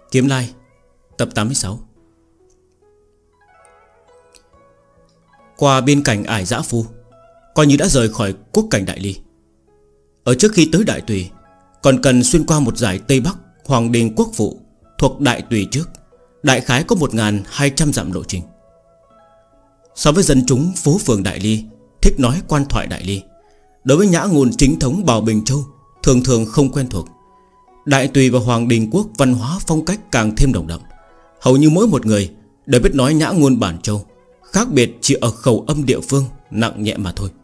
Kiếm Lai tập 86. Qua biên cảnh Ải Dã Phu, coi như đã rời khỏi quốc cảnh Đại Ly. Ở trước khi tới Đại Tùy, còn cần xuyên qua một dải Tây Bắc Hoàng Đình Quốc Phụ thuộc Đại Tùy trước, đại khái có 1200 dặm lộ trình. So với dân chúng phố phường Đại Ly thích nói quan thoại Đại Ly, đối với nhã ngôn chính thống Bảo Bình Châu thường thường không quen thuộc. Đại Tùy và Hoàng Đình Quốc văn hóa phong cách càng thêm đồng đậm. Hầu như mỗi một người đều biết nói nhã ngôn Bản Châu, khác biệt chỉ ở khẩu âm địa phương nặng nhẹ mà thôi.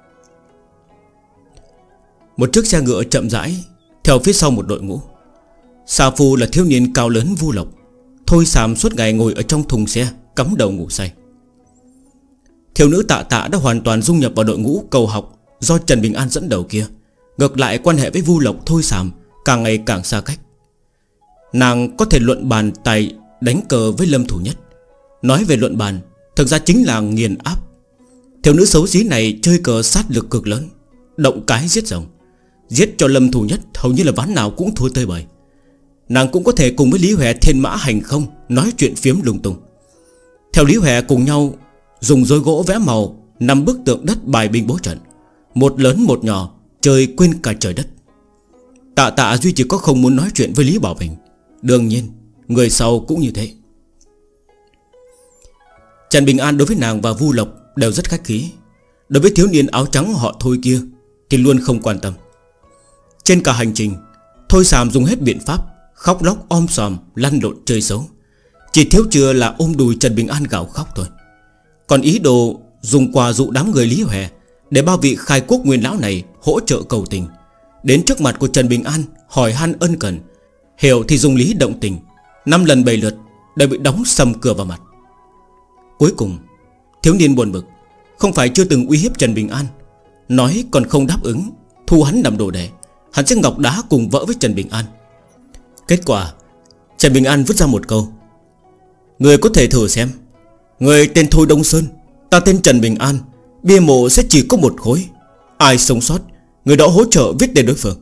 Một chiếc xe ngựa chậm rãi theo phía sau một đội ngũ. Sa Phu là thiếu niên cao lớn Vu Lộc, Thôi Sàm suốt ngày ngồi ở trong thùng xe cắm đầu ngủ say. Thiếu nữ Tạ Tạ đã hoàn toàn dung nhập vào đội ngũ cầu học do Trần Bình An dẫn đầu kia. Ngược lại quan hệ với Vu Lộc Thôi Sàm càng ngày càng xa cách. Nàng có thể luận bàn tài đánh cờ với Lâm Thủ Nhất. Nói về luận bàn, thực ra chính là nghiền áp. Thiếu nữ xấu xí này chơi cờ sát lực cực lớn, động cái giết rồng, giết cho Lâm Thủ Nhất hầu như là ván nào cũng thua tơi bời. Nàng cũng có thể cùng với Lý Hòe thiên mã hành không, nói chuyện phiếm lung tung. Theo Lý Hòe cùng nhau dùng dối gỗ vẽ màu 5 bức tượng đất bài binh bố trận, một lớn một nhỏ, chơi quên cả trời đất. Tạ Tạ duy chỉ có không muốn nói chuyện với Lý Bảo Bình. Đương nhiên người sau cũng như thế. Trần Bình An đối với nàng và Vu Lộc đều rất khách khí. Đối với thiếu niên áo trắng họ Thôi kia thì luôn không quan tâm. Trên cả hành trình, Thôi Sàm dùng hết biện pháp, khóc lóc om sòm lăn lộn chơi xấu. Chỉ thiếu chưa là ôm đùi Trần Bình An gào khóc thôi. Còn ý đồ dùng quà dụ đám người Lý Hòe để bao vị khai quốc nguyên lão này hỗ trợ cầu tình. Đến trước mặt của Trần Bình An hỏi han ân cần, hiểu thì dùng lý động tình. 5 lần 7 lượt đều bị đóng sầm cửa vào mặt. Cuối cùng thiếu niên buồn bực, không phải chưa từng uy hiếp Trần Bình An, nói còn không đáp ứng, thu hắn làm đồ đệ, hắn sẽ ngọc đá cùng vợ với Trần Bình An. Kết quả Trần Bình An vứt ra một câu: người có thể thử xem. Người tên Thôi Đông Sơn, ta tên Trần Bình An, bia mộ sẽ chỉ có một khối. Ai sống sót, người đó hỗ trợ viết tên đối phương.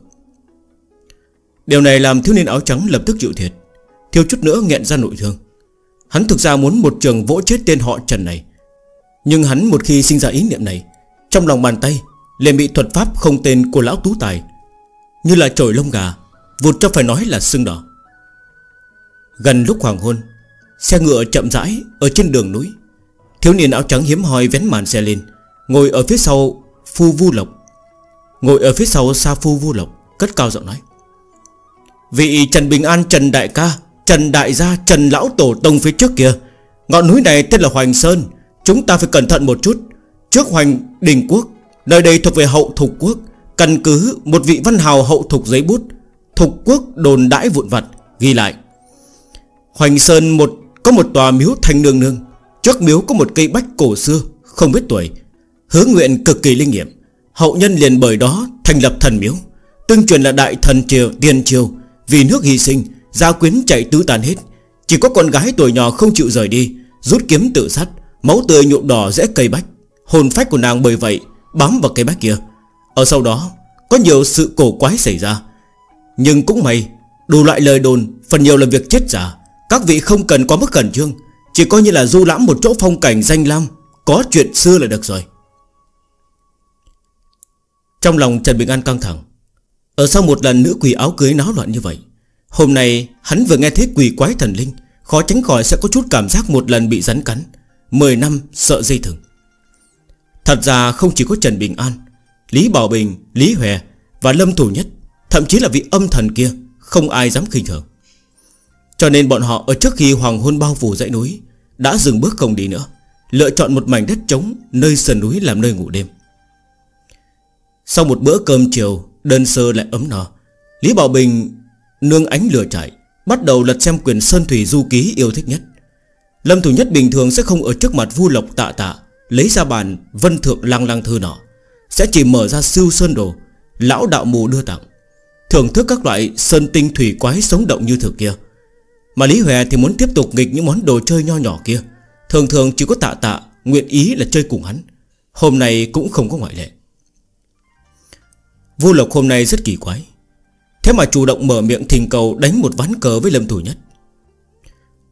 Điều này làm thiếu niên áo trắng lập tức chịu thiệt, thiếu chút nữa nghẹn ra nội thương. Hắn thực ra muốn một trường vỗ chết tên họ Trần này, nhưng hắn một khi sinh ra ý niệm này, trong lòng bàn tay liền bị thuật pháp không tên của lão tú tài như là chổi lông gà vụt cho phải nói là sưng đỏ. Gần lúc hoàng hôn, xe ngựa chậm rãi ở trên đường núi. Thiếu niên áo trắng hiếm hoi vén màn xe lên, ngồi ở phía sau Phu Vu Lộc, ngồi ở phía sau Sa Phu Vu Lộc, cất cao giọng nói: vị Trần Bình An, Trần đại ca, Trần đại gia, Trần lão tổ tông phía trước kia, ngọn núi này tên là Hoành Sơn. Chúng ta phải cẩn thận một chút. Trước Hoành Đình Quốc, nơi đây thuộc về Hậu Thục Quốc, căn cứ một vị văn hào Hậu Thục giấy bút. Thục Quốc đồn đãi vụn vặt ghi lại: Hoành Sơn có một tòa miếu Thanh Nương Nương. Trước miếu có một cây bách cổ xưa không biết tuổi, hứa nguyện cực kỳ linh nghiệm. Hậu nhân liền bởi đó thành lập thần miếu. Tương truyền là đại thần tiền triều vì nước hy sinh, gia quyến chạy tứ tán hết, chỉ có con gái tuổi nhỏ không chịu rời đi, rút kiếm tự sát, máu tươi nhuộm đỏ rễ cây bách. Hồn phách của nàng bởi vậy bám vào cây bách kia. Ở sau đó có nhiều sự cổ quái xảy ra, nhưng cũng may đủ loại lời đồn phần nhiều là việc chết giả. Các vị không cần quá mức khẩn trương, chỉ coi như là du lãm một chỗ phong cảnh danh lam, có chuyện xưa là được rồi. Trong lòng Trần Bình An căng thẳng. Ở sau một lần nữ quỷ áo cưới náo loạn như vậy, hôm nay hắn vừa nghe thấy quỷ quái thần linh, khó tránh khỏi sẽ có chút cảm giác một lần bị rắn cắn, 10 năm sợ dây thừng. Thật ra không chỉ có Trần Bình An, Lý Bảo Bình, Lý Hòe và Lâm Thủ Nhất, thậm chí là vị âm thần kia, không ai dám khinh thường. Cho nên bọn họ ở trước khi hoàng hôn bao phủ dãy núi đã dừng bước không đi nữa, lựa chọn một mảnh đất trống nơi sườn núi làm nơi ngủ đêm. Sau một bữa cơm chiều đơn sơ lại ấm no, Lý Bảo Bình nương ánh lửa trại, bắt đầu lật xem quyển Sơn Thủy Du Ký yêu thích nhất. Lâm Thủ Nhất bình thường sẽ không ở trước mặt Vu Lộc Tạ Tạ lấy ra bản Vân Thượng Lăng Lăng thư nọ, sẽ chỉ mở ra Siêu Sơn Đồ, lão đạo mù đưa tặng, thưởng thức các loại sơn tinh thủy quái sống động như thực kia. Mà Lý Hòe thì muốn tiếp tục nghịch những món đồ chơi nho nhỏ kia. Thường thường chỉ có Tạ Tạ nguyện ý là chơi cùng hắn. Hôm nay cũng không có ngoại lệ. Vu Lộc hôm nay rất kỳ quái, thế mà chủ động mở miệng thỉnh cầu đánh một ván cờ với Lâm Thủ Nhất.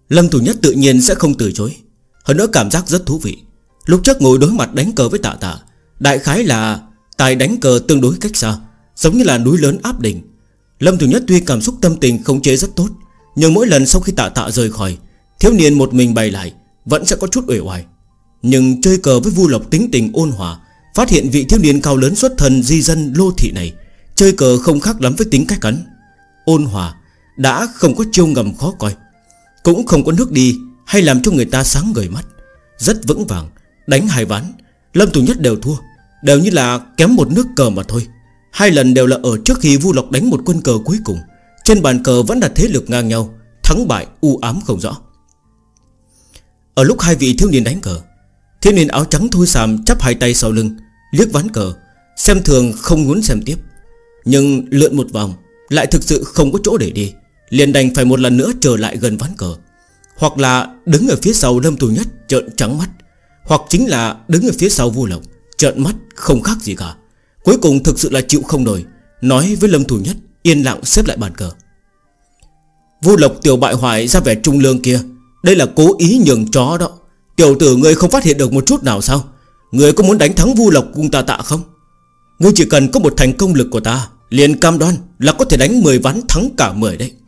Lâm Thủ Nhất tự nhiên sẽ không từ chối. Hơn nữa cảm giác rất thú vị. Lúc trước ngồi đối mặt đánh cờ với Tạ Tạ, đại khái là tài đánh cờ tương đối cách xa, giống như là núi lớn áp đỉnh. Lâm Thủ Nhất tuy cảm xúc tâm tình khống chế rất tốt, nhưng mỗi lần sau khi Tạ Tạ rời khỏi, thiếu niên một mình bày lại vẫn sẽ có chút uể oải. Nhưng chơi cờ với Vu Lộc tính tình ôn hòa, phát hiện vị thiếu niên cao lớn xuất thân di dân Lô thị này chơi cờ không khác lắm với tính cách hắn. Ôn hòa, đã không có chiêu ngầm khó coi, cũng không có nước đi hay làm cho người ta sáng ngời mắt. Rất vững vàng. Đánh 2 ván Lâm Thủ Nhất đều thua, đều như là kém một nước cờ mà thôi. 2 lần đều là ở trước khi Vu Lộc đánh một quân cờ cuối cùng. Trên bàn cờ vẫn là thế lực ngang nhau, thắng bại u ám không rõ. Ở lúc 2 vị thiếu niên đánh cờ, thiếu niên áo trắng Thôi Sàm chắp 2 tay sau lưng, liếc ván cờ, xem thường không muốn xem tiếp. Nhưng lượn một vòng lại thực sự không có chỗ để đi, liền đành phải một lần nữa trở lại gần ván cờ. Hoặc là đứng ở phía sau Lâm Thủ Nhất trợn trắng mắt, hoặc chính là đứng ở phía sau Vu Lộc trợn mắt không khác gì cả. Cuối cùng thực sự là chịu không nổi, nói với Lâm Thủ Nhất yên lặng xếp lại bàn cờ. Vu Lộc tiểu bại hoại ra vẻ trung lương kia, đây là cố ý nhường chó đó. Tiểu tử ngươi không phát hiện được một chút nào sao? Ngươi có muốn đánh thắng Vu Lộc cùng Tạ Tạ không? Ngươi chỉ cần có một thành công lực của ta, liền cam đoan là có thể đánh 10 ván thắng cả 10 đấy.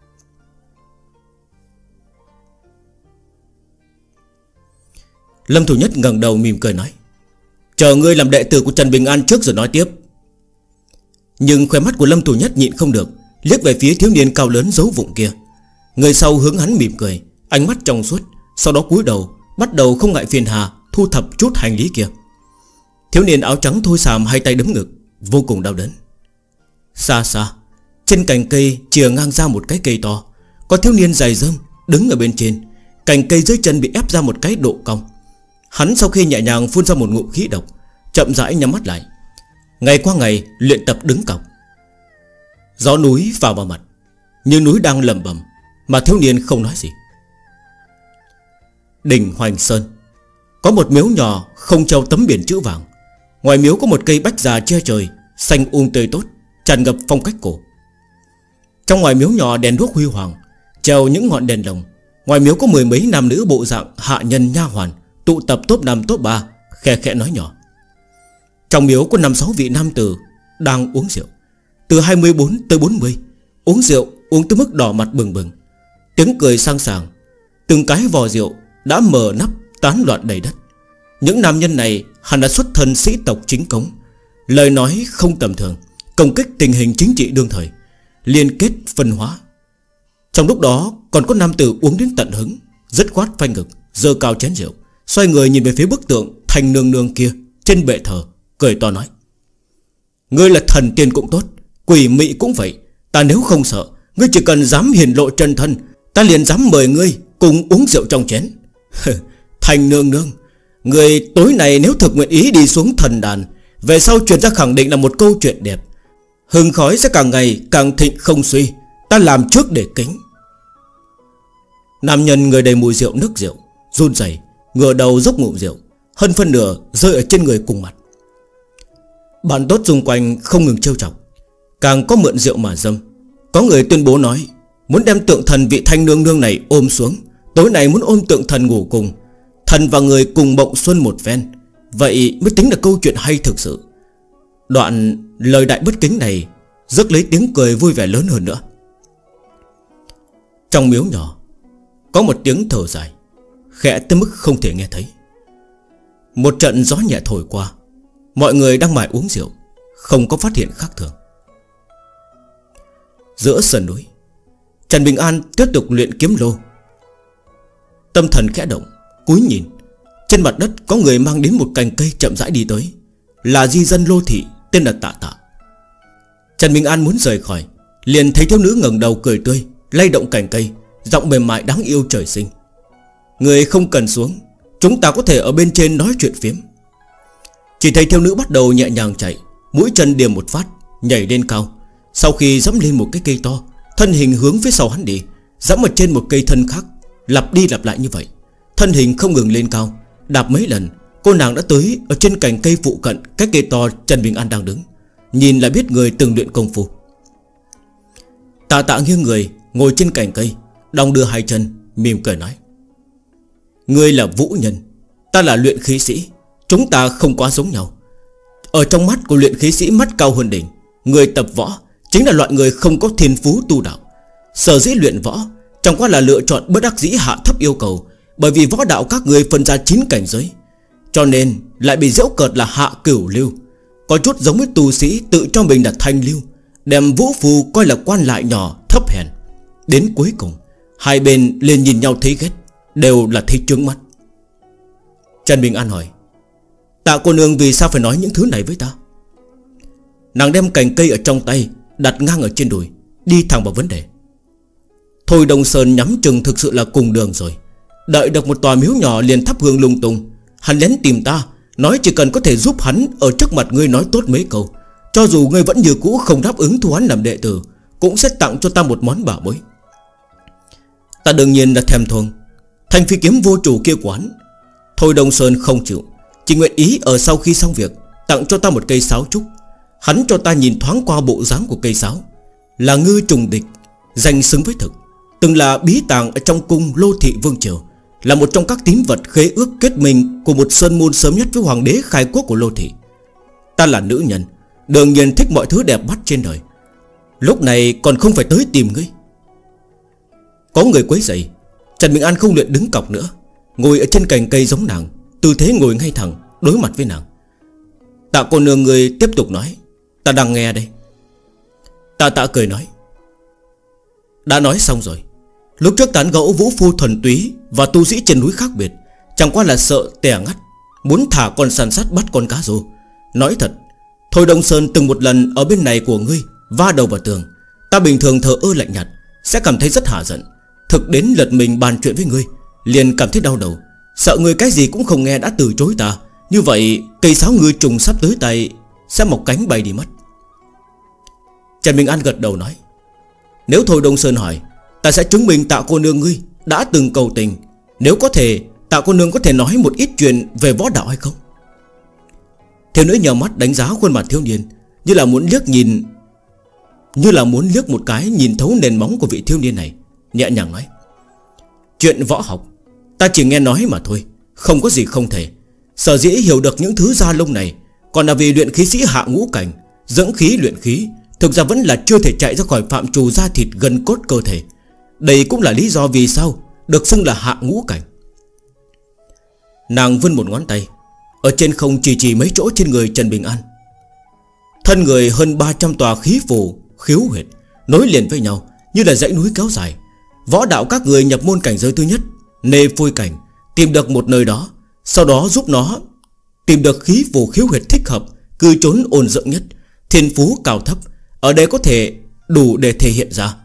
Lâm Thủ Nhất ngẩng đầu mỉm cười nói, chờ ngươi làm đệ tử của Trần Bình An trước rồi nói tiếp. Nhưng khóe mắt của Lâm Thủ Nhất nhịn không được, liếc về phía thiếu niên cao lớn giấu vụng kia. Người sau hướng hắn mỉm cười, ánh mắt trong suốt, sau đó cúi đầu, bắt đầu không ngại phiền hà thu thập chút hành lý kia. Thiếu niên áo trắng Thôi Sàm 2 tay đấm ngực, vô cùng đau đớn. Xa xa, trên cành cây chìa ngang ra một cái cây to, có thiếu niên dài rơm đứng ở bên trên. Cành cây dưới chân bị ép ra một cái độ cong. Hắn sau khi nhẹ nhàng phun ra một ngụm khí độc, chậm rãi nhắm mắt lại. Ngày qua ngày luyện tập đứng cọc. Gió núi vào mặt, như núi đang lẩm bẩm, mà thiếu niên không nói gì. Đỉnh Hoành Sơn có một miếu nhỏ không treo tấm biển chữ vàng. Ngoài miếu có một cây bách già che trời, xanh tươi tốt, tràn ngập phong cách cổ. Trong ngoài miếu nhỏ đèn đuốc huy hoàng, treo những ngọn đèn lồng. Ngoài miếu có 10 mấy nam nữ bộ dạng hạ nhân nha hoàn tụ tập top 5 top 3, khe khẽ nói nhỏ. Trong miếu có 5-6 vị nam tử đang uống rượu, từ 24 tới 40. Uống rượu uống tới mức đỏ mặt bừng bừng, tiếng cười sang sảng. Từng cái vò rượu đã mở nắp tán loạn đầy đất. Những nam nhân này hẳn đã xuất thân sĩ tộc chính cống, lời nói không tầm thường, công kích tình hình chính trị đương thời, liên kết phân hóa. Trong lúc đó còn có nam tử uống đến tận hứng, dứt khoát phanh ngực, giơ cao chén rượu, xoay người nhìn về phía bức tượng Thanh Nương Nương kia trên bệ thờ, cười to nói: ngươi là thần tiên cũng tốt, quỷ mị cũng vậy, ta nếu không sợ, ngươi chỉ cần dám hiển lộ chân thân, ta liền dám mời ngươi cùng uống rượu trong chén. Thanh Nương Nương, ngươi tối nay nếu thực nguyện ý đi xuống thần đàn, về sau truyền ra khẳng định là một câu chuyện đẹp, hừng khói sẽ càng ngày càng thịnh không suy, ta làm trước để kính. Nam nhân người đầy mùi rượu nước rượu, run rẩy ngửa đầu dốc ngụm rượu, hơn phân nửa rơi ở trên người cùng mặt. Bạn tốt xung quanh không ngừng trêu chọc, càng có mượn rượu mà dâm. Có người tuyên bố nói muốn đem tượng thần vị Thanh Nương Nương này ôm xuống, tối nay muốn ôm tượng thần ngủ cùng, thần và người cùng mộng xuân một phen, vậy mới tính là câu chuyện hay thực sự. Đoạn lời đại bất kính này rước lấy tiếng cười vui vẻ lớn hơn nữa. Trong miếu nhỏ có một tiếng thở dài, khẽ tới mức không thể nghe thấy. Một trận gió nhẹ thổi qua, mọi người đang mải uống rượu, không có phát hiện khác thường. Giữa sườn núi, Trần Bình An tiếp tục luyện kiếm lô. Tâm thần khẽ động, cúi nhìn, trên mặt đất có người mang đến một cành cây chậm rãi đi tới, là di dân Lô thị tên là Tạ Tạ. Trần Bình An muốn rời khỏi, liền thấy thiếu nữ ngẩng đầu cười tươi, lay động cành cây, giọng mềm mại đáng yêu trời sinh: người không cần xuống, chúng ta có thể ở bên trên nói chuyện phiếm. Chỉ thấy thiếu nữ bắt đầu nhẹ nhàng chạy, mũi chân điểm một phát, nhảy lên cao. Sau khi dẫm lên một cái cây to, thân hình hướng phía sau hắn đi, dẫm ở trên một cây thân khác, lặp đi lặp lại như vậy. Thân hình không ngừng lên cao, đạp mấy lần, cô nàng đã tới ở trên cành cây phụ cận cái cây to Trần Bình An đang đứng. Nhìn là biết người từng luyện công phu. Tạ Tạ nghiêng người ngồi trên cành cây, đong đưa hai chân, mỉm cười nói: Ngươi là vũ nhân, ta là luyện khí sĩ, chúng ta không quá giống nhau. Ở trong mắt của luyện khí sĩ mắt cao hơn đỉnh, người tập võ chính là loại người không có thiên phú tu đạo. Sở dĩ luyện võ chẳng qua là lựa chọn bất đắc dĩ hạ thấp yêu cầu, bởi vì võ đạo các người phân ra 9 cảnh giới, cho nên lại bị giễu cợt là hạ cửu lưu. Có chút giống với tu sĩ tự cho mình là thanh lưu, đem vũ phu coi là quan lại nhỏ thấp hèn. Đến cuối cùng hai bên liền nhìn nhau thấy ghét, đều là thấy trướng mắt. Trần Bình An hỏi: Tạ cô nương vì sao phải nói những thứ này với ta? Nàng đem cành cây ở trong tay đặt ngang ở trên đùi, đi thẳng vào vấn đề. Thôi Đông Sơn nhắm chừng thực sự là cùng đường rồi. Đợi được một tòa miếu nhỏ liền thắp hương lung tung. Hắn lén tìm ta, nói chỉ cần có thể giúp hắn ở trước mặt ngươi nói tốt mấy câu, cho dù ngươi vẫn như cũ không đáp ứng thu hắn làm đệ tử, cũng sẽ tặng cho ta một món bảo bối. Ta đương nhiên là thèm thuồng thanh phi kiếm vô chủ kia của hắn. Thôi Đông Sơn không chịu, chỉ nguyện ý ở sau khi xong việc tặng cho ta một cây sáo trúc. Hắn cho ta nhìn thoáng qua bộ dáng của cây sáo, là ngư trùng địch, danh xứng với thực, từng là bí tàng ở trong cung Lô Thị Vương Triều, là một trong các tín vật khế ước kết minh của một sơn môn sớm nhất với hoàng đế khai quốc của Lô Thị. Ta là nữ nhân, đương nhiên thích mọi thứ đẹp mắt trên đời, lúc này còn không phải tới tìm ngươi. Có người quấy rầy, Trần Bình An không luyện đứng cọc nữa, ngồi ở trên cành cây giống nàng, tư thế ngồi ngay thẳng đối mặt với nàng. Tạ cô nương người tiếp tục nói, ta đang nghe đây. Tạ cười nói: Đã nói xong rồi. Lúc trước tán gẫu vũ phu thuần túy và tu sĩ trên núi khác biệt, chẳng qua là sợ tè ngắt, muốn thả con săn sắt bắt con cá rô. Nói thật, Thôi Đông Sơn từng một lần ở bên này của ngươi va đầu vào tường, ta bình thường thờ ơ lạnh nhạt, sẽ cảm thấy rất hả giận. Thực đến lượt mình bàn chuyện với ngươi, liền cảm thấy đau đầu, sợ ngươi cái gì cũng không nghe đã từ chối ta. Như vậy cây sáo ngươi trùng sắp tới tay sẽ mọc cánh bay đi mất. Trần Bình An gật đầu nói: Nếu Thôi Đông Sơn hỏi, ta sẽ chứng minh Tạ cô nương ngươi đã từng cầu tình. Nếu có thể, Tạ cô nương có thể nói một ít chuyện về võ đạo hay không? Thiếu nữ nhờ mắt đánh giá khuôn mặt thiếu niên, như là muốn liếc một cái nhìn thấu nền móng của vị thiếu niên này, nhẹ nhàng nói: Chuyện võ học ta chỉ nghe nói mà thôi, không có gì không thể. Sở dĩ hiểu được những thứ da lông này, còn là vì luyện khí sĩ hạ ngũ cảnh, dưỡng khí luyện khí, thực ra vẫn là chưa thể chạy ra khỏi phạm trù da thịt gân cốt cơ thể. Đây cũng là lý do vì sao được xưng là hạ ngũ cảnh. Nàng vươn một ngón tay ở trên không chỉ mấy chỗ trên người Trần Bình An. Thân người hơn 300 tòa khí phù khiếu huyệt nối liền với nhau như là dãy núi kéo dài. Võ đạo các người nhập môn cảnh giới thứ nhất, nê phôi cảnh, tìm được một nơi đó, sau đó giúp nó tìm được khí phù khiếu huyệt thích hợp, cư trốn ổn dưỡng nhất, thiên phú cao thấp, ở đây có thể đủ để thể hiện ra.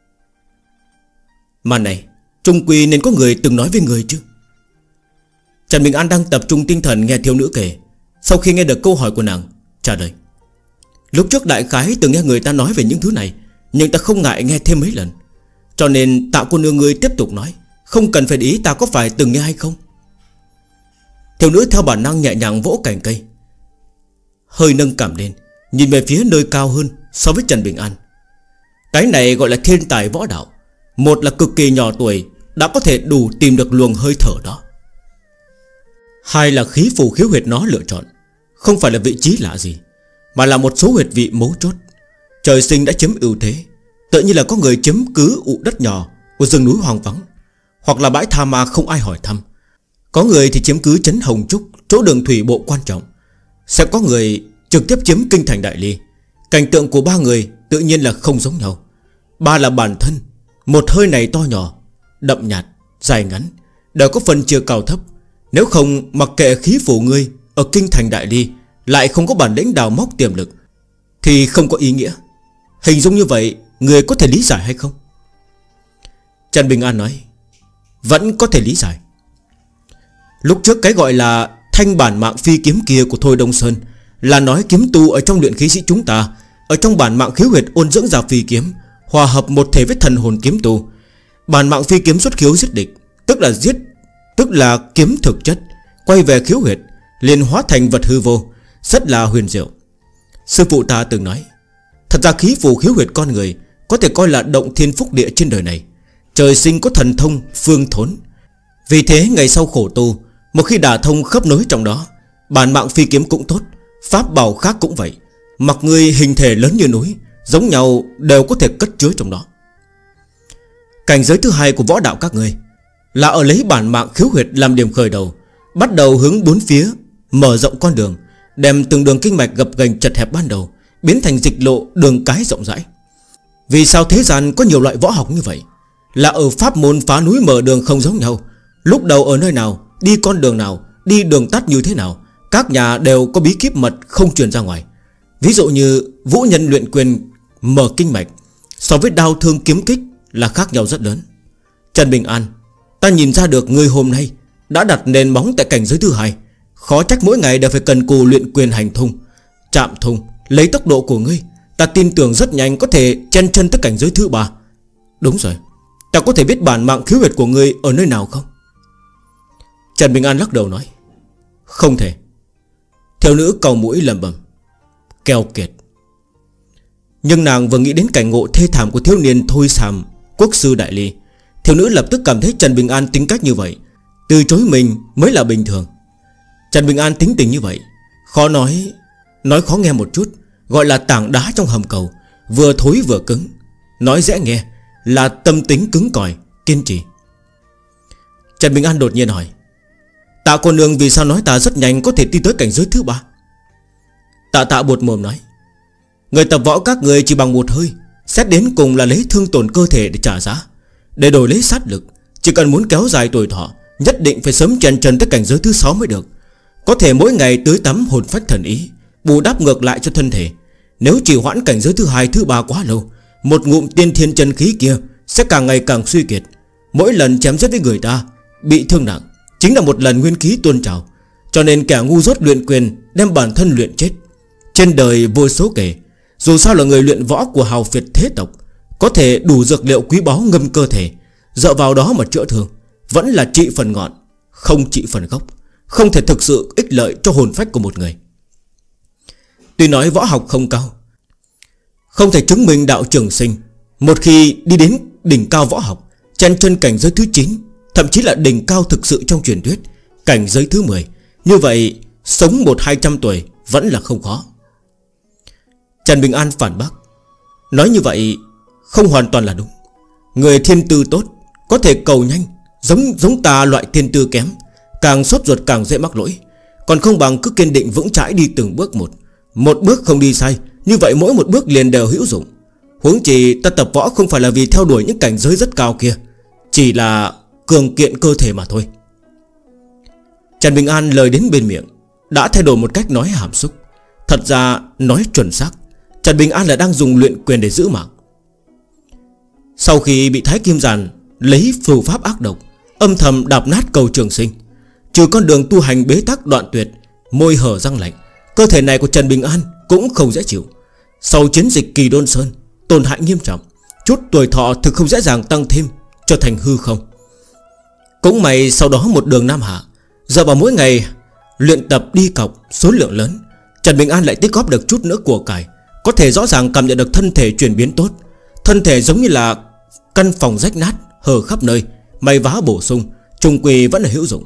Mà này, trung quy nên có người từng nói với người chứ. Trần Bình An đang tập trung tinh thần nghe thiếu nữ kể. Sau khi nghe được câu hỏi của nàng, trả lời: Lúc trước đại khái từng nghe người ta nói về những thứ này, nhưng ta không ngại nghe thêm mấy lần. Cho nên Tạ cô nương người tiếp tục nói, không cần phải để ý ta có phải từng nghe hay không. Thiếu nữ theo bản năng nhẹ nhàng vỗ cành cây, hơi nâng cảm lên, nhìn về phía nơi cao hơn so với Trần Bình An. Cái này gọi là thiên tài võ đạo. Một là cực kỳ nhỏ tuổi đã có thể đủ tìm được luồng hơi thở đó. Hai là khí phù khiếu huyệt nó lựa chọn không phải là vị trí lạ gì, mà là một số huyệt vị mấu chốt. Trời sinh đã chiếm ưu thế, tự như là có người chiếm cứ ụ đất nhỏ của rừng núi hoang vắng, hoặc là bãi tha ma không ai hỏi thăm. Có người thì chiếm cứ trấn Hồng Trúc, chỗ đường thủy bộ quan trọng. Sẽ có người trực tiếp chiếm kinh thành Đại Ly. Cảnh tượng của ba người tự nhiên là không giống nhau. Ba là bản thân, một hơi này to nhỏ, đậm nhạt, dài ngắn, đều có phần chia cao thấp. Nếu không mặc kệ khí phù ngươi ở kinh thành Đại Ly lại không có bản lĩnh đào móc tiềm lực thì không có ý nghĩa. Hình dung như vậy, người có thể lý giải hay không? Trần Bình An nói: Vẫn có thể lý giải. Lúc trước cái gọi là thanh bản mạng phi kiếm kia của Thôi Đông Sơn là nói kiếm tu ở trong luyện khí sĩ chúng ta, ở trong bản mạng khiếu huyệt ôn dưỡng ra phi kiếm, hòa hợp một thể với thần hồn kiếm tu. Bản mạng phi kiếm xuất khiếu giết địch, tức là kiếm thực chất, quay về khiếu huyệt liền hóa thành vật hư vô, rất là huyền diệu. Sư phụ ta từng nói, thật ra khí phù khiếu huyệt con người có thể coi là động thiên phúc địa trên đời này. trời sinh có thần thông phương thốn. Vì thế ngày sau khổ tu, một khi đả thông khớp nối trong đó, bản mạng phi kiếm cũng tốt, pháp bảo khác cũng vậy. Mặc ngươi hình thể lớn như núi, giống nhau đều có thể cất chứa trong đó. Cảnh giới thứ hai của võ đạo các ngươi là ở lấy bản mạng khiếu huyệt làm điểm khởi đầu, bắt đầu hướng bốn phía mở rộng con đường, đem từng đường kinh mạch gập ghềnh chật hẹp ban đầu biến thành dịch lộ đường cái rộng rãi. Vì sao thế gian có nhiều loại võ học như vậy? Là ở pháp môn phá núi mở đường không giống nhau. Lúc đầu ở nơi nào, đi con đường nào, đi đường tắt như thế nào, các nhà đều có bí kíp mật không truyền ra ngoài. Ví dụ như vũ nhân luyện quyền mở kinh mạch so với đao thương kiếm kích là khác nhau rất lớn. Trần Bình An, ta nhìn ra được ngươi hôm nay đã đặt nền móng tại cảnh giới thứ hai. Khó trách mỗi ngày đều phải cần cù luyện quyền hành thung, chạm thung. Lấy tốc độ của ngươi, ta tin tưởng rất nhanh có thể chen chân tới cảnh giới thứ ba. Đúng rồi, ta có thể biết bản mạng khiếu huyệt của ngươi ở nơi nào không? Trần Bình An lắc đầu nói, không thể. Thiếu nữ cầu mũi lẩm bẩm, keo kiệt. Nhưng nàng vừa nghĩ đến cảnh ngộ thê thảm của thiếu niên Thôi Sàm, quốc sư đại ly, thiếu nữ lập tức cảm thấy Trần Bình An tính cách như vậy, từ chối mình mới là bình thường. Trần Bình An tính tình như vậy, khó nói khó nghe một chút, gọi là tảng đá trong hầm cầu, vừa thối vừa cứng. Nói dễ nghe là tâm tính cứng cỏi, kiên trì. Trần Bình An đột nhiên hỏi, Tạ cô nương vì sao nói ta rất nhanh có thể đi tới cảnh giới thứ ba? Tạ buột mồm nói, người tập võ các người chỉ bằng một hơi, xét đến cùng là lấy thương tổn cơ thể để trả giá, để đổi lấy sát lực. Chỉ cần muốn kéo dài tuổi thọ, nhất định phải sớm chen chân tới cảnh giới thứ 6 mới được. Có thể mỗi ngày tưới tắm hồn phách thần ý, bù đắp ngược lại cho thân thể. Nếu chỉ hoãn cảnh giới thứ 2, thứ 3 quá lâu, một ngụm tiên thiên chân khí kia sẽ càng ngày càng suy kiệt. Mỗi lần chém giết với người ta bị thương nặng chính là một lần nguyên khí tuôn trào. Cho nên kẻ ngu dốt luyện quyền đem bản thân luyện chết. Trên đời vô số kể, dù sao là người luyện võ của hào phiệt thế tộc, có thể đủ dược liệu quý báu ngâm cơ thể, dựa vào đó mà chữa thương, vẫn là trị phần ngọn, không trị phần gốc, không thể thực sự ích lợi cho hồn phách của một người. Tuy nói võ học không cao, không thể chứng minh đạo trường sinh, một khi đi đến đỉnh cao võ học, chen chân cảnh giới thứ 9, thậm chí là đỉnh cao thực sự trong truyền thuyết, cảnh giới thứ 10, như vậy sống 100-200 tuổi vẫn là không khó. Trần Bình An phản bác, nói như vậy không hoàn toàn là đúng. Người thiên tư tốt có thể cầu nhanh, giống ta loại thiên tư kém, càng sốt ruột càng dễ mắc lỗi. Còn không bằng cứ kiên định vững chãi đi từng bước một bước không đi sai, như vậy mỗi một bước liền đều hữu dụng. Huống chi ta tập võ không phải là vì theo đuổi những cảnh giới rất cao kia, chỉ là cường kiện cơ thể mà thôi. Trần Bình An lời đến bên miệng đã thay đổi một cách nói hàm xúc. Thật ra nói chuẩn xác, Trần Bình An là đang dùng luyện quyền để giữ mạng. Sau khi bị Thái Kim Giàn lấy phù pháp ác độc âm thầm đạp nát cầu trường sinh, trừ con đường tu hành bế tắc đoạn tuyệt, môi hở răng lạnh, cơ thể này của Trần Bình An cũng không dễ chịu. Sau chiến dịch Kỳ Đôn Sơn tổn hại nghiêm trọng, chút tuổi thọ thực không dễ dàng tăng thêm, trở thành hư không. Cũng may sau đó một đường Nam Hạ, giờ vào mỗi ngày luyện tập đi cọc số lượng lớn, Trần Bình An lại tích góp được chút nữa của cải, có thể rõ ràng cảm nhận được thân thể chuyển biến tốt. Thân thể giống như là căn phòng rách nát, hở khắp nơi, may vá bổ sung, trùng quy vẫn là hữu dụng.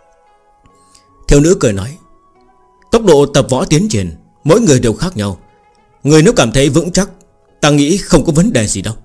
Thiếu nữ cười nói, tốc độ tập võ tiến triển mỗi người đều khác nhau. Người nếu cảm thấy vững chắc, ta nghĩ không có vấn đề gì đâu.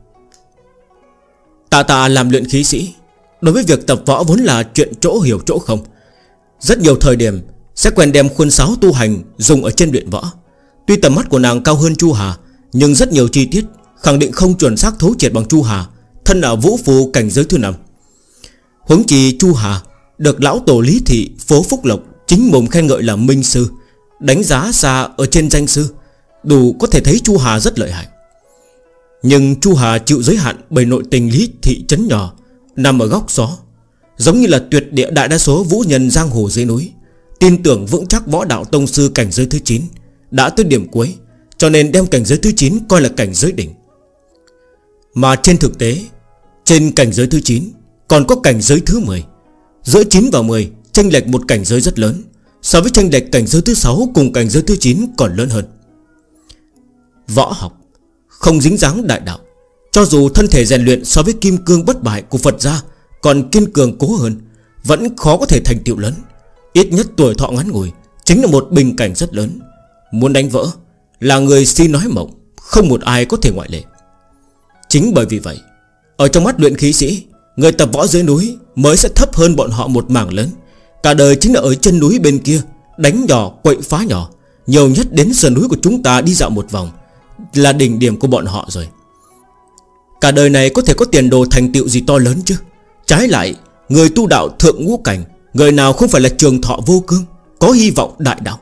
Tạ làm luyện khí sĩ, đối với việc tập võ vốn là chuyện chỗ hiểu chỗ không. Rất nhiều thời điểm sẽ quen đem khuôn sáo tu hành dùng ở trên luyện võ. Tuy tầm mắt của nàng cao hơn Chu Hà, nhưng rất nhiều chi tiết khẳng định không chuẩn xác thấu triệt bằng Chu Hà, thân ở vũ phù cảnh giới thứ 5. Huống chi Chu Hà được lão tổ Lý Thị phố Phúc Lộc chính mồm khen ngợi là minh sư, đánh giá xa ở trên danh sư, đủ có thể thấy Chu Hà rất lợi hại. Nhưng Chu Hà chịu giới hạn bởi nội tình Lý Thị trấn nhỏ nằm ở góc xó, giống như là tuyệt địa đại đa số vũ nhân giang hồ dưới núi, tin tưởng vững chắc võ đạo tông sư cảnh giới thứ 9 đã tới điểm cuối, cho nên đem cảnh giới thứ 9 coi là cảnh giới đỉnh. Mà trên thực tế, trên cảnh giới thứ 9 còn có cảnh giới thứ 10. Giữa 9 và 10 chênh lệch một cảnh giới rất lớn, so với chênh lệch cảnh giới thứ 6 cùng cảnh giới thứ 9 còn lớn hơn. Võ học không dính dáng đại đạo, Cho dù thân thể rèn luyện so với kim cương bất bại của Phật gia còn kiên cường cố hơn, vẫn khó có thể thành tựu lớn. Ít nhất tuổi thọ ngắn ngủi chính là một bình cảnh rất lớn. Muốn đánh vỡ là người si nói mộng, không một ai có thể ngoại lệ. Chính bởi vì vậy, ở trong mắt luyện khí sĩ, người tập võ dưới núi mới sẽ thấp hơn bọn họ một mảng lớn. Cả đời chính là ở chân núi bên kia, đánh nhỏ quậy phá nhỏ. Nhiều nhất đến sườn núi của chúng ta đi dạo một vòng là đỉnh điểm của bọn họ rồi. Cả đời này có thể có tiền đồ thành tựu gì to lớn chứ? Trái lại, người tu đạo thượng ngũ cảnh, người nào không phải là trường thọ vô cương, có hy vọng đại đạo.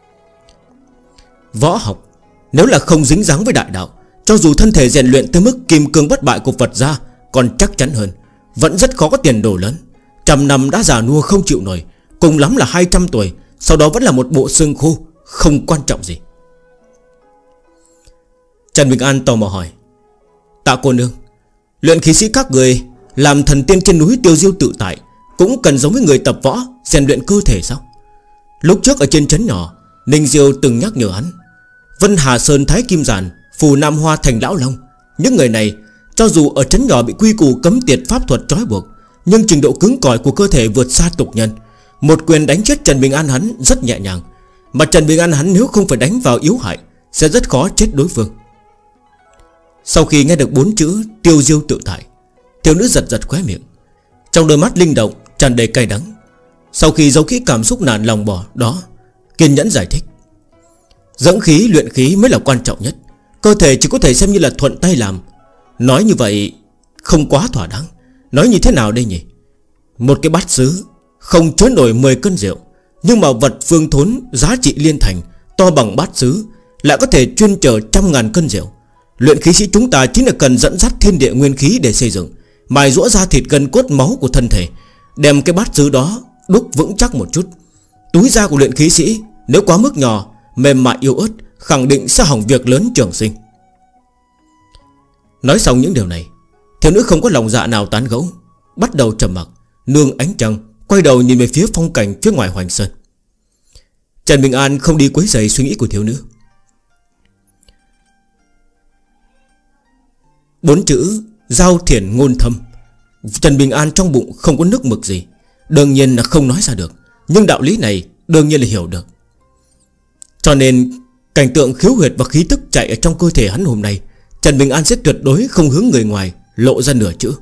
Võ học nếu là không dính dáng với đại đạo, cho dù thân thể rèn luyện tới mức kim cương bất bại của Phật gia còn chắc chắn hơn, vẫn rất khó có tiền đồ lớn. 100 năm đã già nua không chịu nổi, cùng lắm là 200 tuổi, sau đó vẫn là một bộ xương khô, không quan trọng gì. Trần Bình An tò mò hỏi: Tạ cô nương, luyện khí sĩ các người làm thần tiên trên núi tiêu diêu tự tại cũng cần giống với người tập võ rèn luyện cơ thể sao? Lúc trước ở trên trấn nhỏ, Ninh Diêu từng nhắc nhở hắn. Vân Hà Sơn Thái Kim Giản, Phù Nam Hoa Thành Lão Long, những người này cho dù ở trấn nhỏ bị quy củ cấm tiệt pháp thuật trói buộc, nhưng trình độ cứng cỏi của cơ thể vượt xa tục nhân. Một quyền đánh chết Trần Bình An hắn rất nhẹ nhàng, mà Trần Bình An hắn nếu không phải đánh vào yếu hại sẽ rất khó chết đối phương. Sau khi nghe được 4 chữ tiêu diêu tự tại, thiếu nữ giật giật khóe miệng, trong đôi mắt linh động tràn đầy cay đắng. Sau khi giấu kỹ cảm xúc nản lòng bỏ đó, kiên nhẫn giải thích: Dưỡng khí luyện khí mới là quan trọng nhất, cơ thể chỉ có thể xem như là thuận tay làm. Nói như vậy không quá thỏa đáng. Nói như thế nào đây nhỉ? Một cái bát sứ không chứa nổi 10 cân rượu, nhưng mà vật phương thốn giá trị liên thành to bằng bát sứ lại có thể chuyên chở 100.000 cân rượu. Luyện khí sĩ chúng ta chính là cần dẫn dắt thiên địa nguyên khí để xây dựng, mài giũa ra thịt gân cốt máu của thân thể, đem cái bát sứ đó đúc vững chắc một chút. Túi da của luyện khí sĩ nếu quá mức nhỏ, mềm mại yếu ớt, khẳng định sẽ hỏng việc lớn trường sinh. Nói xong những điều này, thiếu nữ không có lòng dạ nào tán gẫu, bắt đầu trầm mặc, nương ánh trăng, quay đầu nhìn về phía phong cảnh phía ngoài Hoành Sơn. Trần Bình An không đi quấy rầy suy nghĩ của thiếu nữ. 4 chữ giao thiển ngôn thâm, Trần Bình An trong bụng không có nước mực gì, đương nhiên là không nói ra được, nhưng đạo lý này đương nhiên là hiểu được. Cho nên cảnh tượng khiếu huyệt và khí tức chạy ở trong cơ thể hắn hôm nay, Trần Bình An sẽ tuyệt đối không hướng người ngoài lộ ra nửa chữ.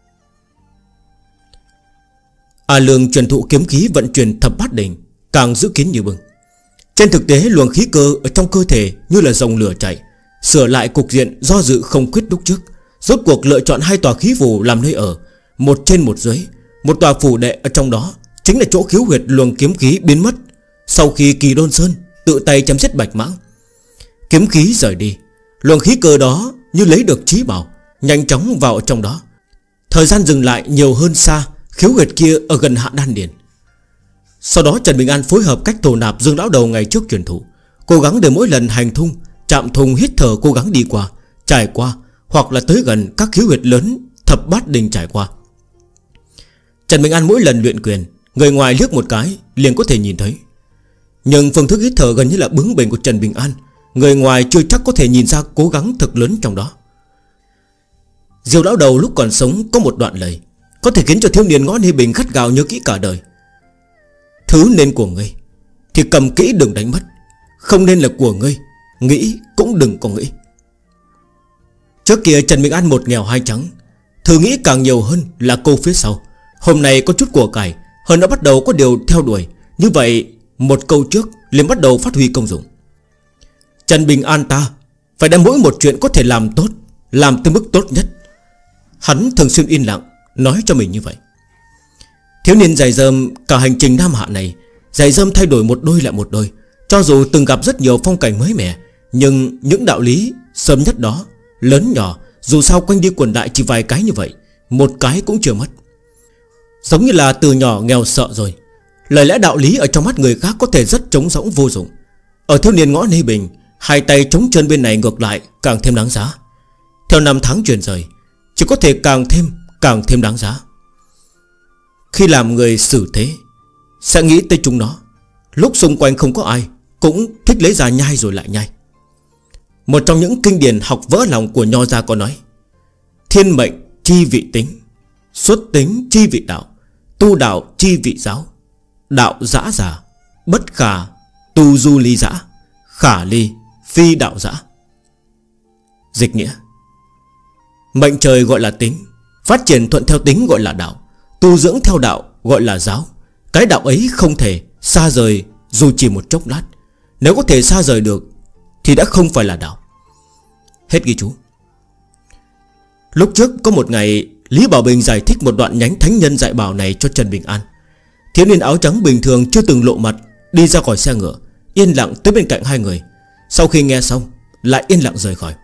A Lương truyền thụ kiếm khí vận chuyển thập bát đỉnh, càng giữ kín như bưng. Trên thực tế luồng khí cơ ở trong cơ thể như là dòng lửa chạy, sửa lại cục diện do dự không quyết lúc trước. Rốt cuộc lựa chọn 2 tòa khí phủ làm nơi ở, một trên một dưới. Một tòa phủ đệ ở trong đó chính là chỗ khiếu huyệt luồng kiếm khí biến mất sau khi Kỳ Đôn Sơn tự tay chém giết Bạch Mãng. Kiếm khí rời đi, luồng khí cơ đó như lấy được trí bảo, nhanh chóng vào trong đó. Thời gian dừng lại nhiều hơn xa khiếu huyệt kia ở gần hạ đan điền. Sau đó Trần Bình An phối hợp cách thổ nạp Dương lão đầu ngày trước truyền thụ, cố gắng để mỗi lần hành thung, chạm thùng hít thở cố gắng đi qua, trải qua hoặc là tới gần các khiếu huyệt lớn thập bát đỉnh trải qua. Trần Bình An mỗi lần luyện quyền, người ngoài liếc một cái liền có thể nhìn thấy, nhưng phương thức hít thở gần như là bướng bỉnh của Trần Bình An, người ngoài chưa chắc có thể nhìn ra cố gắng thực lớn trong đó. Diêu lão đầu lúc còn sống có một đoạn lời có thể khiến cho thiếu niên Ngõ Ni Bình gắt gao nhớ kỹ cả đời: Thứ nên của ngươi thì cầm kỹ đừng đánh mất, không nên là của ngươi, nghĩ cũng đừng có nghĩ. Trước kia Trần Bình An một nghèo hai trắng, thử nghĩ càng nhiều hơn là câu phía sau. Hôm nay có chút của cải, hơn đã bắt đầu có điều theo đuổi, như vậy một câu trước liền bắt đầu phát huy công dụng. Trần Bình An ta phải đem mỗi một chuyện có thể làm tốt, làm tới mức tốt nhất. Hắn thường xuyên yên lặng nói cho mình như vậy. Thiếu niên giày rơm cả hành trình Nam Hạ này, giày rơm thay đổi một đôi lại một đôi. Cho dù từng gặp rất nhiều phong cảnh mới mẻ, nhưng những đạo lý sớm nhất đó, lớn nhỏ, dù sao quanh đi quẩn lại chỉ vài cái như vậy, một cái cũng chưa mất. Giống như là từ nhỏ nghèo sợ rồi, lời lẽ đạo lý ở trong mắt người khác có thể rất trống rỗng vô dụng. Ở thiếu niên Ngõ Ni Bình, hai tay trống chân bên này ngược lại càng thêm đáng giá. Theo năm tháng truyền rời, chỉ có thể càng thêm đáng giá. Khi làm người xử thế, sẽ nghĩ tới chúng nó. Lúc xung quanh không có ai, cũng thích lấy ra nhai rồi lại nhai. Một trong những kinh điển học vỡ lòng của Nho gia có nói: Thiên mệnh chi vị tính, xuất tính chi vị đạo, tu đạo chi vị giáo. Đạo dã giả, bất khả tu du ly dã, khả ly phi đạo dã. Dịch nghĩa: mệnh trời gọi là tính, phát triển thuận theo tính gọi là đạo, tu dưỡng theo đạo gọi là giáo. Cái đạo ấy không thể xa rời dù chỉ một chốc lát. Nếu có thể xa rời được thì đã không phải là đạo. Hết ghi chú. Lúc trước có một ngày, Lý Bảo Bình giải thích một đoạn nhánh thánh nhân dạy bảo này cho Trần Bình An. Thiếu niên áo trắng bình thường chưa từng lộ mặt đi ra khỏi xe ngựa, yên lặng tới bên cạnh hai người. Sau khi nghe xong lại yên lặng rời khỏi.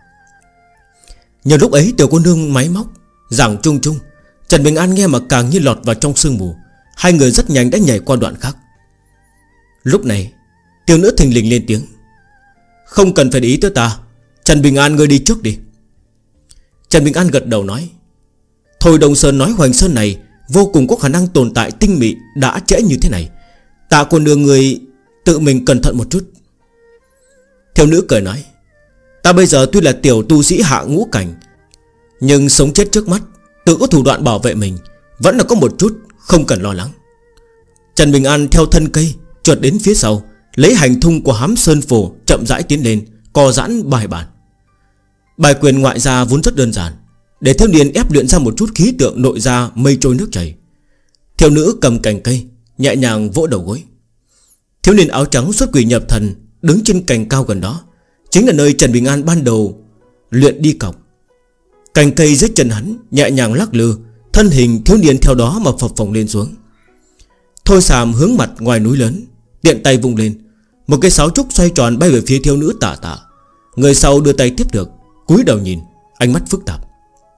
Nhờ lúc ấy tiểu cô nương máy móc giảng chung chung, Trần Bình An nghe mà càng như lọt vào trong sương mù. Hai người rất nhanh đã nhảy qua đoạn khác. Lúc này tiểu nữ thình lình lên tiếng: không cần phải để ý tới ta, Trần Bình An ngươi đi trước đi. Trần Bình An gật đầu nói: thôi Đông Sơn nói Hoành Sơn này vô cùng có khả năng tồn tại tinh mị đã trễ như thế này. Tạ cô nương người tự mình cẩn thận một chút. Thiếu nữ cười nói: ta bây giờ tuy là tiểu tu sĩ hạ ngũ cảnh, nhưng sống chết trước mắt, tự có thủ đoạn bảo vệ mình, vẫn là có một chút không cần lo lắng. Trần Bình An theo thân cây trượt đến phía sau, lấy hành thung của Hám Sơn Phổ chậm rãi tiến lên, co giãn bài bản. Bài quyền ngoại gia vốn rất đơn giản, để thiếu niên ép luyện ra một chút khí tượng nội gia mây trôi nước chảy. Thiếu nữ cầm cành cây nhẹ nhàng vỗ đầu gối. Thiếu niên áo trắng xuất quỷ nhập thần đứng trên cành cao gần đó, chính là nơi Trần Bình An ban đầu luyện đi cọc. Cành cây dưới chân hắn nhẹ nhàng lắc lư, thân hình thiếu niên theo đó mà phập phồng lên xuống. Thôi Sàm hướng mặt ngoài núi lớn, tiện tay vung lên, một cây sáo trúc xoay tròn bay về phía thiếu nữ Tạ Tạ. Người sau đưa tay tiếp được, cúi đầu nhìn, ánh mắt phức tạp.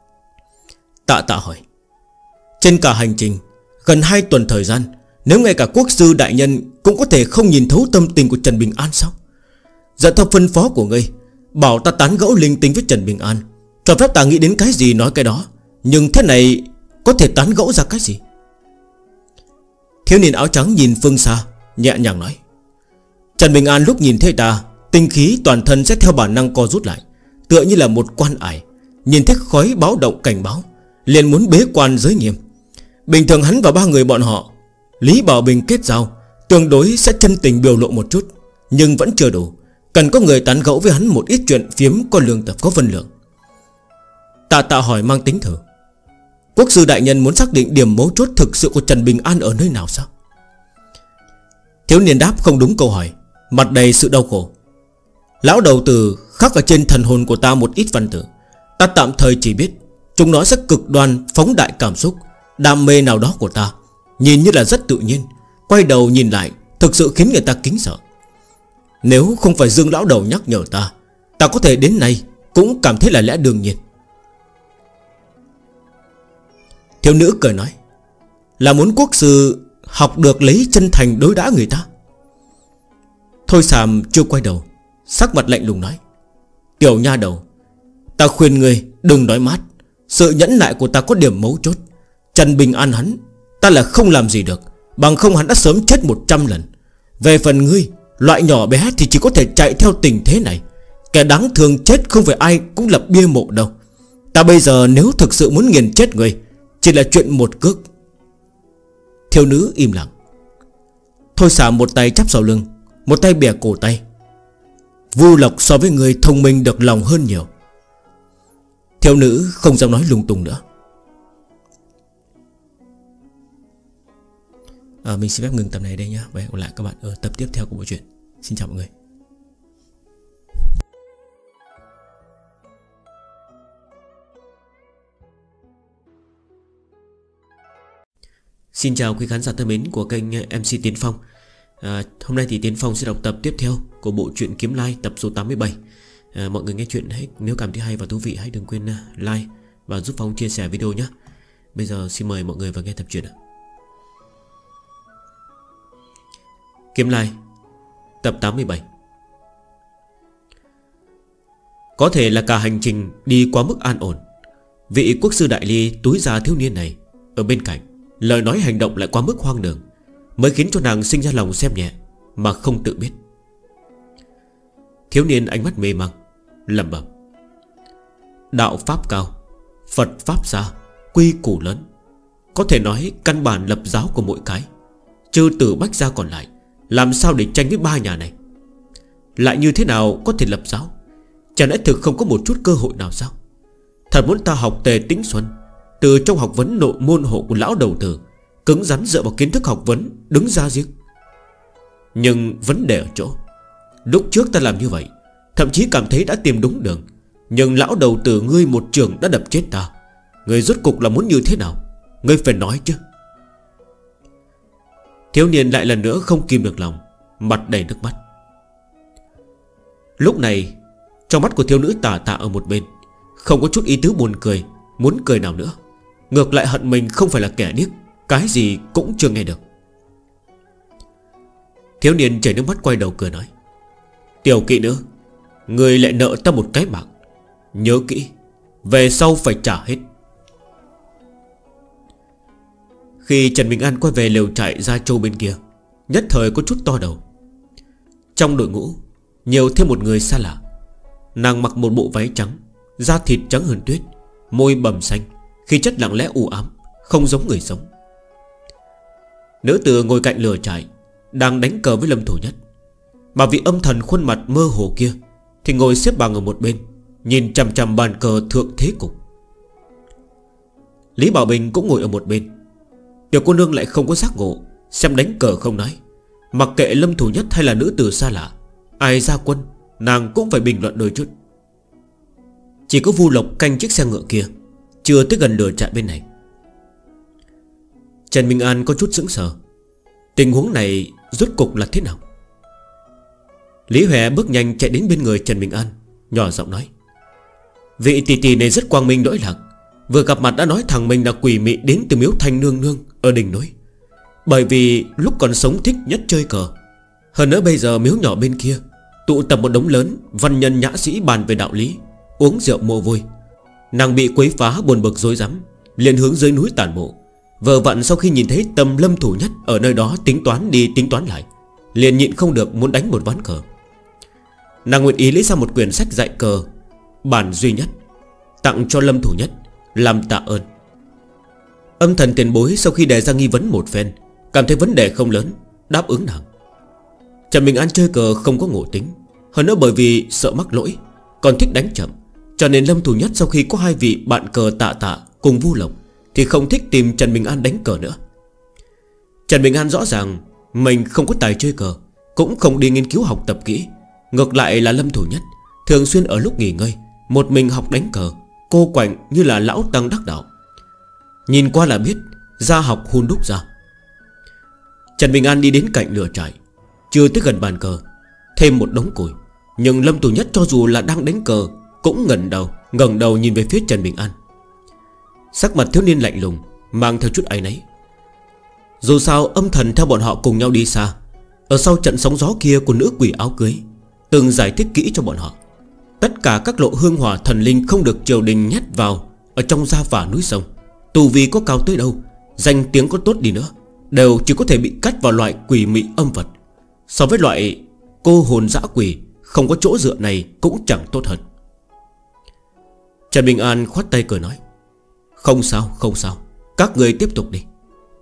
Tạ Tạ hỏi: trên cả hành trình gần 2 tuần thời gian, nếu ngay cả quốc sư đại nhân cũng có thể không nhìn thấu tâm tình của Trần Bình An sao? Dẫn theo phân phó của ngươi, bảo ta tán gẫu linh tinh với Trần Bình An, cho phép ta nghĩ đến cái gì nói cái đó. Nhưng thế này có thể tán gẫu ra cái gì? Thiếu niên áo trắng nhìn phương xa, nhẹ nhàng nói: Trần Bình An lúc nhìn thấy ta, tinh khí toàn thân sẽ theo bản năng co rút lại, tựa như là một quan ải, nhìn thấy khói báo động cảnh báo, liền muốn bế quan giới nghiêm. Bình thường hắn và 3 người bọn họ Lý Bảo Bình kết giao, tương đối sẽ chân tình biểu lộ một chút, nhưng vẫn chưa đủ, cần có người tán gẫu với hắn một ít chuyện phiếm có lương tập, có phân lượng. Tạ Tạ hỏi mang tính thử: quốc sư đại nhân muốn xác định điểm mấu chốt thực sự của Trần Bình An ở nơi nào sao? Thiếu niên đáp không đúng câu hỏi, mặt đầy sự đau khổ: lão đầu tử khắc ở trên thần hồn của ta một ít văn tử, ta tạm thời chỉ biết chúng nó sẽ cực đoan phóng đại cảm xúc, đam mê nào đó của ta, nhìn như là rất tự nhiên, quay đầu nhìn lại thực sự khiến người ta kính sợ. Nếu không phải Dương lão đầu nhắc nhở ta, ta có thể đến nay cũng cảm thấy là lẽ đương nhiên. Thiếu nữ cười nói: là muốn quốc sư học được lấy chân thành đối đãi người ta. Thôi Sàm chưa quay đầu, sắc mặt lạnh lùng nói: tiểu nha đầu, ta khuyên ngươi đừng nói mát. Sự nhẫn nại của ta có điểm mấu chốt. Trần Bình An hắn ta là không làm gì được, bằng không hắn đã sớm chết 100 lần. Về phần ngươi, loại nhỏ bé thì chỉ có thể chạy theo tình thế này. Kẻ đáng thương chết không phải ai cũng lập bia mộ đâu. Ta bây giờ nếu thực sự muốn nghiền chết ngươi, chỉ là chuyện một cước. Thiếu nữ im lặng. Thôi Xả một tay chắp sau lưng, một tay bẻ cổ tay: Vu Lộc so với người thông minh được lòng hơn nhiều. Thiếu nữ không dám nói lung tung nữa. Mình xin phép ngừng tập này đây nhé, và hẹn gặp lại các bạn ở tập tiếp theo của bộ truyện. Xin chào mọi người. Xin chào quý khán giả thân mến của kênh MC Tiến Phong. Hôm nay thì Tiến Phong sẽ đọc tập tiếp theo của bộ truyện Kiếm Lai tập số 87. Mọi người nghe chuyện nếu cảm thấy hay và thú vị, hãy đừng quên like và giúp Phong chia sẻ video nhé. Bây giờ xin mời mọi người vào nghe tập truyện ạ. Kiếm Lai tập 87. Có thể là cả hành trình đi quá mức an ổn, vị quốc sư đại ly túi già thiếu niên này ở bên cạnh, lời nói hành động lại quá mức hoang đường, mới khiến cho nàng sinh ra lòng xem nhẹ mà không tự biết. Thiếu niên ánh mắt mê mang lẩm bẩm: đạo pháp cao, Phật Pháp gia, quy củ lớn, có thể nói căn bản lập giáo của mỗi cái. Trừ Tử Bách gia còn lại, làm sao để tranh với ba nhà này? Lại như thế nào có thể lập giáo? Chẳng lẽ thực không có một chút cơ hội nào sao? Thật muốn ta học Tề Tĩnh Xuân, từ trong học vấn nội môn hộ của lão đầu tử, cứng rắn dựa vào kiến thức học vấn đứng ra riêng. Nhưng vấn đề ở chỗ, lúc trước ta làm như vậy, thậm chí cảm thấy đã tìm đúng đường, nhưng lão đầu tử ngươi một trường đã đập chết ta. Ngươi rốt cục là muốn như thế nào? Ngươi phải nói chứ. Thiếu niên lại lần nữa không kìm được lòng, mặt đầy nước mắt. Lúc này trong mắt của thiếu nữ Tà Tạ ở một bên không có chút ý tứ buồn cười, muốn cười nào nữa. Ngược lại hận mình không phải là kẻ điếc, cái gì cũng chưa nghe được. Thiếu niên chảy nước mắt quay đầu cười nói: Tiểu kỵ nữ, người lại nợ ta một cái mạng, nhớ kỹ, về sau phải trả hết. Khi Trần Bình An quay về lều trại Gia Châu bên kia, nhất thời có chút to đầu. Trong đội ngũ nhiều thêm một người xa lạ. Nàng mặc một bộ váy trắng, da thịt trắng hơn tuyết, môi bầm xanh, khí chất lặng lẽ u ám, không giống người sống. Nữ tử ngồi cạnh lửa trại, đang đánh cờ với Lâm Thủ Nhất. Mà vị âm thần khuôn mặt mơ hồ kia thì ngồi xếp bằng ở một bên, nhìn chằm chằm bàn cờ thượng thế cục. Lý Bảo Bình cũng ngồi ở một bên. Tiểu cô nương lại không có giác ngộ, xem đánh cờ không nói. Mặc kệ Lâm Thủ Nhất hay là nữ tử xa lạ, ai ra quân nàng cũng phải bình luận đôi chút. Chỉ có Vu Lộc canh chiếc xe ngựa kia, chưa tới gần lửa trại bên này. Trần Bình An có chút sững sờ. Tình huống này rốt cục là thế nào? Lý Huệ bước nhanh chạy đến bên người Trần Bình An, nhỏ giọng nói: Vị tỷ tỷ này rất quang minh lỗi lạc, vừa gặp mặt đã nói thằng mình là quỷ mị đến từ miếu Thanh Nương Nương ở đỉnh núi. Bởi vì lúc còn sống thích nhất chơi cờ. Hơn nữa bây giờ miếu nhỏ bên kia tụ tập một đống lớn văn nhân nhã sĩ bàn về đạo lý, uống rượu mồ vui. Nàng bị quấy phá buồn bực rối rắm, liền hướng dưới núi tản bộ. Vừa vặn sau khi nhìn thấy Tâm Lâm Thủ Nhất ở nơi đó tính toán đi tính toán lại, liền nhịn không được muốn đánh một ván cờ. Nàng nguyện ý lấy ra một quyển sách dạy cờ bản duy nhất, tặng cho Lâm Thủ Nhất làm tạ ơn. Âm thần tiền bối sau khi đề ra nghi vấn một phen, cảm thấy vấn đề không lớn, đáp ứng nàng. Trần Bình An chơi cờ không có ngộ tính, hơn nữa bởi vì sợ mắc lỗi, còn thích đánh chậm, cho nên Lâm Thủ Nhất sau khi có hai vị bạn cờ Tạ Tạ cùng Vu Lộc thì không thích tìm Trần Bình An đánh cờ nữa. Trần Bình An rõ ràng mình không có tài chơi cờ, cũng không đi nghiên cứu học tập kỹ. Ngược lại là Lâm Thủ Nhất thường xuyên ở lúc nghỉ ngơi một mình học đánh cờ, cô quạnh như là lão tăng đắc đạo. Nhìn qua là biết ra học hun đúc ra. Trần Bình An đi đến cạnh lửa trại, chưa tới gần bàn cờ, thêm một đống củi. Nhưng Lâm Thủ Nhất cho dù là đang đánh cờ cũng ngẩng đầu nhìn về phía Trần Bình An. Sắc mặt thiếu niên lạnh lùng, mang theo chút áy náy. Dù sao âm thần theo bọn họ cùng nhau đi xa, ở sau trận sóng gió kia của nữ quỷ áo cưới từng giải thích kỹ cho bọn họ, tất cả các lộ hương hỏa thần linh không được triều đình nhét vào ở trong gia phả núi sông, tù vì có cao tới đâu, danh tiếng có tốt đi nữa, đều chỉ có thể bị cắt vào loại quỷ mị âm vật. So với loại cô hồn dã quỷ không có chỗ dựa này cũng chẳng tốt hơn. Trần Bình An khoát tay cười nói: Không sao, không sao, các người tiếp tục đi.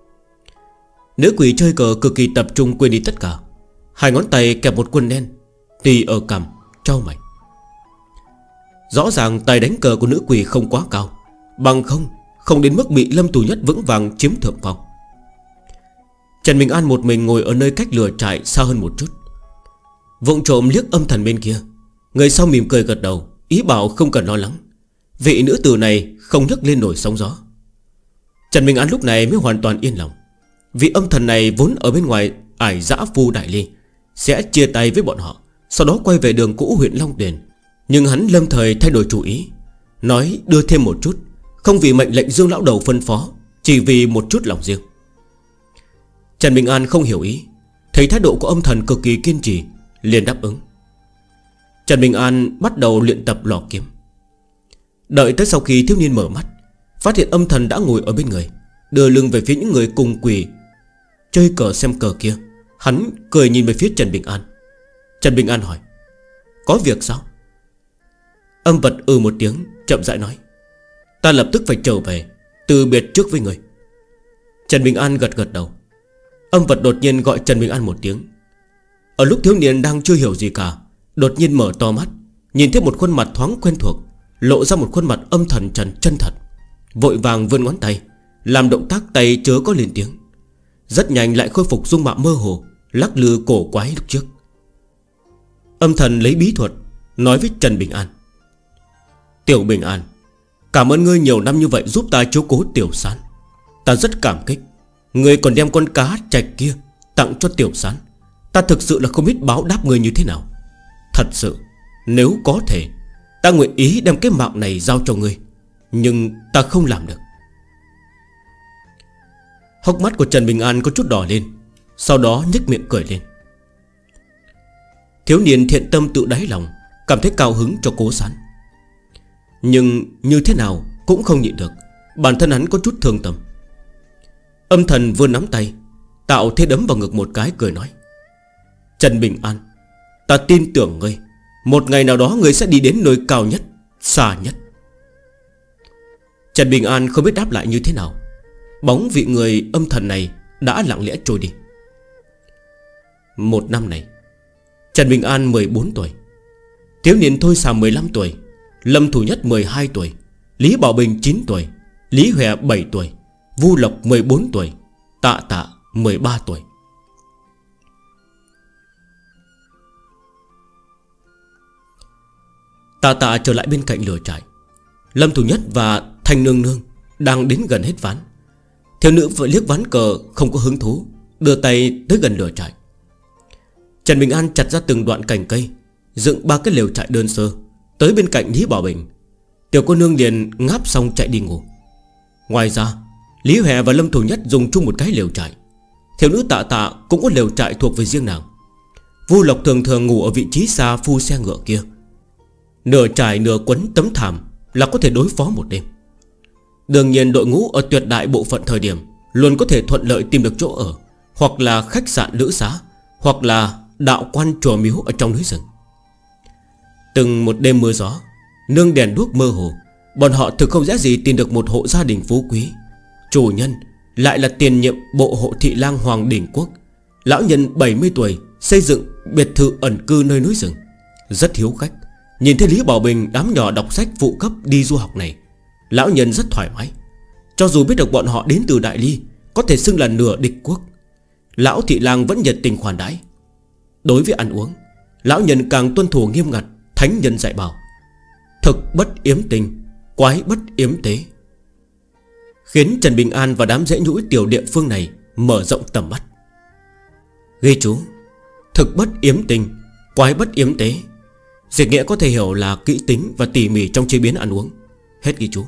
Nữ quỷ chơi cờ cực kỳ tập trung, quên đi tất cả. Hai ngón tay kẹp một quân đen, tì ở cằm, trao mày. Rõ ràng tài đánh cờ của nữ quỷ không quá cao, bằng không đến mức bị Lâm Thủ Nhất vững vàng chiếm thượng phong. Trần Bình An một mình ngồi ở nơi cách lửa trại xa hơn một chút, vụng trộm liếc âm thần bên kia. Người sau mỉm cười gật đầu, ý bảo không cần lo lắng, vị nữ tử này không nhấc lên nổi sóng gió. Trần Bình An lúc này mới hoàn toàn yên lòng. Vị âm thần này vốn ở bên ngoài ải dã phu đại ly, sẽ chia tay với bọn họ, sau đó quay về đường cũ huyện Long Điền. Nhưng hắn lâm thời thay đổi chủ ý, nói đưa thêm một chút, không vì mệnh lệnh Dương lão đầu phân phó, chỉ vì một chút lòng riêng. Trần Bình An không hiểu ý, thấy thái độ của âm thần cực kỳ kiên trì, liền đáp ứng. Trần Bình An bắt đầu luyện tập lò kiếm. Đợi tới sau khi thiếu niên mở mắt, phát hiện âm thần đã ngồi ở bên người, đưa lưng về phía những người cùng quỷ chơi cờ xem cờ kia. Hắn cười nhìn về phía Trần Bình An. Trần Bình An hỏi: Có việc sao? Âm vật một tiếng, chậm rãi nói: Ta lập tức phải trở về từ biệt trước với người. Trần Bình An gật gật đầu. Âm vật đột nhiên gọi Trần Bình An một tiếng. Ở lúc thiếu niên đang chưa hiểu gì cả, đột nhiên mở to mắt, nhìn thấy một khuôn mặt thoáng quen thuộc, lộ ra một khuôn mặt âm thần chân thật. Vội vàng vươn ngón tay, làm động tác tay chớ có lên tiếng. Rất nhanh lại khôi phục dung mạo mơ hồ, lắc lư cổ quái lúc trước. Âm thần lấy bí thuật nói với Trần Bình An: Tiểu Bình An, cảm ơn ngươi nhiều năm như vậy giúp ta chiếu cố Tiểu Sán. Ta rất cảm kích. Ngươi còn đem con cá trạch kia tặng cho Tiểu Sán. Ta thực sự là không biết báo đáp ngươi như thế nào. Thật sự, nếu có thể, ta nguyện ý đem cái mạng này giao cho ngươi, nhưng ta không làm được. Hốc mắt của Trần Bình An có chút đỏ lên, sau đó nhếch miệng cười lên. Thiếu niên thiện tâm tự đáy lòng cảm thấy cao hứng cho Cố Sán, nhưng như thế nào cũng không nhịn được, bản thân hắn có chút thương tâm. Âm thần vươn nắm tay, tạo thế đấm vào ngực một cái, cười nói: Trần Bình An, ta tin tưởng ngươi. Một ngày nào đó ngươi sẽ đi đến nơi cao nhất, xa nhất. Trần Bình An không biết đáp lại như thế nào. Bóng vị người âm thần này đã lặng lẽ trôi đi. Một năm này, Trần Bình An 14 tuổi, thiếu niên Thôi Sàm 15 tuổi, Lâm Thủ Nhất 12 tuổi, Lý Bảo Bình 9 tuổi, Lý Hòe 7 tuổi, Vu Lộc 14 tuổi, Tạ Tạ 13 tuổi. Tạ Tạ trở lại bên cạnh lửa trại. Lâm Thủ Nhất và Thanh Nương Nương đang đến gần hết ván. Thiếu nữ vợ liếc ván cờ không có hứng thú, đưa tay tới gần lửa trại. Trần Bình An chặt ra từng đoạn cành cây, dựng 3 cái lều trại đơn sơ, tới bên cạnh Lý Bảo Bình. Tiểu cô nương liền ngáp xong chạy đi ngủ. Ngoài ra, Lý Hòe và Lâm Thủ Nhất dùng chung một cái lều trại. Thiếu nữ Tạ Tạ cũng có lều trại thuộc về riêng nàng. Vu Lộc thường thường ngủ ở vị trí xa phu xe ngựa kia, nửa trải nửa quấn tấm thảm là có thể đối phó một đêm. Đương nhiên đội ngũ ở tuyệt đại bộ phận thời điểm luôn có thể thuận lợi tìm được chỗ ở, hoặc là khách sạn lữ xá, hoặc là đạo quan chùa miếu ở trong núi rừng. Từng một đêm mưa gió, nương đèn đuốc mơ hồ, bọn họ thực không dễ gì tìm được một hộ gia đình phú quý. Chủ nhân lại là tiền nhiệm bộ hộ thị lang Hoàng Đình Quốc, lão nhân 70 tuổi, xây dựng biệt thự ẩn cư nơi núi rừng, rất hiếu khách. Nhìn thấy Lý Bảo Bình đám nhỏ đọc sách phụ cấp đi du học này, lão nhân rất thoải mái. Cho dù biết được bọn họ đến từ Đại Ly, có thể xưng là nửa địch quốc, lão thị lang vẫn nhiệt tình khoản đãi. Đối với ăn uống, lão nhân càng tuân thủ nghiêm ngặt thánh nhân dạy bảo: thực bất yếm tình, quái bất yếm tế, khiến Trần Bình An và đám dễ nhũi tiểu địa phương này mở rộng tầm mắt. Ghi chú: thực bất yếm tình, quái bất yếm tế. Dịch nghĩa có thể hiểu là kỹ tính và tỉ mỉ trong chế biến ăn uống. Hết ghi chú.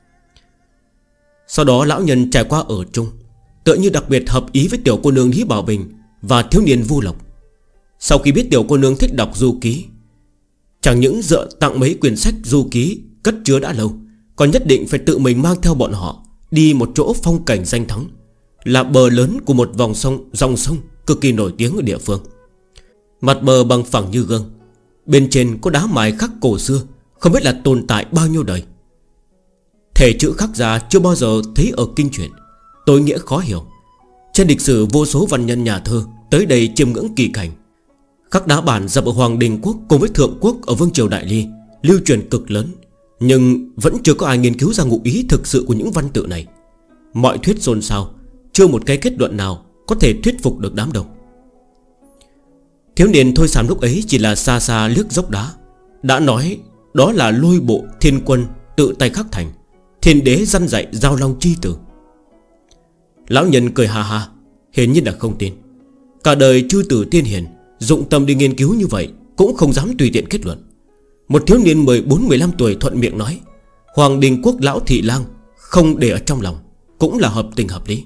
Sau đó lão nhân trải qua ở chung, tựa như đặc biệt hợp ý với tiểu cô nương Lý Bảo Bình và thiếu niên Vu Lộc. Sau khi biết tiểu cô nương thích đọc du ký, chẳng những dựa tặng mấy quyển sách du ký cất chứa đã lâu, còn nhất định phải tự mình mang theo bọn họ đi một chỗ phong cảnh danh thắng, là bờ lớn của một dòng sông cực kỳ nổi tiếng ở địa phương. Mặt bờ bằng phẳng như gương, bên trên có đá mài khắc cổ xưa, không biết là tồn tại bao nhiêu đời. Thể chữ khắc ra chưa bao giờ thấy ở kinh truyện, tối nghĩa khó hiểu. Trên lịch sử vô số văn nhân nhà thơ tới đây chiêm ngưỡng kỳ cảnh. Khắc đá bản dập ở Hoàng Đình Quốc cùng với Thượng Quốc ở Vương triều Đại Ly lưu truyền cực lớn, nhưng vẫn chưa có ai nghiên cứu ra ngụ ý thực sự của những văn tự này. Mọi thuyết xôn xao, chưa một cái kết luận nào có thể thuyết phục được đám đông. Thiếu niên Thôi Sàm lúc ấy chỉ là xa xa liếc dốc đá, đã nói đó là lôi bộ thiên quân tự tay khắc thành, thiên đế răn dạy giao long chi tử. Lão nhân cười ha ha, hiển nhiên là không tin. Cả đời chư tử tiên hiền dụng tâm đi nghiên cứu như vậy cũng không dám tùy tiện kết luận. Một thiếu niên 14-15 tuổi thuận miệng nói Hoàng Đình Quốc lão thị lang không để ở trong lòng, cũng là hợp tình hợp lý.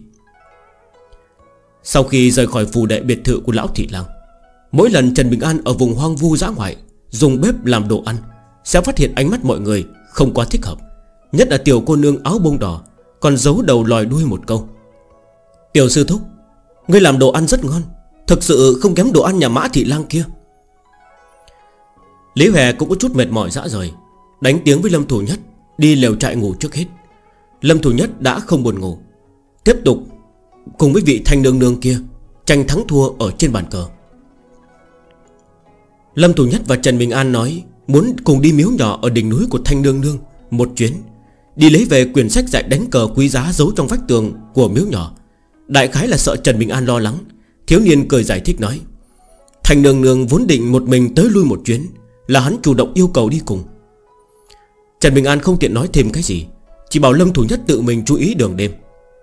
Sau khi rời khỏi phù đệ biệt thự của lão thị lang, mỗi lần Trần Bình An ở vùng hoang vu dã ngoại dùng bếp làm đồ ăn, sẽ phát hiện ánh mắt mọi người không quá thích hợp. Nhất là tiểu cô nương áo bông đỏ còn giấu đầu lòi đuôi một câu: tiểu sư thúc, ngươi làm đồ ăn rất ngon, thực sự không kém đồ ăn nhà Mã thị lang kia. Lý Hòe cũng có chút mệt mỏi rã rời, đánh tiếng với Lâm Thủ Nhất đi lều trại ngủ trước hết. Lâm Thủ Nhất đã không buồn ngủ, tiếp tục cùng với vị Thanh nương nương kia tranh thắng thua ở trên bàn cờ. Lâm Thủ Nhất và Trần Bình An nói muốn cùng đi miếu nhỏ ở đỉnh núi của Thanh nương nương một chuyến, đi lấy về quyển sách dạy đánh cờ quý giá giấu trong vách tường của miếu nhỏ. Đại khái là sợ Trần Bình An lo lắng. Thiếu niên cười giải thích nói, Thanh nương nương vốn định một mình tới lui một chuyến, là hắn chủ động yêu cầu đi cùng. Trần Bình An không tiện nói thêm cái gì, chỉ bảo Lâm Thủ Nhất tự mình chú ý đường đêm.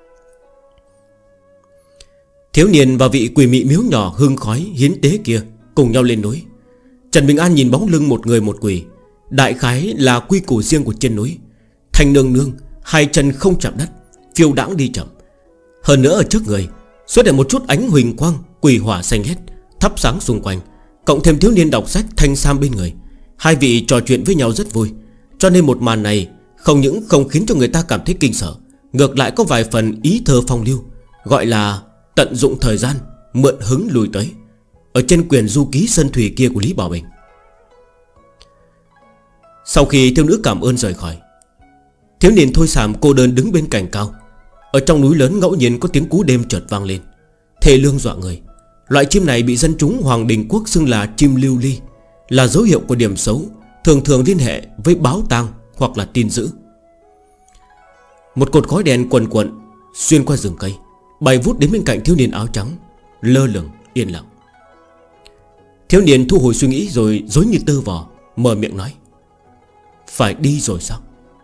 Thiếu niên và vị quỷ mị miếu nhỏ hương khói hiến tế kia cùng nhau lên núi. Trần Bình An nhìn bóng lưng một người một quỷ, đại khái là quy củ riêng của trên núi. Thanh nương nương hai chân không chạm đất, phiêu đãng đi chậm. Hơn nữa ở trước người xuất hiện một chút ánh huỳnh quang quỷ hỏa xanh hết thắp sáng xung quanh, cộng thêm thiếu niên đọc sách thanh sam bên người. Hai vị trò chuyện với nhau rất vui, cho nên một màn này không những không khiến cho người ta cảm thấy kinh sợ, ngược lại có vài phần ý thơ phong lưu, gọi là tận dụng thời gian, mượn hứng lùi tới, ở trên quyển du ký Sơn Thủy kia của Lý Bảo Bình. Sau khi thiếu nữ cảm ơn rời khỏi, thiếu niên Thôi Sàm cô đơn đứng bên cành cao. Ở trong núi lớn ngẫu nhiên có tiếng cú đêm chợt vang lên, thê lương dọa người. Loại chim này bị dân chúng Hoàng Đình Quốc xưng là chim lưu ly, là dấu hiệu của điểm xấu, thường thường liên hệ với báo tang hoặc là tin dữ. Một cột khói đen quần quần xuyên qua rừng cây, bay vút đến bên cạnh thiếu niên áo trắng, lơ lửng yên lặng. Thiếu niên thu hồi suy nghĩ rồi rối như tơ vò, mở miệng nói, phải đi rồi sao?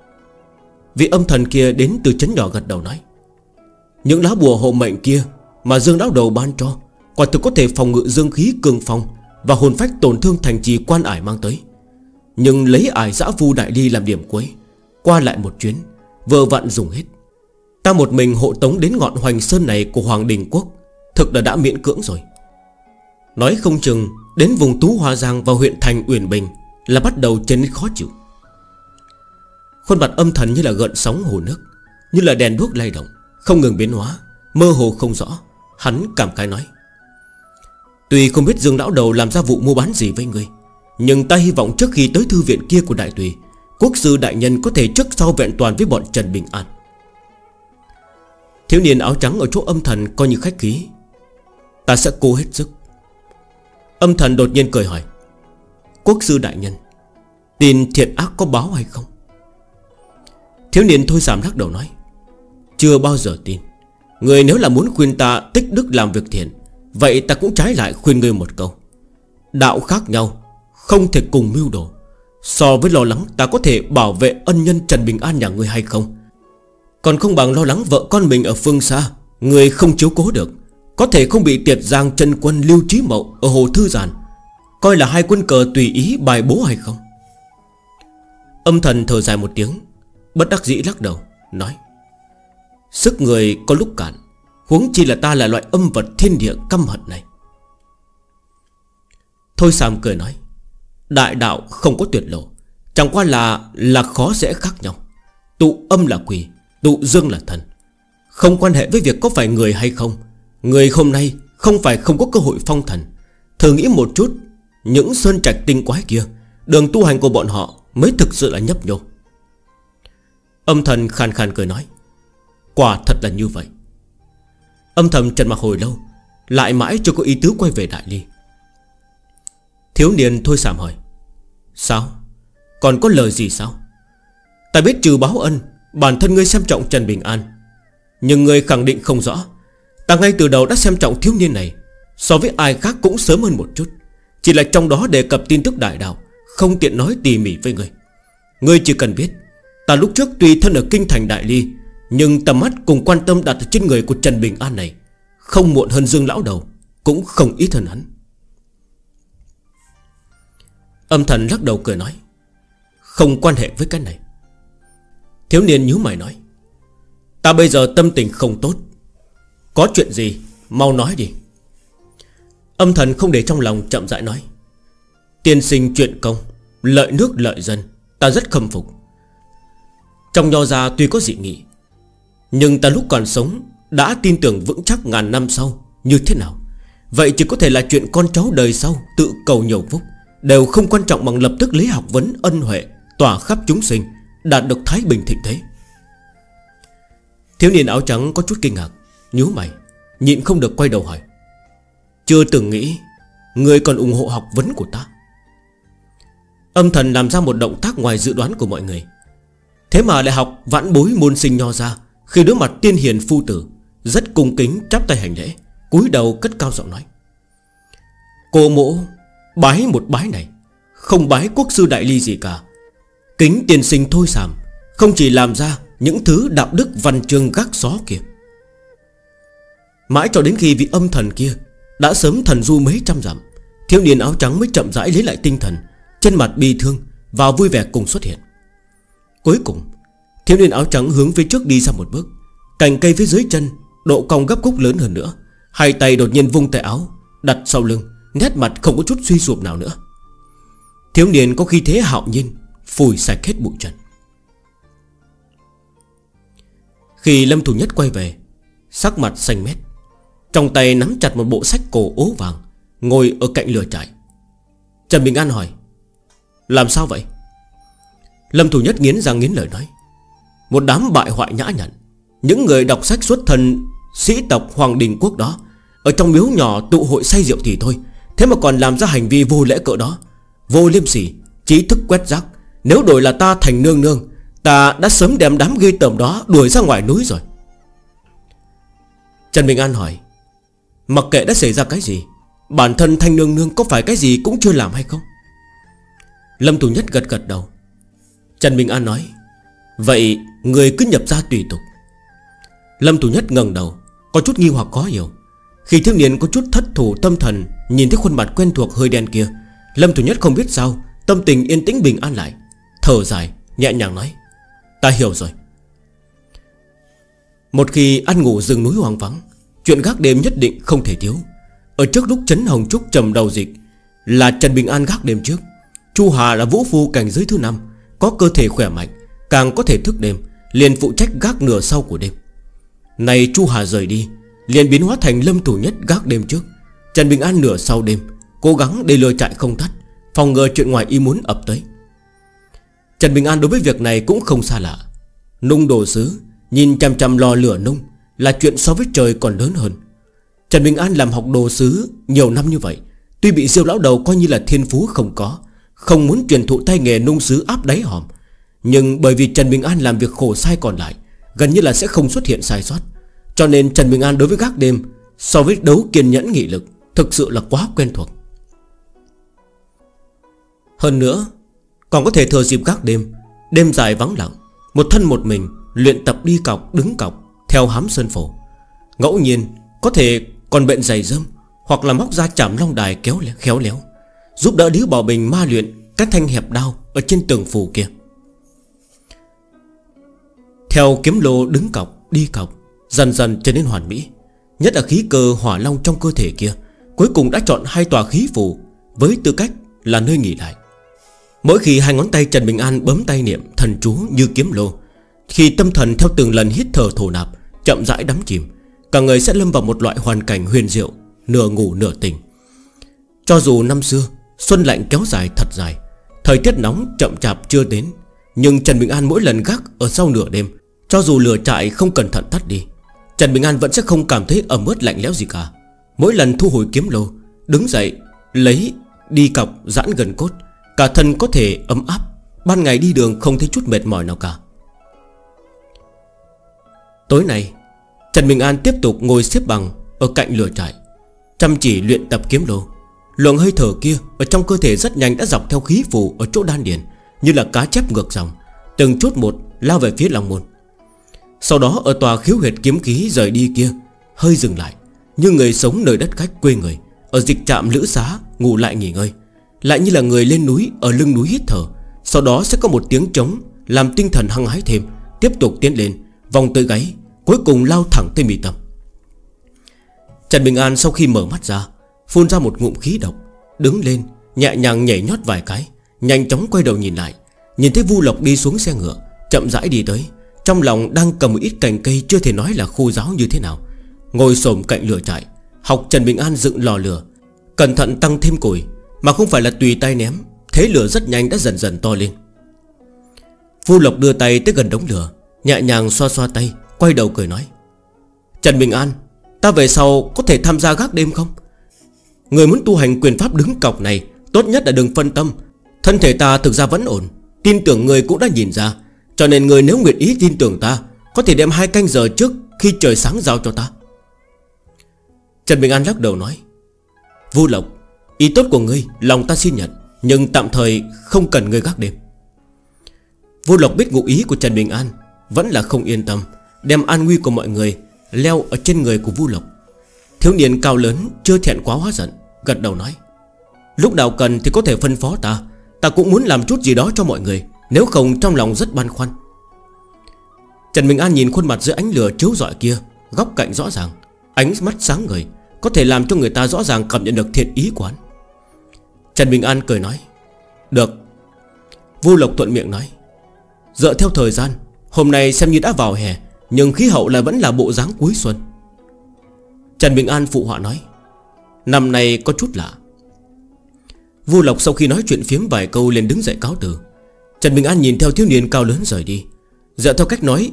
Vị âm thần kia đến từ trấn nhỏ gật đầu nói, những lá bùa hộ mệnh kia mà Dương lão đầu ban cho quả thực có thể phòng ngự dương khí cường phong và hồn phách tổn thương thành trì Quan Ải mang tới. Nhưng lấy ải dã vu đại ly làm điểm cuối, qua lại một chuyến vơ vặn dùng hết. Ta một mình hộ tống đến ngọn Hoành Sơn này của Hoàng Đình Quốc thực là đã miễn cưỡng rồi. Nói không chừng đến vùng Tú Hoa Giang và huyện thành Uyển Bình là bắt đầu trở nên khó chịu. Khuôn mặt âm thần như là gợn sóng hồ nước, như là đèn đuốc lay động, không ngừng biến hóa, mơ hồ không rõ. Hắn cảm khái nói, tuy không biết Dương lão đầu làm ra vụ mua bán gì với ngươi, nhưng ta hy vọng trước khi tới thư viện kia của đại tùy, quốc sư đại nhân có thể trước sau vẹn toàn với bọn Trần Bình An. Thiếu niên áo trắng ở chỗ âm thần coi như khách khí, ta sẽ cố hết sức. Âm thần đột nhiên cười hỏi, quốc sư đại nhân, tin thiện ác có báo hay không? Thiếu niên Thôi Sàm lắc đầu nói, chưa bao giờ tin. Người nếu là muốn khuyên ta tích đức làm việc thiện, vậy ta cũng trái lại khuyên ngươi một câu, đạo khác nhau, không thể cùng mưu đồ. So với lo lắng ta có thể bảo vệ ân nhân Trần Bình An nhà ngươi hay không, còn không bằng lo lắng vợ con mình ở phương xa, người không chiếu cố được, có thể không bị Tiệt Giang chân quân Lưu Trí Mậu ở Hồ Thư Giàn coi là hai quân cờ tùy ý bài bố hay không. Âm thần thở dài một tiếng, bất đắc dĩ lắc đầu nói, sức người có lúc cạn, huống chi là ta là loại âm vật thiên địa căm hận này. Thôi Sàm cười nói, đại đạo không có tuyệt lộ, chẳng qua là khó sẽ khác nhau. Tụ âm là quỷ, tụ dương là thần, không quan hệ với việc có phải người hay không. Người hôm nay không phải không có cơ hội phong thần. Thử nghĩ một chút, những sơn trạch tinh quái kia, đường tu hành của bọn họ mới thực sự là nhấp nhô. Âm thần khàn khàn cười nói, quả thật là như vậy. Âm thầm trần mặc hồi lâu, lại mãi chưa có ý tứ quay về Đại Ly. Thiếu niên Thôi Sàm hỏi, sao? Còn có lời gì sao? Ta biết trừ báo ân, bản thân ngươi xem trọng Trần Bình An, nhưng ngươi khẳng định không rõ. Ta ngay từ đầu đã xem trọng thiếu niên này, so với ai khác cũng sớm hơn một chút. Chỉ là trong đó đề cập tin tức đại đạo, không tiện nói tỉ mỉ với ngươi. Ngươi chỉ cần biết, ta lúc trước tuy thân ở kinh thành Đại Ly, nhưng tầm mắt cùng quan tâm đặt ở trên người của Trần Bình An này không muộn hơn Dương lão đầu, cũng không ít hơn hắn. Âm thần lắc đầu cười nói, không quan hệ với cái này. Thiếu niên nhíu mày nói, ta bây giờ tâm tình không tốt, có chuyện gì mau nói đi. Âm thần không để trong lòng, chậm rãi nói, tiên sinh chuyện công, lợi nước lợi dân, ta rất khâm phục. Trong nho gia tuy có dị nghị, nhưng ta lúc còn sống đã tin tưởng vững chắc ngàn năm sau như thế nào. Vậy chỉ có thể là chuyện con cháu đời sau tự cầu nhiều phúc, đều không quan trọng bằng lập tức lấy học vấn ân huệ tỏa khắp chúng sinh, đạt được thái bình thịnh thế. Thiếu niên áo trắng có chút kinh ngạc, nhíu mày, nhịn không được quay đầu hỏi: chưa từng nghĩ người còn ủng hộ học vấn của ta. Âm Thần làm ra một động tác ngoài dự đoán của mọi người. Thế mà lại học vãn bối môn sinh nho ra, khi đối mặt tiên hiền phu tử, rất cung kính chắp tay hành lễ, cúi đầu cất cao giọng nói: cô mỗ bái một bái này, không bái quốc sư đại ly gì cả. Kính tiên sinh Thôi Sàm không chỉ làm ra những thứ đạo đức văn chương gác xó kia. Mãi cho đến khi vị âm thần kia đã sớm thần du mấy trăm dặm, thiếu niên áo trắng mới chậm rãi lấy lại tinh thần, trên mặt bi thương và vui vẻ cùng xuất hiện. Cuối cùng thiếu niên áo trắng hướng phía trước đi ra một bước, cành cây phía dưới chân độ cong gấp khúc lớn hơn nữa, hai tay đột nhiên vung tay áo đặt sau lưng, nét mặt không có chút suy sụp nào nữa. Thiếu niên có khí thế hạo nhiên, phủi sạch hết bụi trần. Khi Lâm Thủ Nhất quay về, sắc mặt xanh mét, trong tay nắm chặt một bộ sách cổ ố vàng, ngồi ở cạnh lửa trại. Trần Bình An hỏi: làm sao vậy? Lâm Thủ Nhất nghiến răng nghiến lợi nói: một đám bại hoại nhã nhặn, những người đọc sách xuất thân sĩ tộc Hoàng Đình Quốc đó, ở trong miếu nhỏ tụ hội say rượu thì thôi, thế mà còn làm ra hành vi vô lễ cỡ đó, vô liêm sỉ, trí thức quét rác. Nếu đổi là ta thành nương nương, ta đã sớm đem đám ghê tởm đó đuổi ra ngoài núi rồi. Trần Bình An hỏi: mặc kệ đã xảy ra cái gì, bản thân Thanh nương nương có phải cái gì cũng chưa làm hay không? Lâm Thủ Nhất gật gật đầu. Trần Bình An nói: vậy người cứ nhập ra tùy tục. Lâm Thủ Nhất ngẩng đầu, có chút nghi hoặc khó hiểu. Khi thiếu niên có chút thất thủ tâm thần nhìn thấy khuôn mặt quen thuộc hơi đen kia, Lâm Thủ Nhất không biết sao tâm tình yên tĩnh bình an lại, thở dài nhẹ nhàng nói: ta hiểu rồi. Một khi ăn ngủ rừng núi hoang vắng, chuyện gác đêm nhất định không thể thiếu. Ở trước lúc Trấn Hồng Trúc trầm đầu dịch là Trần Bình An gác đêm trước. Chu Hà là vũ phu cảnh giới thứ 5, có cơ thể khỏe mạnh, càng có thể thức đêm, liền phụ trách gác nửa sau của đêm. Này Chu Hà rời đi, liền biến hóa thành Lâm Thủ Nhất gác đêm trước, Trần Bình An nửa sau đêm, cố gắng để lừa chạy không tắt, phòng ngừa chuyện ngoài ý muốn ập tới. Trần Bình An đối với việc này cũng không xa lạ. Nung đồ sứ, nhìn chằm chằm lò lửa nung là chuyện so với trời còn lớn hơn. Trần Bình An làm học đồ sứ nhiều năm như vậy, tuy bị Diêu lão đầu coi như là thiên phú không có, không muốn truyền thụ tay nghề nung sứ áp đáy hòm, nhưng bởi vì Trần Bình An làm việc khổ sai còn lại, gần như là sẽ không xuất hiện sai sót, cho nên Trần Bình An đối với gác đêm so với đấu kiên nhẫn nghị lực thực sự là quá quen thuộc. Hơn nữa còn có thể thừa dịp gác đêm, đêm dài vắng lặng, một thân một mình luyện tập đi cọc đứng cọc theo hám sơn phổ. Ngẫu nhiên có thể còn bện giày rơm, hoặc là móc ra chảm long đài khéo léo, giúp đỡ Điếu Bảo Bình ma luyện các thanh hẹp đao ở trên tường phủ kia. Theo kiếm lô đứng cọc đi cọc dần dần trở nên hoàn mỹ, nhất là khí cơ hỏa long trong cơ thể kia cuối cùng đã chọn 2 tòa khí phủ với tư cách là nơi nghỉ lại. Mỗi khi 2 ngón tay Trần Bình An bấm tay niệm thần chú như kiếm lô, khi tâm thần theo từng lần hít thở thổ nạp chậm rãi đắm chìm, cả người sẽ lâm vào một loại hoàn cảnh huyền diệu, nửa ngủ nửa tỉnh. Cho dù năm xưa xuân lạnh kéo dài thật dài, thời tiết nóng chậm chạp chưa đến, nhưng Trần Bình An mỗi lần gác ở sau nửa đêm, cho dù lửa trại không cẩn thận tắt đi, Trần Bình An vẫn sẽ không cảm thấy ẩm ướt lạnh lẽo gì cả. Mỗi lần thu hồi kiếm lô, đứng dậy lấy đi cọc giãn gần cốt, cả thân có thể ấm áp, ban ngày đi đường không thấy chút mệt mỏi nào cả. Tối nay Trần Bình An tiếp tục ngồi xếp bằng ở cạnh lửa trại, chăm chỉ luyện tập kiếm lô. Luồng hơi thở kia ở trong cơ thể rất nhanh đã dọc theo khí phủ ở chỗ đan điền, như là cá chép ngược dòng, từng chút một lao về phía Long Môn. Sau đó ở tòa khiếu huyệt kiếm khí rời đi kia hơi dừng lại, như người sống nơi đất khách quê người, ở dịch trạm lữ xá ngủ lại nghỉ ngơi, lại như là người lên núi ở lưng núi hít thở. Sau đó sẽ có một tiếng trống làm tinh thần hăng hái thêm, tiếp tục tiến lên, vòng tới gáy, cuối cùng lao thẳng tới mi tâm. Trần Bình An sau khi mở mắt ra, phun ra một ngụm khí độc, đứng lên nhẹ nhàng nhảy nhót vài cái, nhanh chóng quay đầu nhìn lại, nhìn thấy Vu Lộc đi xuống xe ngựa, chậm rãi đi tới, trong lòng đang cầm một ít cành cây chưa thể nói là khô ráo như thế nào, ngồi xổm cạnh lửa trại, học Trần Bình An dựng lò lửa, cẩn thận tăng thêm củi, mà không phải là tùy tay ném. Thế lửa rất nhanh đã dần dần to lên. Vu Lộc đưa tay tới gần đống lửa, nhẹ nhàng xoa xoa tay, quay đầu cười nói: Trần Bình An, ta về sau có thể tham gia gác đêm không? Người muốn tu hành quyền pháp đứng cọc này, tốt nhất là đừng phân tâm. Thân thể ta thực ra vẫn ổn, tin tưởng người cũng đã nhìn ra. Cho nên người nếu nguyện ý tin tưởng ta, có thể đem 2 canh giờ trước khi trời sáng giao cho ta. Trần Bình An lắc đầu nói: Vu Lộc, ý tốt của ngươi lòng ta xin nhận, nhưng tạm thời không cần ngươi gác đêm. Vu Lộc biết ngụ ý của Trần Bình An, vẫn là không yên tâm, đem an nguy của mọi người leo ở trên người của Vu Lộc. Thiếu niên cao lớn chưa thẹn quá hóa giận, gật đầu nói: Lúc nào cần thì có thể phân phó ta, ta cũng muốn làm chút gì đó cho mọi người, nếu không trong lòng rất băn khoăn. Trần Bình An nhìn khuôn mặt dưới ánh lửa chiếu rọi kia, góc cạnh rõ ràng, ánh mắt sáng ngời, có thể làm cho người ta rõ ràng cảm nhận được thiện ý của hắn. Trần Bình An cười nói: Được. Vu Lộc thuận miệng nói: Dựa theo thời gian, hôm nay xem như đã vào hè, nhưng khí hậu lại vẫn là bộ dáng cuối xuân. Trần Bình An phụ họa nói: Năm nay có chút lạ. Vu Lộc sau khi nói chuyện phiếm vài câu liền đứng dậy cáo từ. Trần Bình An nhìn theo thiếu niên cao lớn rời đi. Dựa theo cách nói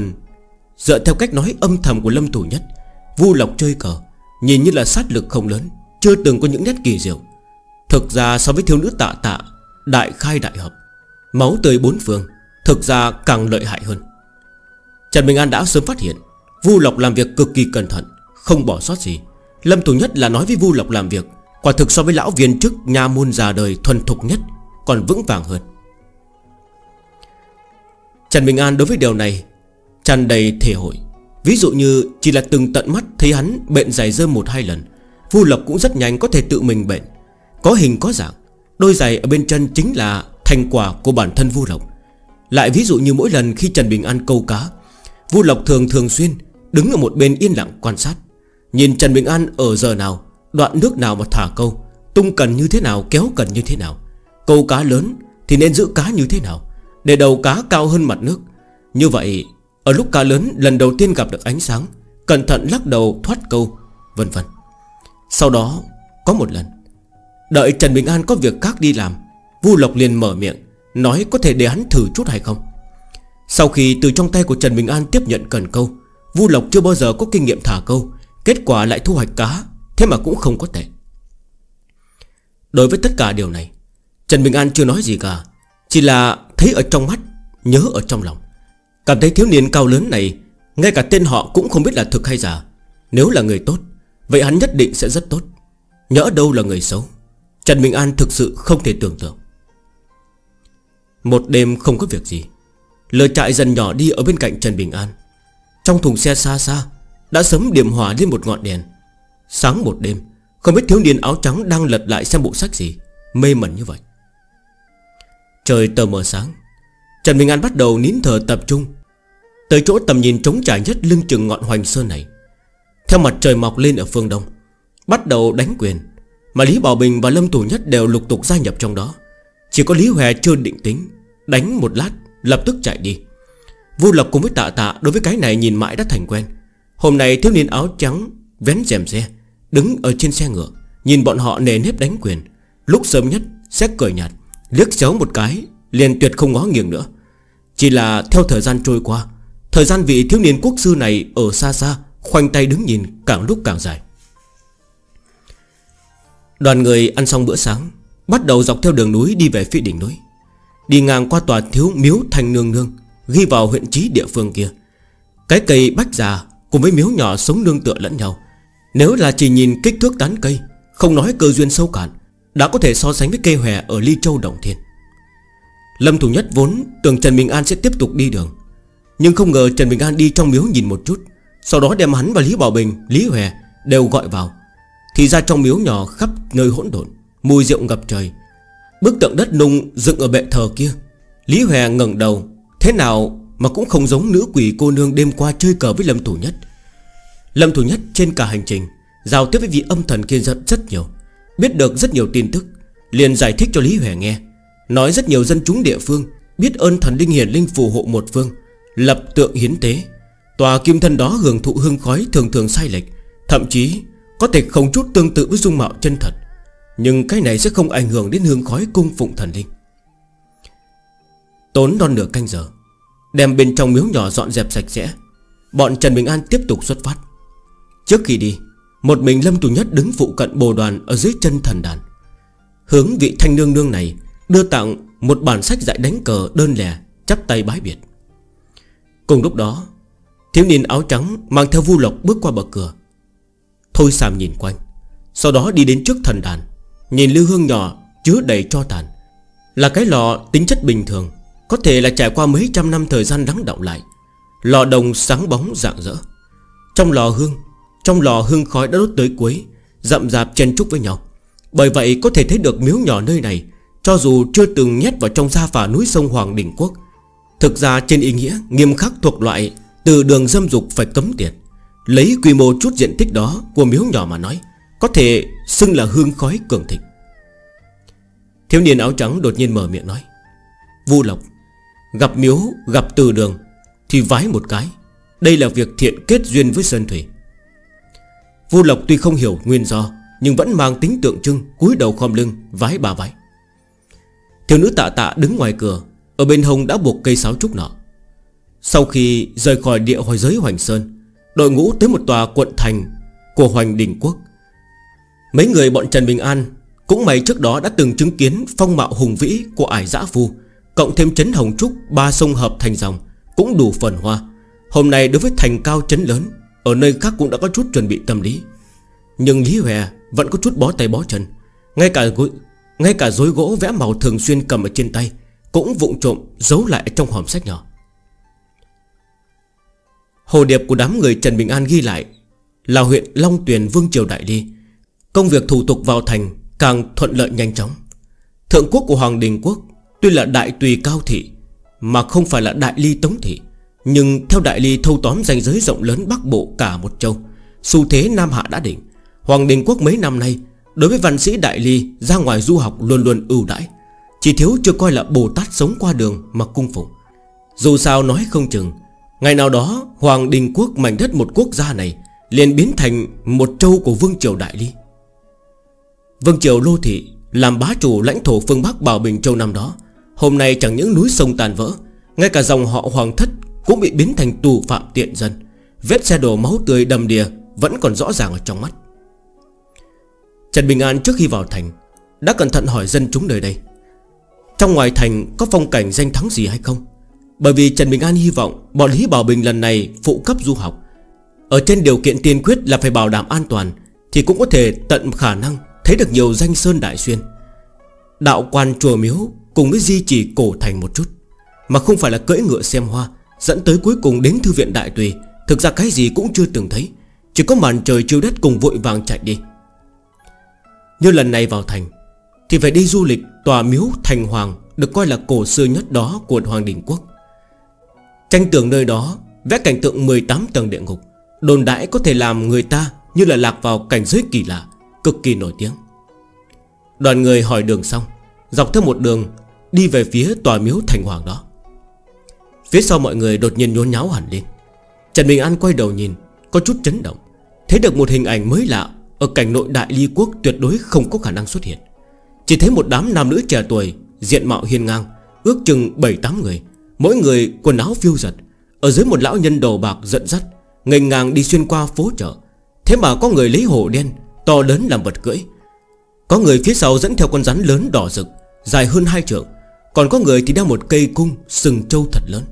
âm thầm của Lâm Thủ Nhất, Vu Lộc chơi cờ nhìn như là sát lực không lớn, chưa từng có những nét kỳ diệu. Thực ra so với thiếu nữ Tạ Tạ đại khai đại hợp, máu tươi 4 phương, thực ra càng lợi hại hơn. Trần Bình An đã sớm phát hiện Vu Lộc làm việc cực kỳ cẩn thận, không bỏ sót gì. Lâm Thủ Nhất là nói với Vu Lộc làm việc quả thực so với lão viên chức nha môn già đời thuần thục nhất còn vững vàng hơn. Trần Bình An đối với điều này tràn đầy thể hội. Ví dụ như chỉ là từng tận mắt thấy hắn bệnh giày rơm 1-2 lần, Vu Lộc cũng rất nhanh có thể tự mình bệnh, có hình có dạng. Đôi giày ở bên chân chính là thành quả của bản thân Vu Lộc. Lại ví dụ như mỗi lần khi Trần Bình An câu cá, Vu Lộc thường xuyên đứng ở một bên yên lặng quan sát, nhìn Trần Bình An ở giờ nào, đoạn nước nào mà thả câu, tung cần như thế nào, kéo cần như thế nào, câu cá lớn thì nên giữ cá như thế nào, để đầu cá cao hơn mặt nước. Như vậy ở lúc cá lớn lần đầu tiên gặp được ánh sáng, cẩn thận lắc đầu thoát câu, vân vân. Sau đó có một lần, đợi Trần Bình An có việc khác đi làm, Vu Lộc liền mở miệng nói có thể để hắn thử chút hay không. Sau khi từ trong tay của Trần Bình An tiếp nhận cần câu, Vu Lộc chưa bao giờ có kinh nghiệm thả câu, kết quả lại thu hoạch cá, thế mà cũng không có tệ. Đối với tất cả điều này, Trần Bình An chưa nói gì cả, chỉ là thấy ở trong mắt, nhớ ở trong lòng. Cảm thấy thiếu niên cao lớn này ngay cả tên họ cũng không biết là thực hay giả. Nếu là người tốt, vậy hắn nhất định sẽ rất tốt. Nhỡ đâu là người xấu, Trần Bình An thực sự không thể tưởng tượng. Một đêm không có việc gì, lửa trại dần nhỏ đi ở bên cạnh Trần Bình An. Trong thùng xe xa xa đã sớm điểm hỏa lên một ngọn đèn. Sáng một đêm, không biết thiếu niên áo trắng đang lật lại xem bộ sách gì, mê mẩn như vậy. Trời tờ mờ sáng, Trần Bình An bắt đầu nín thở tập trung tới chỗ tầm nhìn trống trải nhất lưng chừng ngọn Hoành Sơn này. Theo mặt trời mọc lên ở phương đông, bắt đầu đánh quyền, mà Lý Bảo Bình và Lâm Thủ Nhất đều lục tục gia nhập trong đó. Chỉ có Lý Hòe chưa định tính, đánh một lát lập tức chạy đi. Vu Lộc cùng với Tạ Tạ đối với cái này nhìn mãi đã thành quen. Hôm nay thiếu niên áo trắng vén rèm xe, đứng ở trên xe ngựa, nhìn bọn họ nề nếp đánh quyền. Lúc sớm nhất sẽ cười nhạt, liếc xéo một cái liền tuyệt không ngó nghiêng nữa. Chỉ là theo thời gian trôi qua, thời gian vị thiếu niên quốc sư này ở xa xa khoanh tay đứng nhìn càng lúc càng dài. Đoàn người ăn xong bữa sáng, bắt đầu dọc theo đường núi đi về phía đỉnh núi. Đi ngang qua tòa thiếu miếu Thanh Nương Nương ghi vào huyện trí địa phương kia. Cái cây bách già cùng với miếu nhỏ sống nương tựa lẫn nhau. Nếu là chỉ nhìn kích thước tán cây, không nói cơ duyên sâu cạn, đã có thể so sánh với cây hòe ở Ly Châu Đồng Thiên. Lâm Thủ Nhất vốn tưởng Trần Bình An sẽ tiếp tục đi đường, nhưng không ngờ Trần Bình An đi trong miếu nhìn một chút, sau đó đem hắn và Lý Bảo Bình, Lý Hòe đều gọi vào. Thì ra trong miếu nhỏ khắp nơi hỗn độn, mùi rượu ngập trời. Bức tượng đất nung dựng ở bệ thờ kia, Lý Hòe ngẩng đầu, thế nào mà cũng không giống nữ quỷ cô nương đêm qua chơi cờ với Lâm Thủ Nhất. Lâm Thủ Nhất trên cả hành trình giao tiếp với vị âm thần kia rất nhiều, biết được rất nhiều tin tức, liền giải thích cho Lý Hòe nghe, nói rất nhiều dân chúng địa phương biết ơn thần linh hiển linh phù hộ một phương, lập tượng hiến tế. Tòa kim thân đó hưởng thụ hương khói thường sai lệch, thậm chí có thể không chút tương tự với dung mạo chân thật, nhưng cái này sẽ không ảnh hưởng đến hương khói cung phụng thần linh. Tốn non nửa canh giờ, đem bên trong miếu nhỏ dọn dẹp sạch sẽ, bọn Trần Bình An tiếp tục xuất phát. Trước khi đi, một mình Lâm Tù Nhất đứng phụ cận bồ đoàn ở dưới chân thần đàn, hướng vị thanh nương nương này đưa tặng một bản sách dạy đánh cờ đơn lẻ, chắp tay bái biệt. Cùng lúc đó, thiếu niên áo trắng mang theo Vu Lộc bước qua bậc cửa. Thôi Sàm nhìn quanh, sau đó đi đến trước thần đàn, nhìn lư hương nhỏ chứa đầy tro tàn. Là cái lò tính chất bình thường, có thể là trải qua mấy trăm năm thời gian lắng đọng lại. Lò đồng sáng bóng rạng rỡ. Trong lò hương khói đã đốt tới cuối, rậm rạp chen chúc với nhau. Bởi vậy có thể thấy được miếu nhỏ nơi này, cho dù chưa từng nhét vào trong sa phả núi sông Hoàng Đình Quốc, thực ra trên ý nghĩa nghiêm khắc thuộc loại từ đường dâm dục phải cấm tiệt. Lấy quy mô chút diện tích đó của miếu nhỏ mà nói, có thể xưng là hương khói cường thịnh. Thiếu niên áo trắng đột nhiên mở miệng nói: Vu Lộc, gặp miếu gặp từ đường thì vái một cái. Đây là việc thiện kết duyên với Sơn Thủy. Vu Lộc tuy không hiểu nguyên do, nhưng vẫn mang tính tượng trưng, cúi đầu khom lưng vái ba vái. Thiếu nữ Tạ Tạ đứng ngoài cửa, ở bên hông đã buộc cây sáo trúc nọ. Sau khi rời khỏi địa hồi giới Hoành Sơn, đội ngũ tới một tòa quận thành của Hoành Đình Quốc. Mấy người bọn Trần Bình An cũng may trước đó đã từng chứng kiến phong mạo hùng vĩ của ải dã phu, cộng thêm trấn Hồng Trúc ba sông hợp thành dòng, cũng đủ phần hoa. Hôm nay đối với thành cao trấn lớn, ở nơi khác cũng đã có chút chuẩn bị tâm lý. Nhưng Lý Hòe vẫn có chút bó tay bó chân. Ngay cả rối gỗ vẽ màu thường xuyên cầm ở trên tay cũng vụng trộm giấu lại trong hòm sách nhỏ. Hồ điệp của đám người Trần Bình An ghi lại là huyện Long Tuyền Vương Triều Đại Ly. Công việc thủ tục vào thành càng thuận lợi nhanh chóng. Thượng quốc của Hoàng Đình Quốc tuy là đại tùy cao thị, mà không phải là đại ly tống thị, nhưng theo đại ly thâu tóm ranh giới rộng lớn Bắc Bộ cả một châu, xu thế Nam Hạ đã định. Hoàng Đình Quốc mấy năm nay đối với văn sĩ đại ly ra ngoài du học luôn luôn ưu đãi, chỉ thiếu chưa coi là Bồ Tát sống qua đường mà cung phụng. Dù sao nói không chừng ngày nào đó Hoàng Đình Quốc, mảnh đất một quốc gia này, liền biến thành một châu của Vương Triều Đại Ly. Vương Triều Lô Thị làm bá chủ lãnh thổ phương Bắc Bảo Bình Châu năm đó, hôm nay chẳng những núi sông tàn vỡ, ngay cả dòng họ Hoàng Thất cũng bị biến thành tù phạm tiện dân. Vết xe đổ máu tươi đầm đìa vẫn còn rõ ràng ở trong mắt. Trần Bình An trước khi vào thành đã cẩn thận hỏi dân chúng nơi đây, trong ngoài thành có phong cảnh danh thắng gì hay không. Bởi vì Trần Bình An hy vọng bọn Lý Bảo Bình lần này phụ cấp du học, ở trên điều kiện tiên quyết là phải bảo đảm an toàn, thì cũng có thể tận khả năng thấy được nhiều danh sơn đại xuyên, đạo quan chùa miếu, cùng với di chỉ cổ thành một chút, mà không phải là cưỡi ngựa xem hoa, dẫn tới cuối cùng đến thư viện Đại Tùy. Thực ra cái gì cũng chưa từng thấy, chỉ có màn trời chiếu đất cùng vội vàng chạy đi. Như lần này vào thành thì phải đi du lịch tòa miếu Thành Hoàng, được coi là cổ xưa nhất đó của Hoàng Đình Quốc. Tranh tường nơi đó vẽ cảnh tượng 18 tầng địa ngục, đồn đãi có thể làm người ta như là lạc vào cảnh giới kỳ lạ, cực kỳ nổi tiếng. Đoàn người hỏi đường xong, dọc theo một đường đi về phía tòa miếu Thành Hoàng đó. Phía sau mọi người đột nhiên nhốn nháo hẳn lên. Trần Bình An quay đầu nhìn, có chút chấn động, thấy được một hình ảnh mới lạ ở cảnh nội Đại Ly Quốc tuyệt đối không có khả năng xuất hiện. Chỉ thấy một đám nam nữ trẻ tuổi, diện mạo hiên ngang, ước chừng 7-8 người, mỗi người quần áo phiêu giật, ở dưới một lão nhân đầu bạc dẫn dắt, nghênh ngang đi xuyên qua phố chợ. Thế mà có người lấy hổ đen to lớn làm vật cưỡi, có người phía sau dẫn theo con rắn lớn đỏ rực dài hơn 2 trượng, còn có người thì đeo một cây cung sừng trâu thật lớn.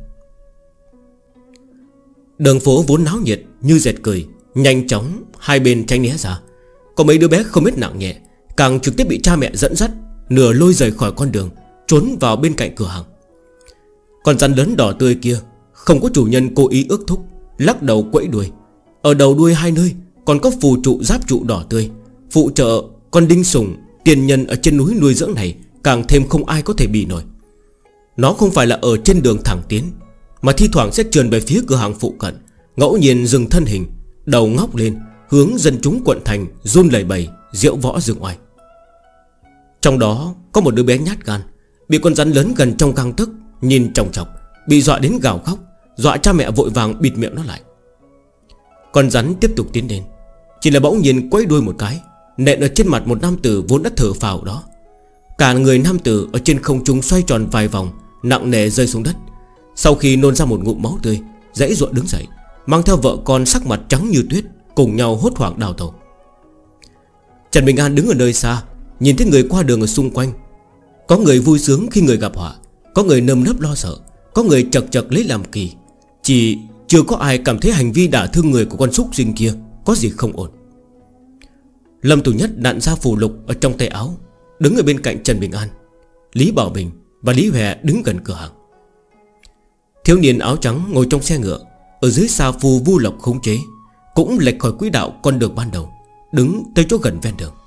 Đường phố vốn náo nhiệt như dệt cười, nhanh chóng hai bên tránh né ra. Có mấy đứa bé không biết nặng nhẹ, càng trực tiếp bị cha mẹ dẫn dắt, nửa lôi rời khỏi con đường, trốn vào bên cạnh cửa hàng. Con rắn lớn đỏ tươi kia không có chủ nhân cố ý ước thúc, lắc đầu quẫy đuôi. Ở đầu đuôi hai nơi còn có phù trụ giáp trụ đỏ tươi, phụ trợ con đinh sủng tiền nhân ở trên núi nuôi dưỡng này, càng thêm không ai có thể bì nổi. Nó không phải là ở trên đường thẳng tiến, mà thi thoảng sẽ trườn về phía cửa hàng phụ cận, ngẫu nhiên dừng thân hình, đầu ngóc lên, hướng dân chúng quận thành run lẩy bẩy, diễu võ dương oai. Trong đó có một đứa bé nhát gan, bị con rắn lớn gần trong gang tấc nhìn chòng chọc, bị dọa đến gào khóc, dọa cha mẹ vội vàng bịt miệng nó lại. Con rắn tiếp tục tiến đến, chỉ là bỗng nhiên quay đuôi một cái, nện ở trên mặt một nam tử vốn đã thở phào đó. Cả người nam tử ở trên không trung xoay tròn vài vòng, nặng nề rơi xuống đất. Sau khi nôn ra một ngụm máu tươi, giãy giụa đứng dậy, mang theo vợ con sắc mặt trắng như tuyết, cùng nhau hốt hoảng đào tẩu. Trần Bình An đứng ở nơi xa, nhìn thấy người qua đường ở xung quanh. Có người vui sướng khi người gặp họa, có người nơm nớp lo sợ, có người chật chật lấy làm kỳ. Chỉ chưa có ai cảm thấy hành vi đả thương người của con súc sinh kia có gì không ổn. Lâm Thủ Nhất đạn ra phù lục ở trong tay áo, đứng ở bên cạnh Trần Bình An. Lý Bảo Bình và Lý Hòe đứng gần cửa hàng. Thiếu niên áo trắng ngồi trong xe ngựa, ở dưới xa phù Vu Lộc khống chế, cũng lệch khỏi quỹ đạo con đường ban đầu, đứng tới chỗ gần ven đường.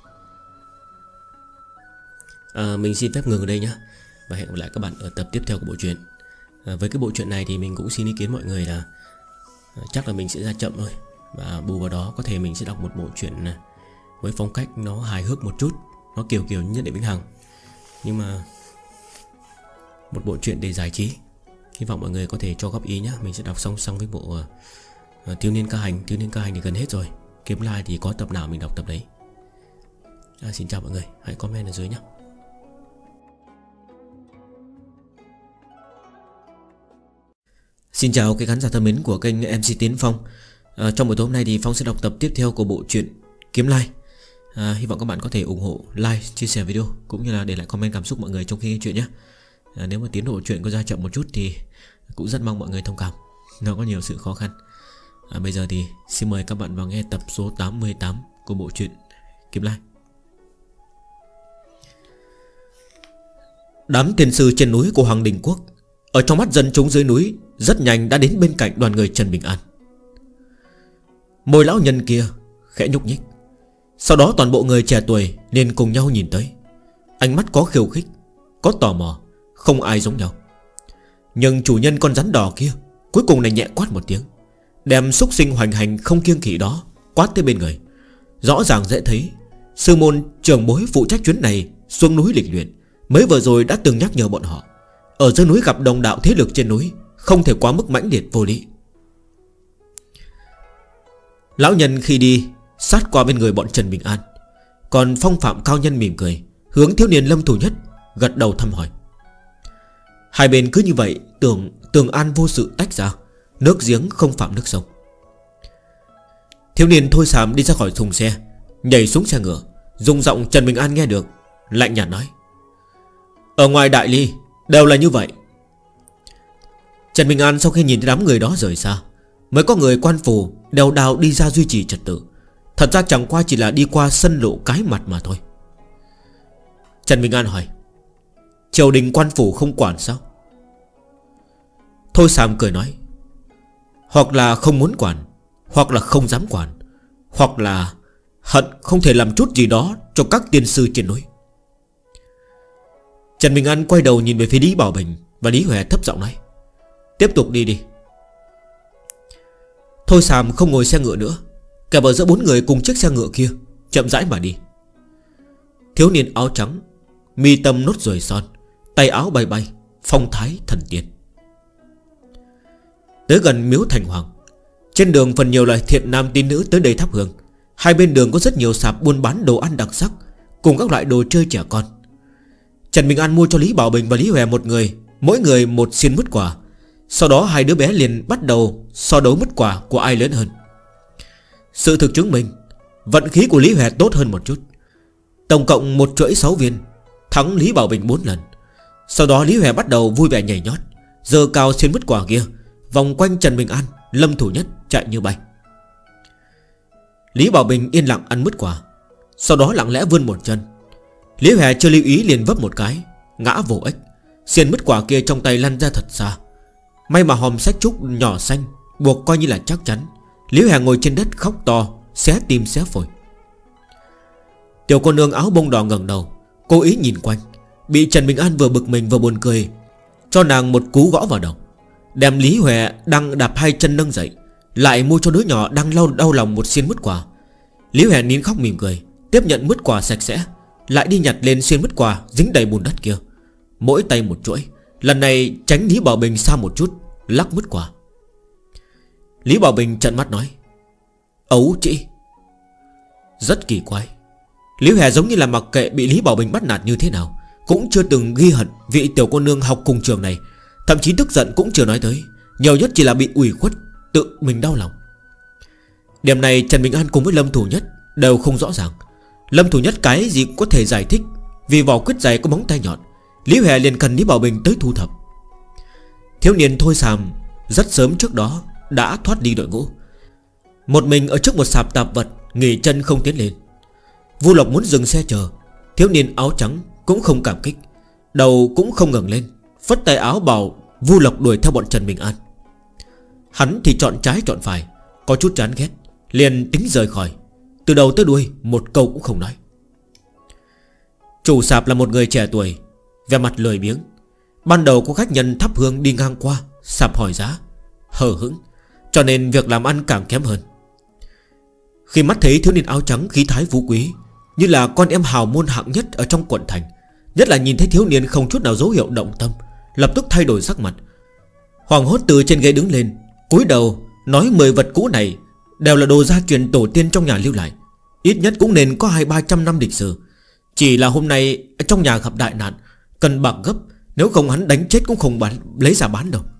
Mình xin phép ngừng ở đây nhé, và hẹn gặp lại các bạn ở tập tiếp theo của bộ truyện. Với cái bộ truyện này thì mình cũng xin ý kiến mọi người là chắc là mình sẽ ra chậm thôi, và bù vào đó có thể mình sẽ đọc một bộ truyện với phong cách nó hài hước một chút, nó kiểu Nhất Định Vĩnh Hằng, nhưng mà một bộ truyện để giải trí. Hy vọng mọi người có thể cho góp ý nhé. Mình sẽ đọc song song với bộ Thiếu Niên Ca Hành. Thiếu Niên Ca Hành thì gần hết rồi, Kiếm Lai thì có tập nào mình đọc tập đấy. Xin chào mọi người, hãy comment ở dưới nhé. Xin chào các khán giả thân mến của kênh MC Tiến Phong. Trong buổi tối hôm nay thì Phong sẽ đọc tập tiếp theo của bộ truyện Kiếm Lai. Hy vọng các bạn có thể ủng hộ, like, chia sẻ video, cũng như là để lại comment cảm xúc mọi người trong khi nghe chuyện nhé. Nếu mà tiến độ chuyện có ra chậm một chút thì cũng rất mong mọi người thông cảm, nó có nhiều sự khó khăn. Bây giờ thì xin mời các bạn vào nghe tập số 88 của bộ truyện Kiếm Lai. Đám tiên sư trên núi của Hoàng Đình Quốc, ở trong mắt dân chúng dưới núi, rất nhanh đã đến bên cạnh đoàn người Trần Bình An. Môi lão nhân kia khẽ nhúc nhích, sau đó toàn bộ người trẻ tuổi nên cùng nhau nhìn tới. Ánh mắt có khiêu khích, có tò mò, không ai giống nhau. Nhưng chủ nhân con rắn đỏ kia cuối cùng này nhẹ quát một tiếng, đem xúc sinh hoành hành không kiêng kỵ đó quát tới bên người. Rõ ràng dễ thấy, sư môn trưởng bối phụ trách chuyến này xuống núi lịch luyện mới vừa rồi đã từng nhắc nhở bọn họ, ở dưới núi gặp đồng đạo thế lực trên núi không thể quá mức mãnh liệt vô lý. Lão nhân khi đi sát qua bên người bọn Trần Bình An, còn phong phạm cao nhân mỉm cười hướng thiếu niên Lâm Thủ Nhất gật đầu thăm hỏi. Hai bên cứ như vậy tường an vô sự tách ra, nước giếng không phạm nước sông. Thiếu niên Thôi Sàm đi ra khỏi thùng xe, nhảy xuống xe ngựa, dùng giọng Trần Bình An nghe được, lạnh nhạt nói: ở ngoài Đại Ly đều là như vậy. Trần Bình An sau khi nhìn thấy đám người đó rời xa, mới có người quan phủ đèo đào đi ra duy trì trật tự. Thật ra chẳng qua chỉ là đi qua sân lộ cái mặt mà thôi. Trần Bình An hỏi: triều đình quan phủ không quản sao? Thôi Sàm cười nói: hoặc là không muốn quản, hoặc là không dám quản, hoặc là hận không thể làm chút gì đó cho các tiên sư trên núi. Trần Bình An quay đầu nhìn về phía Lý Bảo Bình và Lý Hòe, thấp giọng nói: tiếp tục đi đi. Thôi Sàm không ngồi xe ngựa nữa, kẹp ở giữa bốn người cùng chiếc xe ngựa kia, chậm rãi mà đi. Thiếu niên áo trắng, mi tâm nốt ruồi son, tay áo bay bay, phong thái thần tiên. Tới gần miếu Thành Hoàng, trên đường phần nhiều là thiện nam tín nữ tới đây thắp hương. Hai bên đường có rất nhiều sạp buôn bán đồ ăn đặc sắc cùng các loại đồ chơi trẻ con. Trần Bình An mua cho Lý Bảo Bình và Lý Hòe một người, mỗi người một xiên mứt quả. Sau đó hai đứa bé liền bắt đầu so đấu mứt quả của ai lớn hơn. Sự thực chứng minh vận khí của Lý Hòe tốt hơn một chút. Tổng cộng một chuỗi 6 viên, thắng Lý Bảo Bình 4 lần. Sau đó Lý Hòe bắt đầu vui vẻ nhảy nhót, giơ cao xiên mứt quả kia, vòng quanh Trần Bình An, Lâm Thủ Nhất chạy như bay. Lý Bảo Bình yên lặng ăn mứt quả, sau đó lặng lẽ vươn một chân. Lý Hòe chưa lưu ý liền vấp một cái, ngã vồ ếch. Xiên mứt quả kia trong tay lăn ra thật xa. May mà hòm sách trúc nhỏ xanh buộc coi như là chắc chắn. Lý Hòe ngồi trên đất khóc to, xé tim xé phổi. Tiểu cô nương áo bông đỏ ngẩng đầu, cố ý nhìn quanh, bị Trần Bình An vừa bực mình vừa buồn cười cho nàng một cú gõ vào đầu, đem Lý Hòe đang đạp hai chân nâng dậy, lại mua cho đứa nhỏ đang đau lòng một xiên mứt quả. Lý Hòe nín khóc mỉm cười, tiếp nhận mứt quả sạch sẽ, lại đi nhặt lên xiên mứt quả dính đầy bùn đất kia, mỗi tay một chuỗi. Lần này tránh Lý Bảo Bình xa một chút, lắc mứt quả. Lý Bảo Bình trợn mắt nói: ấu chị. Rất kỳ quái, Lý Hòe giống như là mặc kệ bị Lý Bảo Bình bắt nạt như thế nào, cũng chưa từng ghi hận vị tiểu cô nương học cùng trường này. Thậm chí tức giận cũng chưa nói tới, nhiều nhất chỉ là bị ủy khuất, tự mình đau lòng. Điểm này Trần Bình An cùng với Lâm Thủ Nhất đều không rõ ràng. Lâm Thủ Nhất cái gì cũng có thể giải thích, vì vỏ quyết giày có móng tay nhọn. Lý Huệ liền cần Lý Bảo Bình tới thu thập. Thiếu niên Thôi Sàm rất sớm trước đó đã thoát đi đội ngũ, một mình ở trước một sạp tạp vật nghỉ chân không tiến lên. Vu Lộc muốn dừng xe chờ, thiếu niên áo trắng cũng không cảm kích, đầu cũng không ngẩng lên, phất tay áo bảo Vu Lộc đuổi theo bọn Trần Bình An. Hắn thì chọn trái chọn phải, có chút chán ghét, liền tính rời khỏi. Từ đầu tới đuôi một câu cũng không nói. Chủ sạp là một người trẻ tuổi, vẻ mặt lười biếng. Ban đầu có khách nhân thắp hương đi ngang qua, sạp hỏi giá, hờ hững, cho nên việc làm ăn càng kém hơn. Khi mắt thấy thiếu niên áo trắng khí thái phú quý, như là con em hào môn hạng nhất ở trong quận thành, nhất là nhìn thấy thiếu niên không chút nào dấu hiệu động tâm, lập tức thay đổi sắc mặt, hoảng hốt từ trên ghế đứng lên, cúi đầu nói 10 vật cũ này đều là đồ gia truyền tổ tiên trong nhà lưu lại, ít nhất cũng nên có 200-300 năm lịch sử. Chỉ là hôm nay trong nhà gặp đại nạn, cần bạc gấp, nếu không hắn đánh chết cũng không lấy ra bán đâu.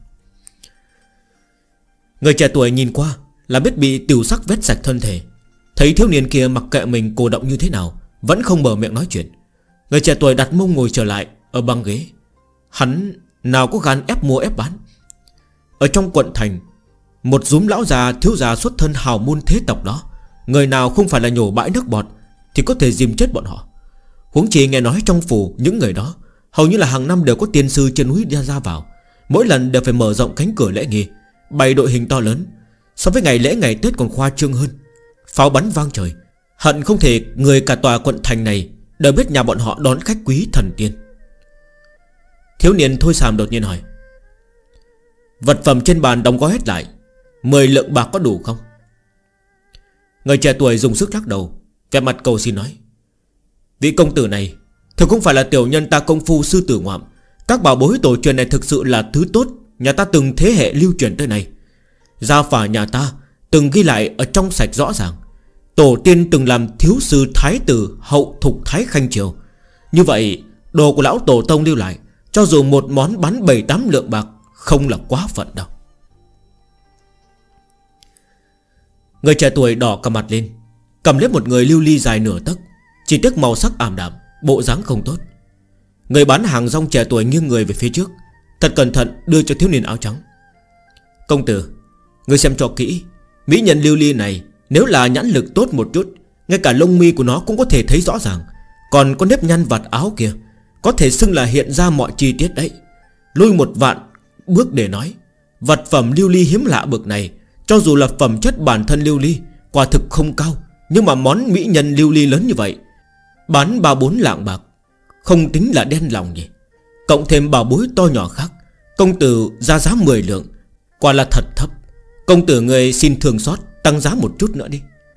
Người trẻ tuổi nhìn qua là biết bị tiểu sắc vết sạch thân thể. Thấy thiếu niên kia mặc kệ mình cổ động như thế nào, vẫn không mở miệng nói chuyện. Người trẻ tuổi đặt mông ngồi trở lại ở băng ghế. Hắn nào có gan ép mua ép bán. Ở trong quận thành, một dúm lão già thiếu già xuất thân hào môn thế tộc đó, người nào không phải là nhổ bãi nước bọt thì có thể dìm chết bọn họ. Huống chi nghe nói trong phủ những người đó hầu như là hàng năm đều có tiên sư trên núi ra vào, mỗi lần đều phải mở rộng cánh cửa lễ nghi, bày đội hình to lớn, so với ngày lễ ngày Tết còn khoa trương hơn. Pháo bắn vang trời, hận không thể người cả tòa quận thành này đều biết nhà bọn họ đón khách quý thần tiên. Thiếu niên Thôi Sàm đột nhiên hỏi, vật phẩm trên bàn đóng gói hết lại 10 lượng bạc có đủ không? Người trẻ tuổi dùng sức lắc đầu, vẻ mặt cầu xin nói, vị công tử này thực không phải là tiểu nhân ta công phu sư tử ngoạm. Các bảo bối tổ truyền này thực sự là thứ tốt, nhà ta từng thế hệ lưu truyền tới này. Gia phả nhà ta từng ghi lại ở trong sạch rõ ràng, tổ tiên từng làm thiếu sư thái tử hậu thục thái khanh triều. Như vậy đồ của lão tổ tông lưu lại, cho dù một món bán 7-8 lượng bạc không là quá phận đâu. Người trẻ tuổi đỏ cả mặt lên, cầm lấy một người lưu ly dài nửa tấc, chỉ tiếc màu sắc ảm đạm, bộ dáng không tốt. Người bán hàng rong trẻ tuổi nghiêng người về phía trước, thật cẩn thận đưa cho thiếu niên áo trắng. Công tử, người xem cho kỹ, mỹ nhân lưu ly này nếu là nhãn lực tốt một chút, ngay cả lông mi của nó cũng có thể thấy rõ ràng. Còn có nếp nhăn vạt áo kia, có thể xưng là hiện ra mọi chi tiết đấy. Lui một vạn bước để nói, vật phẩm lưu ly hiếm lạ bực này, cho dù là phẩm chất bản thân lưu ly quả thực không cao, nhưng mà món mỹ nhân lưu ly lớn như vậy, bán 3-4 lạng bạc không tính là đen lòng nhỉ. Cộng thêm bảo bối to nhỏ khác, công tử ra giá 10 lượng, quả là thật thấp. Công tử người xin thương xót, tăng giá một chút nữa đi.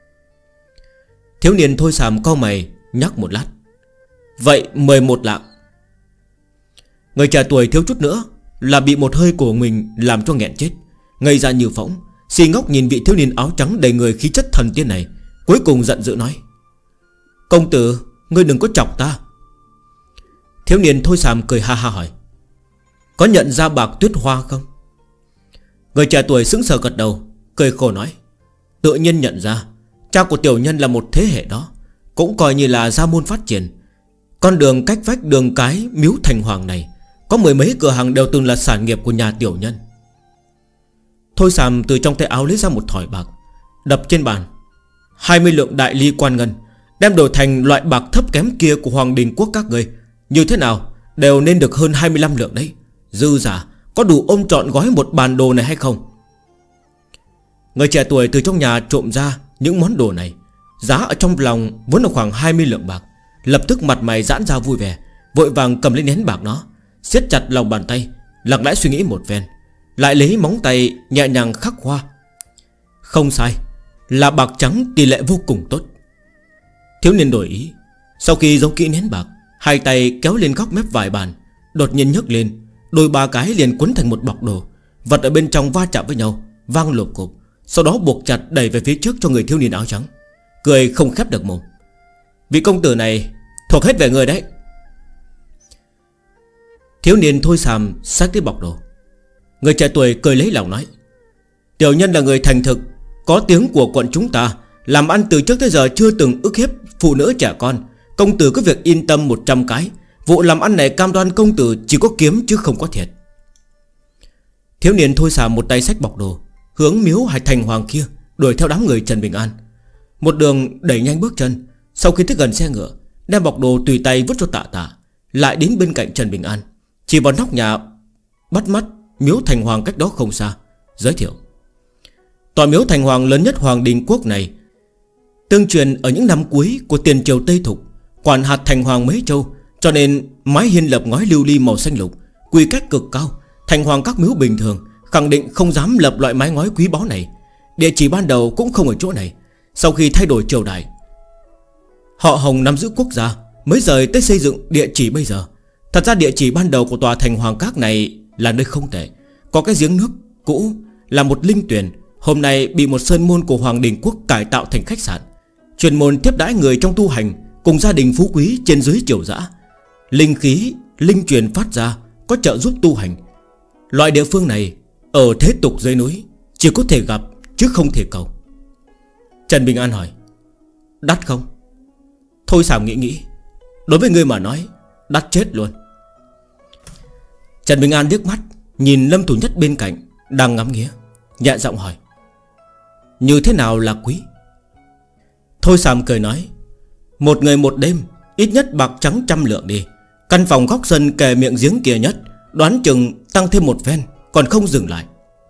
Thiếu niên Thôi Sàm cau mày nhắc một lát, vậy 11 lạng. Người trẻ tuổi thiếu chút nữa là bị một hơi của mình làm cho nghẹn chết, ngây ra như phỗng, si ngốc nhìn vị thiếu niên áo trắng đầy người khí chất thần tiên này. Cuối cùng giận dữ nói, công tử, ngươi đừng có chọc ta. Thiếu niên Thôi Sàm cười ha ha hỏi, có nhận ra bạc tuyết hoa không? Người trẻ tuổi sững sờ gật đầu, cười khổ nói, tự nhiên nhận ra. Cha của tiểu nhân là một thế hệ đó, cũng coi như là gia môn phát triển. Con đường cách vách đường cái miếu thành hoàng này, có 10 mấy cửa hàng đều từng là sản nghiệp của nhà tiểu nhân. Thôi Sàm từ trong tay áo lấy ra một thỏi bạc, đập trên bàn. 20 lượng đại ly quan ngân, đem đổi thành loại bạc thấp kém kia của Hoàng Đình Quốc các người, như thế nào đều nên được hơn 25 lượng đấy. Dư giả có đủ ôm trọn gói một bàn đồ này hay không? Người trẻ tuổi từ trong nhà trộm ra những món đồ này, giá ở trong lòng vốn là khoảng 20 lượng bạc, lập tức mặt mày giãn ra vui vẻ, vội vàng cầm lấy nén bạc nó, siết chặt lòng bàn tay, lặng lẽ suy nghĩ một phen, lại lấy móng tay nhẹ nhàng khắc hoa. Không sai, là bạc trắng tỷ lệ vô cùng tốt. Thiếu niên đổi ý, sau khi giấu kỹ nén bạc, hai tay kéo lên góc mép vải bàn, đột nhiên nhấc lên, đôi ba cái liền quấn thành một bọc đồ, vật ở bên trong va chạm với nhau, vang lộp cộp, sau đó buộc chặt đẩy về phía trước cho người thiếu niên áo trắng, cười không khép được mồm. Vị công tử này thuộc hết về người đấy. Thiếu niên Thôi Sàm xách cái bọc đồ. Người trẻ tuổi cười lấy lòng nói: Tiểu nhân là người thành thực, có tiếng của quận chúng ta, làm ăn từ trước tới giờ chưa từng ức hiếp phụ nữ trẻ con. Công tử cứ việc yên tâm 100 cái. Vụ làm ăn này cam đoan công tử chỉ có kiếm chứ không có thiệt. Thiếu niên Thôi Sàm một tay xách bọc đồ, hướng miếu Hải Thành Hoàng kia đuổi theo đám người Trần Bình An. Một đường đẩy nhanh bước chân. Sau khi tới gần xe ngựa, đem bọc đồ tùy tay vứt cho Tạ Tạ, lại đến bên cạnh Trần Bình An, chỉ vào nóc nhà bắt mắt miếu Thành Hoàng cách đó không xa, giới thiệu: Tòa miếu Thành Hoàng lớn nhất Hoàng Đình Quốc này tương truyền ở những năm cuối của tiền triều Tây Thục, quản hạt Thành Hoàng mấy châu, cho nên mái hiên lập ngói lưu ly màu xanh lục, quy cách cực cao. Thành Hoàng các miếu bình thường khẳng định không dám lập loại mái ngói quý báu này. Địa chỉ ban đầu cũng không ở chỗ này. Sau khi thay đổi triều đại, họ Hồng nắm giữ quốc gia mới rời tới xây dựng địa chỉ bây giờ. Thật ra địa chỉ ban đầu của tòa Thành Hoàng các này là nơi không tệ. Có cái giếng nước cũ là một linh tuyền, hôm nay bị một sơn môn của Hoàng Đình Quốc cải tạo thành khách sạn, chuyên môn tiếp đãi người trong tu hành cùng gia đình phú quý trên dưới triều dã. Linh khí linh truyền phát ra có trợ giúp tu hành. Loại địa phương này ở thế tục dưới núi chỉ có thể gặp chứ không thể cầu. Trần Bình An hỏi: Đắt không? Thôi Sàm nghĩ, đối với người mà nói đắt chết luôn. Trần Bình An liếc mắt nhìn Lâm Thủ Nhất bên cạnh đang ngắm nghía, nhẹ giọng hỏi: Như thế nào là quý? Thôi Sàm cười nói: Một người một đêm, ít nhất bạc trắng 100 lượng đi. Căn phòng góc sân kề miệng giếng kia nhất, đoán chừng tăng thêm một phen còn không dừng lại.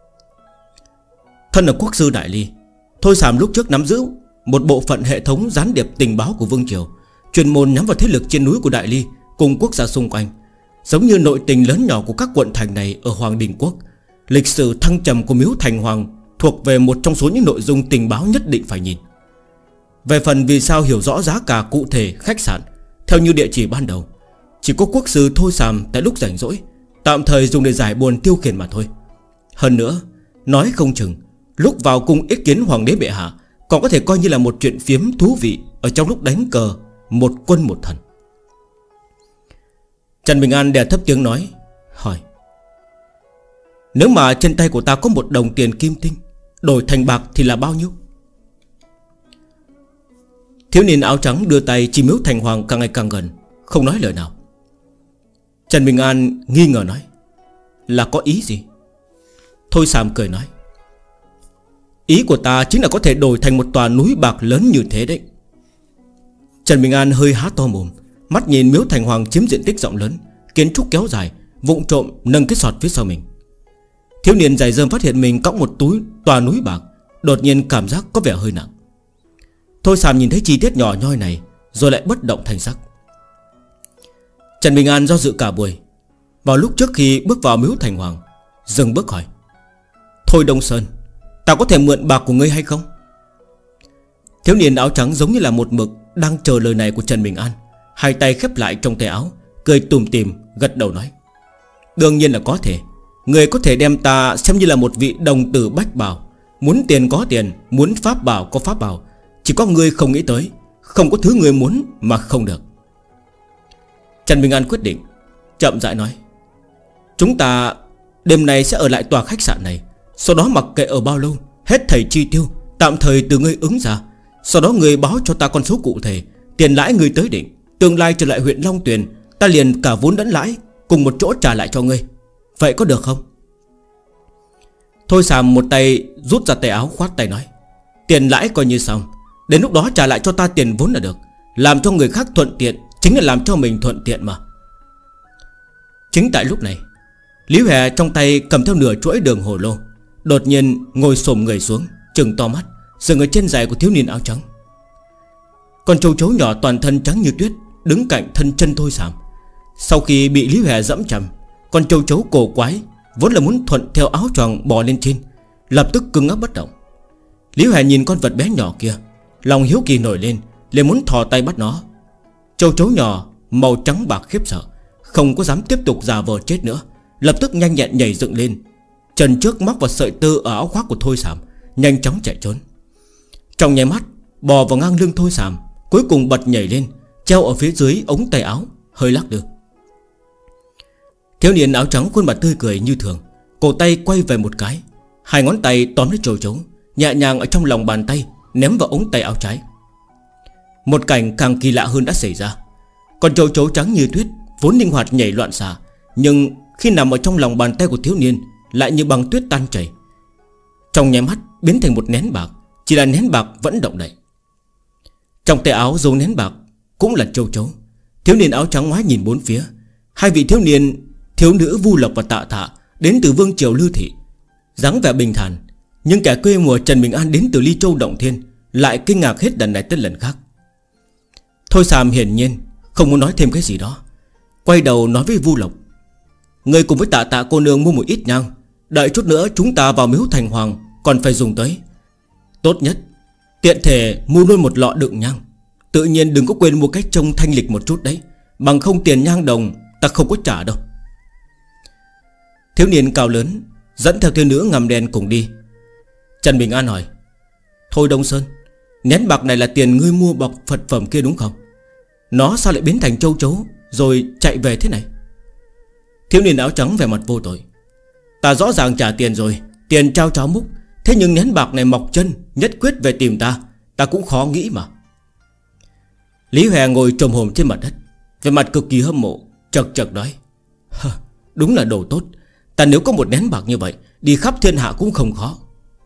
Thân là quốc sư Đại Ly, Thôi Sàm lúc trước nắm giữ một bộ phận hệ thống gián điệp tình báo của Vương Triều, chuyên môn nhắm vào thế lực trên núi của Đại Ly cùng quốc gia xung quanh. Giống như nội tình lớn nhỏ của các quận thành này ở Hoàng Đình Quốc, lịch sử thăng trầm của miếu Thành Hoàng thuộc về một trong số những nội dung tình báo nhất định phải nhìn. Về phần vì sao hiểu rõ giá cả cụ thể khách sạn theo như địa chỉ ban đầu, chỉ có quốc sư Thôi Sàm tại lúc rảnh rỗi tạm thời dùng để giải buồn tiêu khiển mà thôi. Hơn nữa, nói không chừng lúc vào cung ý kiến Hoàng đế bệ hạ còn có thể coi như là một chuyện phiếm thú vị ở trong lúc đánh cờ một quân một thần. Trần Bình An đè thấp tiếng nói, hỏi: Nếu mà trên tay của ta có 1 đồng tiền kim tinh, đổi thành bạc thì là bao nhiêu? Thiếu niên áo trắng đưa tay chỉ miếu Thành Hoàng càng ngày càng gần, không nói lời nào. Trần Bình An nghi ngờ nói: Là có ý gì? Thôi Sàm cười nói: Ý của ta chính là có thể đổi thành một tòa núi bạc lớn như thế đấy. Trần Bình An hơi há to mồm, mắt nhìn miếu Thành Hoàng chiếm diện tích rộng lớn, kiến trúc kéo dài, vụng trộm nâng cái sọt phía sau mình. Thiếu niên giày rơm phát hiện mình cõng một túi tòa núi bạc, đột nhiên cảm giác có vẻ hơi nặng. Thôi Sàm nhìn thấy chi tiết nhỏ nhoi này rồi lại bất động thành sắc. Trần Bình An do dự cả buổi. Vào lúc trước khi bước vào miếu Thành Hoàng, dừng bước hỏi: Thôi Đông Sơn, ta có thể mượn bạc của ngươi hay không? Thiếu niên áo trắng giống như là một mực đang chờ lời này của Trần Bình An, hai tay khép lại trong tay áo, cười tủm tỉm gật đầu nói: Đương nhiên là có thể. Ngươi có thể đem ta xem như là một vị đồng tử bách bảo. Muốn tiền có tiền, muốn pháp bảo có pháp bảo. Chỉ có ngươi không nghĩ tới, không có thứ ngươi muốn mà không được. Trần Bình An quyết định, chậm rãi nói: Chúng ta đêm nay sẽ ở lại tòa khách sạn này. Sau đó mặc kệ ở bao lâu, hết thảy chi tiêu tạm thời từ ngươi ứng ra. Sau đó ngươi báo cho ta con số cụ thể, tiền lãi ngươi tới định. Tương lai trở lại huyện Long Tuyền, ta liền cả vốn lẫn lãi cùng một chỗ trả lại cho ngươi. Vậy có được không? Thôi Sàm một tay rút ra tay áo khoát tay nói: Tiền lãi coi như xong, đến lúc đó trả lại cho ta tiền vốn là được. Làm cho người khác thuận tiện chính là làm cho mình thuận tiện mà. Chính tại lúc này, Lý Hòe trong tay cầm theo nửa chuỗi đường hồ lô, đột nhiên ngồi xổm người xuống, trừng to mắt, dừng ở trên giày của thiếu niên áo trắng. Con châu chấu nhỏ toàn thân trắng như tuyết đứng cạnh thân chân Thôi Sàm. Sau khi bị Lý Hòe dẫm chầm, con châu chấu cổ quái vốn là muốn thuận theo áo choàng bò lên trên, lập tức cứng ngắc bất động. Lý Hòe nhìn con vật bé nhỏ kia, lòng hiếu kỳ nổi lên, liền muốn thò tay bắt nó. Châu chấu nhỏ màu trắng bạc khiếp sợ, không có dám tiếp tục giả vờ chết nữa, lập tức nhanh nhẹn nhảy dựng lên, chân trước mắc vào sợi tơ ở áo khoác của Thôi Sàm, nhanh chóng chạy trốn. Trong nháy mắt bò vào ngang lưng Thôi Sàm, cuối cùng bật nhảy lên, treo ở phía dưới ống tay áo, hơi lắc đưa. Thiếu niên áo trắng khuôn mặt tươi cười như thường, cổ tay quay về một cái, hai ngón tay tóm lấy châu chấu, nhẹ nhàng ở trong lòng bàn tay ném vào ống tay áo trái. Một cảnh càng kỳ lạ hơn đã xảy ra. Con châu chấu trắng như tuyết vốn linh hoạt nhảy loạn xạ, nhưng khi nằm ở trong lòng bàn tay của thiếu niên lại như băng tuyết tan chảy, trong nháy mắt biến thành một nén bạc. Chỉ là nén bạc vẫn động đậy. Trong tay áo giấu nén bạc cũng là châu chấu. Thiếu niên áo trắng ngoái nhìn bốn phía. Hai vị thiếu nữ Vu Lộc và Tạ Thạ đến từ vương triều Lư Thị, dáng vẻ bình thản. Nhưng kẻ quê mùa Trần Bình An đến từ Ly Châu Động Thiên lại kinh ngạc hết lần này tới lần khác. Thôi Sàm hiển nhiên không muốn nói thêm cái gì đó, quay đầu nói với Vu Lộc: người cùng với Tạ Tạ cô nương mua một ít nhang, đợi chút nữa chúng ta vào miếu thành hoàng còn phải dùng tới. Tốt nhất tiện thể mua luôn một lọ đựng nhang. Tự nhiên đừng có quên mua cách trông thanh lịch một chút đấy, bằng không tiền nhang đồng ta không có trả đâu. Thiếu niên cao lớn dẫn theo thiếu nữ ngăm đen cùng đi. Trần Bình An hỏi: Thôi Đông Sơn, nén bạc này là tiền ngươi mua bọc Phật phẩm kia đúng không? Nó sao lại biến thành châu chấu rồi chạy về thế này? Thiếu niên áo trắng vẻ mặt vô tội: ta rõ ràng trả tiền rồi, tiền trao cháo múc. Thế nhưng nén bạc này mọc chân nhất quyết về tìm ta cũng khó nghĩ mà. Lý Hòe ngồi trồm hổm trên mặt đất, vẻ mặt cực kỳ hâm mộ, chật chật nói: đúng là đồ tốt. Ta nếu có một nén bạc như vậy, đi khắp thiên hạ cũng không khó.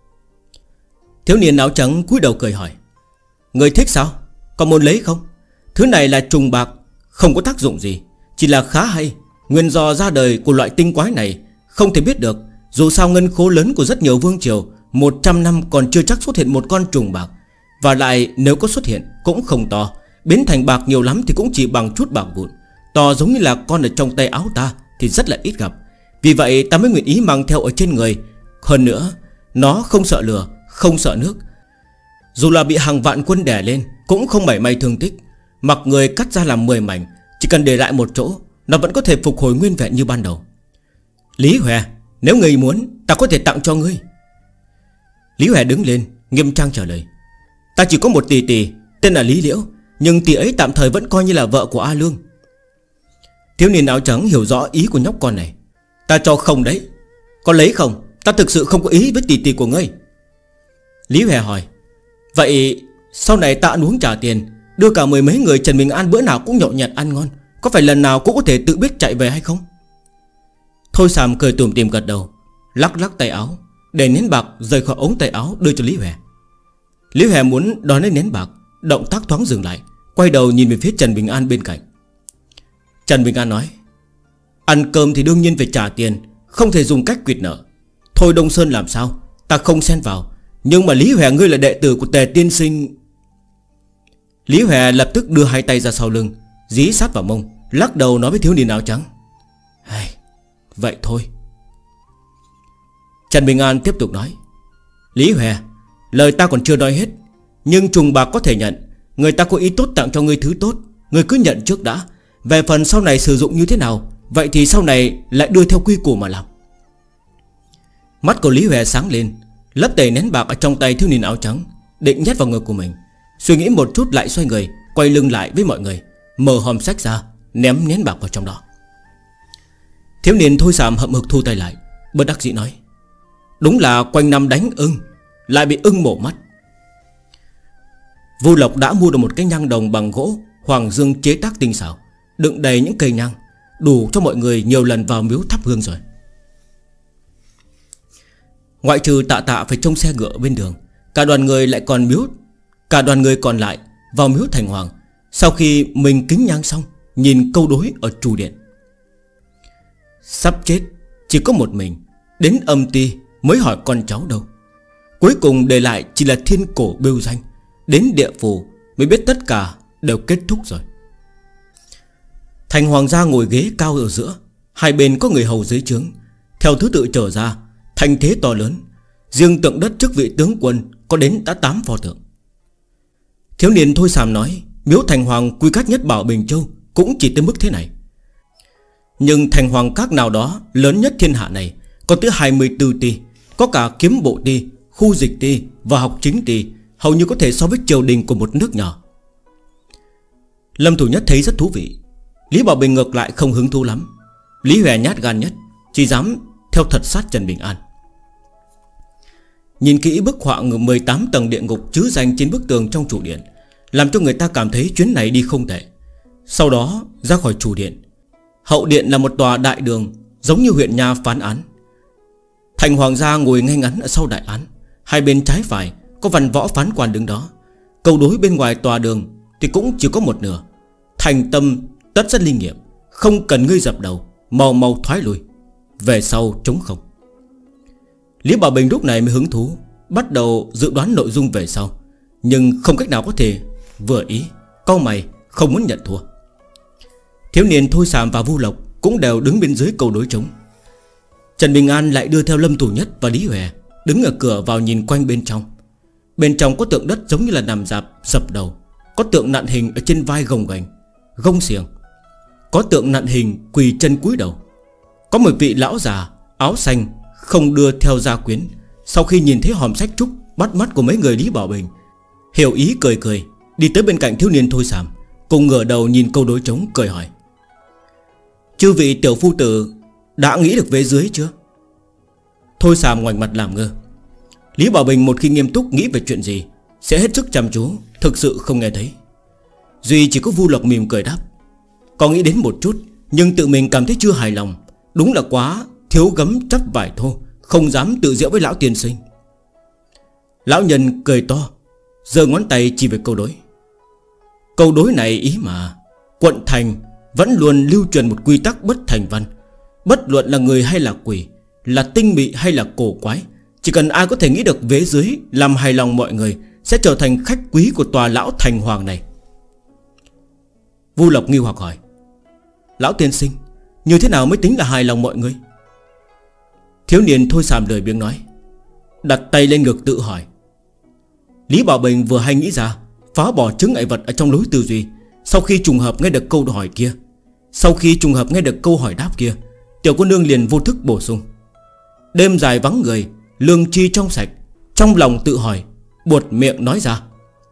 Thiếu niên áo trắng cúi đầu cười hỏi: người thích sao? Còn muốn lấy không? Thứ này là trùng bạc, không có tác dụng gì, chỉ là khá hay. Nguyên do ra đời của loại tinh quái này không thể biết được. Dù sao ngân khố lớn của rất nhiều vương triều 100 năm còn chưa chắc xuất hiện một con trùng bạc. Và lại nếu có xuất hiện cũng không to, biến thành bạc nhiều lắm thì cũng chỉ bằng chút bạc vụn. To giống như là con ở trong tay áo ta thì rất là ít gặp. Vì vậy ta mới nguyện ý mang theo ở trên người. Hơn nữa nó không sợ lửa, không sợ nước. Dù là bị hàng vạn quân đè lên cũng không mảy may thương tích. Mặc người cắt ra làm 10 mảnh, chỉ cần để lại một chỗ, nó vẫn có thể phục hồi nguyên vẹn như ban đầu. Lý Hòe, nếu người muốn ta có thể tặng cho ngươi. Lý Hòe đứng lên nghiêm trang trả lời: ta chỉ có một tỷ tỷ tên là Lý Liễu, nhưng tỷ ấy tạm thời vẫn coi như là vợ của A Lương. Thiếu niên áo trắng hiểu rõ ý của nhóc con này: ta cho không đấy. Có lấy không? Ta thực sự không có ý với tỷ tỷ của ngươi. Lý Hòe hỏi: vậy sau này ta ăn uống trả tiền, đưa cả mười mấy người Trần Bình An bữa nào cũng nhậu nhẹt ăn ngon, có phải lần nào cũng có thể tự biết chạy về hay không? Thôi Sàm cười tủm tỉm gật đầu, lắc lắc tay áo, để nén bạc rời khỏi ống tay áo đưa cho Lý Hòe. Lý Hòe muốn đón lấy nén bạc, động tác thoáng dừng lại, quay đầu nhìn về phía Trần Bình An bên cạnh. Trần Bình An nói: ăn cơm thì đương nhiên phải trả tiền, không thể dùng cách quỵt nợ. Thôi Đông Sơn làm sao ta không xen vào, nhưng mà Lý Hòe ngươi là đệ tử của Tề tiên sinh. Lý Hòe lập tức đưa hai tay ra sau lưng, dí sát vào mông, lắc đầu nói với thiếu niên áo trắng: vậy thôi. Trần Bình An tiếp tục nói: Lý Hòe, lời ta còn chưa nói hết, nhưng trùng bạc có thể nhận. Người ta có ý tốt tặng cho ngươi thứ tốt, ngươi cứ nhận trước đã. Về phần sau này sử dụng như thế nào, vậy thì sau này lại đưa theo quy củ mà làm. Mắt của Lý Hòe sáng lên, lấp đầy nén bạc ở trong tay thiếu niên áo trắng, định nhét vào ngực của mình. Suy nghĩ một chút lại xoay người, quay lưng lại với mọi người, mở hòm sách ra, ném nén bạc vào trong đó. Thiếu niên Thôi Sàm hậm hực thu tay lại, bất đắc dĩ nói: đúng là quanh năm đánh ưng, lại bị ưng mổ mắt. Vu Lộc đã mua được một cái nhang đồng bằng gỗ Hoàng Dương chế tác tinh xảo, đựng đầy những cây nhang, đủ cho mọi người nhiều lần vào miếu thắp hương rồi. Ngoại trừ Tạ Tạ phải trông xe ngựa bên đường, cả đoàn người còn lại vào miếu thành hoàng. Sau khi mình kính nhang xong, nhìn câu đối ở trụ điện: sắp chết chỉ có một mình, đến âm ti mới hỏi con cháu đâu. Cuối cùng để lại chỉ là thiên cổ bêu danh, đến địa phủ mới biết tất cả đều kết thúc rồi. Thành hoàng gia ngồi ghế cao ở giữa, hai bên có người hầu dưới trướng, theo thứ tự trở ra, thành thế to lớn. Riêng tượng đất trước vị tướng quân có đến đã 8 pho tượng. Thiếu niên Thôi Sàm nói: miếu thành hoàng quy cách nhất Bảo Bình Châu cũng chỉ tới mức thế này. Nhưng thành hoàng các nào đó lớn nhất thiên hạ này có tới 24 ty, có cả kiếm bộ ty, khu dịch ty và học chính ty, hầu như có thể so với triều đình của một nước nhỏ. Lâm Thủ Nhất thấy rất thú vị. Lý Bảo Bình ngược lại không hứng thú lắm. Lý Hòe nhát gan nhất, chỉ dám theo thật sát Trần Bình An. Nhìn kỹ bức họa 18 tầng địa ngục chứa danh trên bức tường trong chủ điện, làm cho người ta cảm thấy chuyến này đi không tệ. Sau đó ra khỏi chủ điện, hậu điện là một tòa đại đường, giống như huyện nha phán án. Thành hoàng gia ngồi ngay ngắn ở sau đại án, hai bên trái phải có văn võ phán quan đứng đó. Câu đối bên ngoài tòa đường thì cũng chỉ có một nửa: thành tâm tất rất linh nghiệm, không cần ngươi dập đầu, mau mau thoái lui. Về sau trống không. Lý Bảo Bình lúc này mới hứng thú, bắt đầu dự đoán nội dung về sau, nhưng không cách nào có thể vừa ý, cau mày không muốn nhận thua. Thiếu niên Thôi Sàm và Vu Lộc cũng đều đứng bên dưới câu đối trống. Trần Bình An lại đưa theo Lâm Thủ Nhất và Lý Hòe đứng ở cửa vào nhìn quanh bên trong. Bên trong có tượng đất giống như là nằm dạp sập đầu, có tượng nặn hình ở trên vai gồng gành gông xiềng, có tượng nặn hình quỳ chân cúi đầu, có một vị lão già áo xanh không đưa theo gia quyến. Sau khi nhìn thấy hòm sách trúc bắt mắt của mấy người Lý Bảo Bình, hiểu ý cười cười đi tới bên cạnh thiếu niên Thôi Sàm, cùng ngửa đầu nhìn câu đối trống cười hỏi: chư vị tiểu phu tử đã nghĩ được vế dưới chưa? Thôi Sàm ngoảnh mặt làm ngơ. Lý Bảo Bình một khi nghiêm túc nghĩ về chuyện gì sẽ hết sức chăm chú, thực sự không nghe thấy. Duy chỉ có Vu Lộc mỉm cười đáp: có nghĩ đến một chút, nhưng tự mình cảm thấy chưa hài lòng. Đúng là quá thiếu gấm chắp vải thô, không dám tự giễu với lão tiên sinh. Lão nhân cười to, giơ ngón tay chỉ về câu đối. Câu đối này ý mà quận thành vẫn luôn lưu truyền một quy tắc bất thành văn. Bất luận là người hay là quỷ, là tinh mị hay là cổ quái, chỉ cần ai có thể nghĩ được vế dưới làm hài lòng mọi người, sẽ trở thành khách quý của tòa lão thành hoàng này. Vu Lộc nghi hoặc hỏi: lão tiên sinh, như thế nào mới tính là hài lòng mọi người? Thiếu niên Thôi Sàm lời biếng nói, đặt tay lên ngực tự hỏi. Lý Bảo Bình vừa hay nghĩ ra, phá bỏ chướng ngại vật ở trong lối tư duy. Sau khi trùng hợp nghe được câu hỏi kia, đáp kia, tiểu cô nương liền vô thức bổ sung: đêm dài vắng người, lương chi trong sạch. Trong lòng tự hỏi, buột miệng nói ra.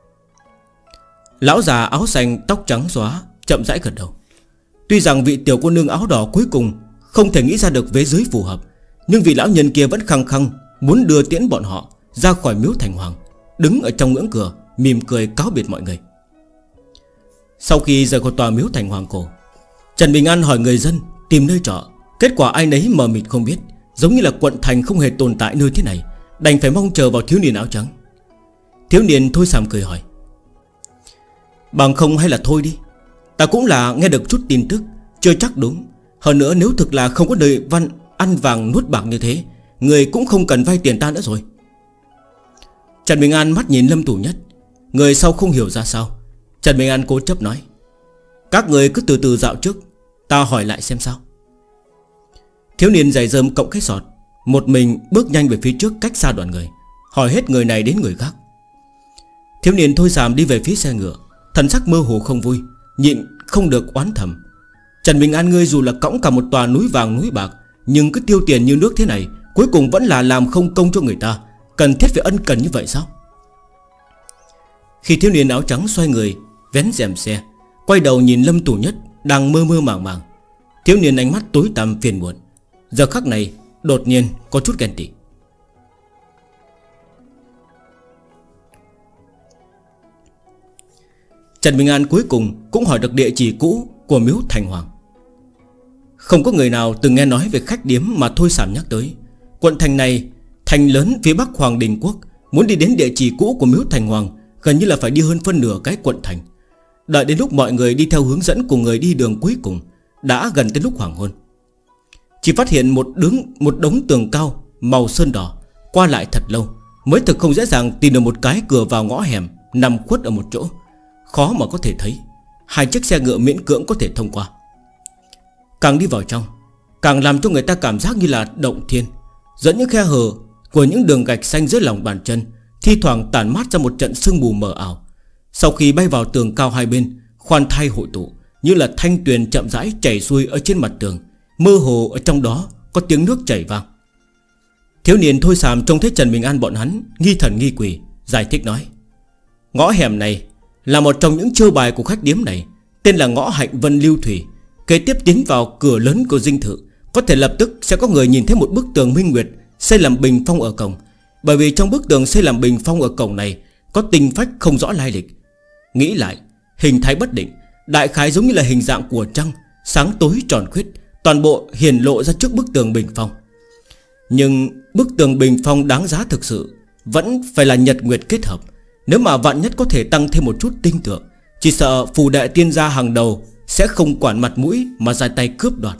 Lão già áo xanh tóc trắng xóa chậm rãi gật đầu. Tuy rằng vị tiểu cô nương áo đỏ cuối cùng không thể nghĩ ra được vế dưới phù hợp, nhưng vị lão nhân kia vẫn khăng khăng muốn đưa tiễn bọn họ ra khỏi miếu thành hoàng, đứng ở trong ngưỡng cửa mỉm cười cáo biệt mọi người. Sau khi rời khỏi tòa miếu thành hoàng cổ, Trần Bình An hỏi người dân tìm nơi trọ. Kết quả ai nấy mờ mịt không biết, giống như là quận thành không hề tồn tại nơi thế này, đành phải mong chờ vào thiếu niên áo trắng. Thiếu niên Thôi Sàm cười hỏi: bằng không hay là thôi đi, ta cũng là nghe được chút tin tức, chưa chắc đúng. Hơn nữa nếu thực là không có đời văn ăn vàng nuốt bạc như thế, người cũng không cần vay tiền ta nữa rồi. Trần Bình An mắt nhìn Lâm Thủ Nhất, người sau không hiểu ra sao. Trần Bình An cố chấp nói: các người cứ từ từ dạo trước, ta hỏi lại xem sao. Thiếu niên giày rơm cộng cái sọt một mình bước nhanh về phía trước, cách xa đoàn người, hỏi hết người này đến người khác. Thiếu niên Thôi Sàm đi về phía xe ngựa, thần sắc mơ hồ không vui, nhịn không được oán thầm: Trần Bình An ngươi dù là cõng cả một tòa núi vàng núi bạc, nhưng cứ tiêu tiền như nước thế này, cuối cùng vẫn là làm không công cho người ta. Cần thiết phải ân cần như vậy sao? Khi thiếu niên áo trắng xoay người vén rèm xe, quay đầu nhìn Lâm Thủ Nhất đang mơ mơ màng màng, thiếu niên ánh mắt tối tăm phiền muộn, giờ khắc này đột nhiên có chút ghen tị. Trần Bình An cuối cùng cũng hỏi được địa chỉ cũ của miếu thành hoàng. Không có người nào từng nghe nói về khách điếm mà Thôi Sàm nhắc tới. Quận thành này, thành lớn phía bắc Hoàng Đình Quốc, muốn đi đến địa chỉ cũ của miếu thành hoàng gần như là phải đi hơn phân nửa cái quận thành. Đợi đến lúc mọi người đi theo hướng dẫn của người đi đường cuối cùng, đã gần tới lúc hoàng hôn. Chỉ phát hiện một đống tường cao màu sơn đỏ, qua lại thật lâu mới thực không dễ dàng tìm được một cái cửa vào ngõ hẻm nằm khuất ở một chỗ, khó mà có thể thấy. Hai chiếc xe ngựa miễn cưỡng có thể thông qua. Càng đi vào trong, càng làm cho người ta cảm giác như là động thiên, dẫn những khe hở của những đường gạch xanh dưới lòng bàn chân, thi thoảng tản mát ra một trận sương mù mờ ảo. Sau khi bay vào tường cao hai bên, khoan thai hội tụ, như là thanh tuyền chậm rãi chảy xuôi ở trên mặt tường, mơ hồ ở trong đó có tiếng nước chảy vang. Thiếu niên Thôi Sàm trông thấy Trần Bình An bọn hắn nghi thần nghi quỷ, giải thích nói: ngõ hẻm này là một trong những chiêu bài của khách điếm này, tên là ngõ Hạnh Vân Lưu Thủy, Kế tiếp tiến vào cửa lớn của dinh thự, có thể lập tức sẽ có người nhìn thấy một bức tường minh nguyệt xây làm bình phong ở cổng. Bởi vì trong bức tường xây làm bình phong ở cổng này có tinh phách không rõ lai lịch. Nghĩ lại, hình thái bất định, đại khái giống như là hình dạng của trăng, sáng tối tròn khuyết, toàn bộ hiển lộ ra trước bức tường bình phong. Nhưng bức tường bình phong đáng giá thực sự vẫn phải là nhật nguyệt kết hợp. Nếu mà vạn nhất có thể tăng thêm một chút tinh tượng, chỉ sợ phù đệ tiên gia hàng đầu sẽ không quản mặt mũi mà ra tay cướp đoạt.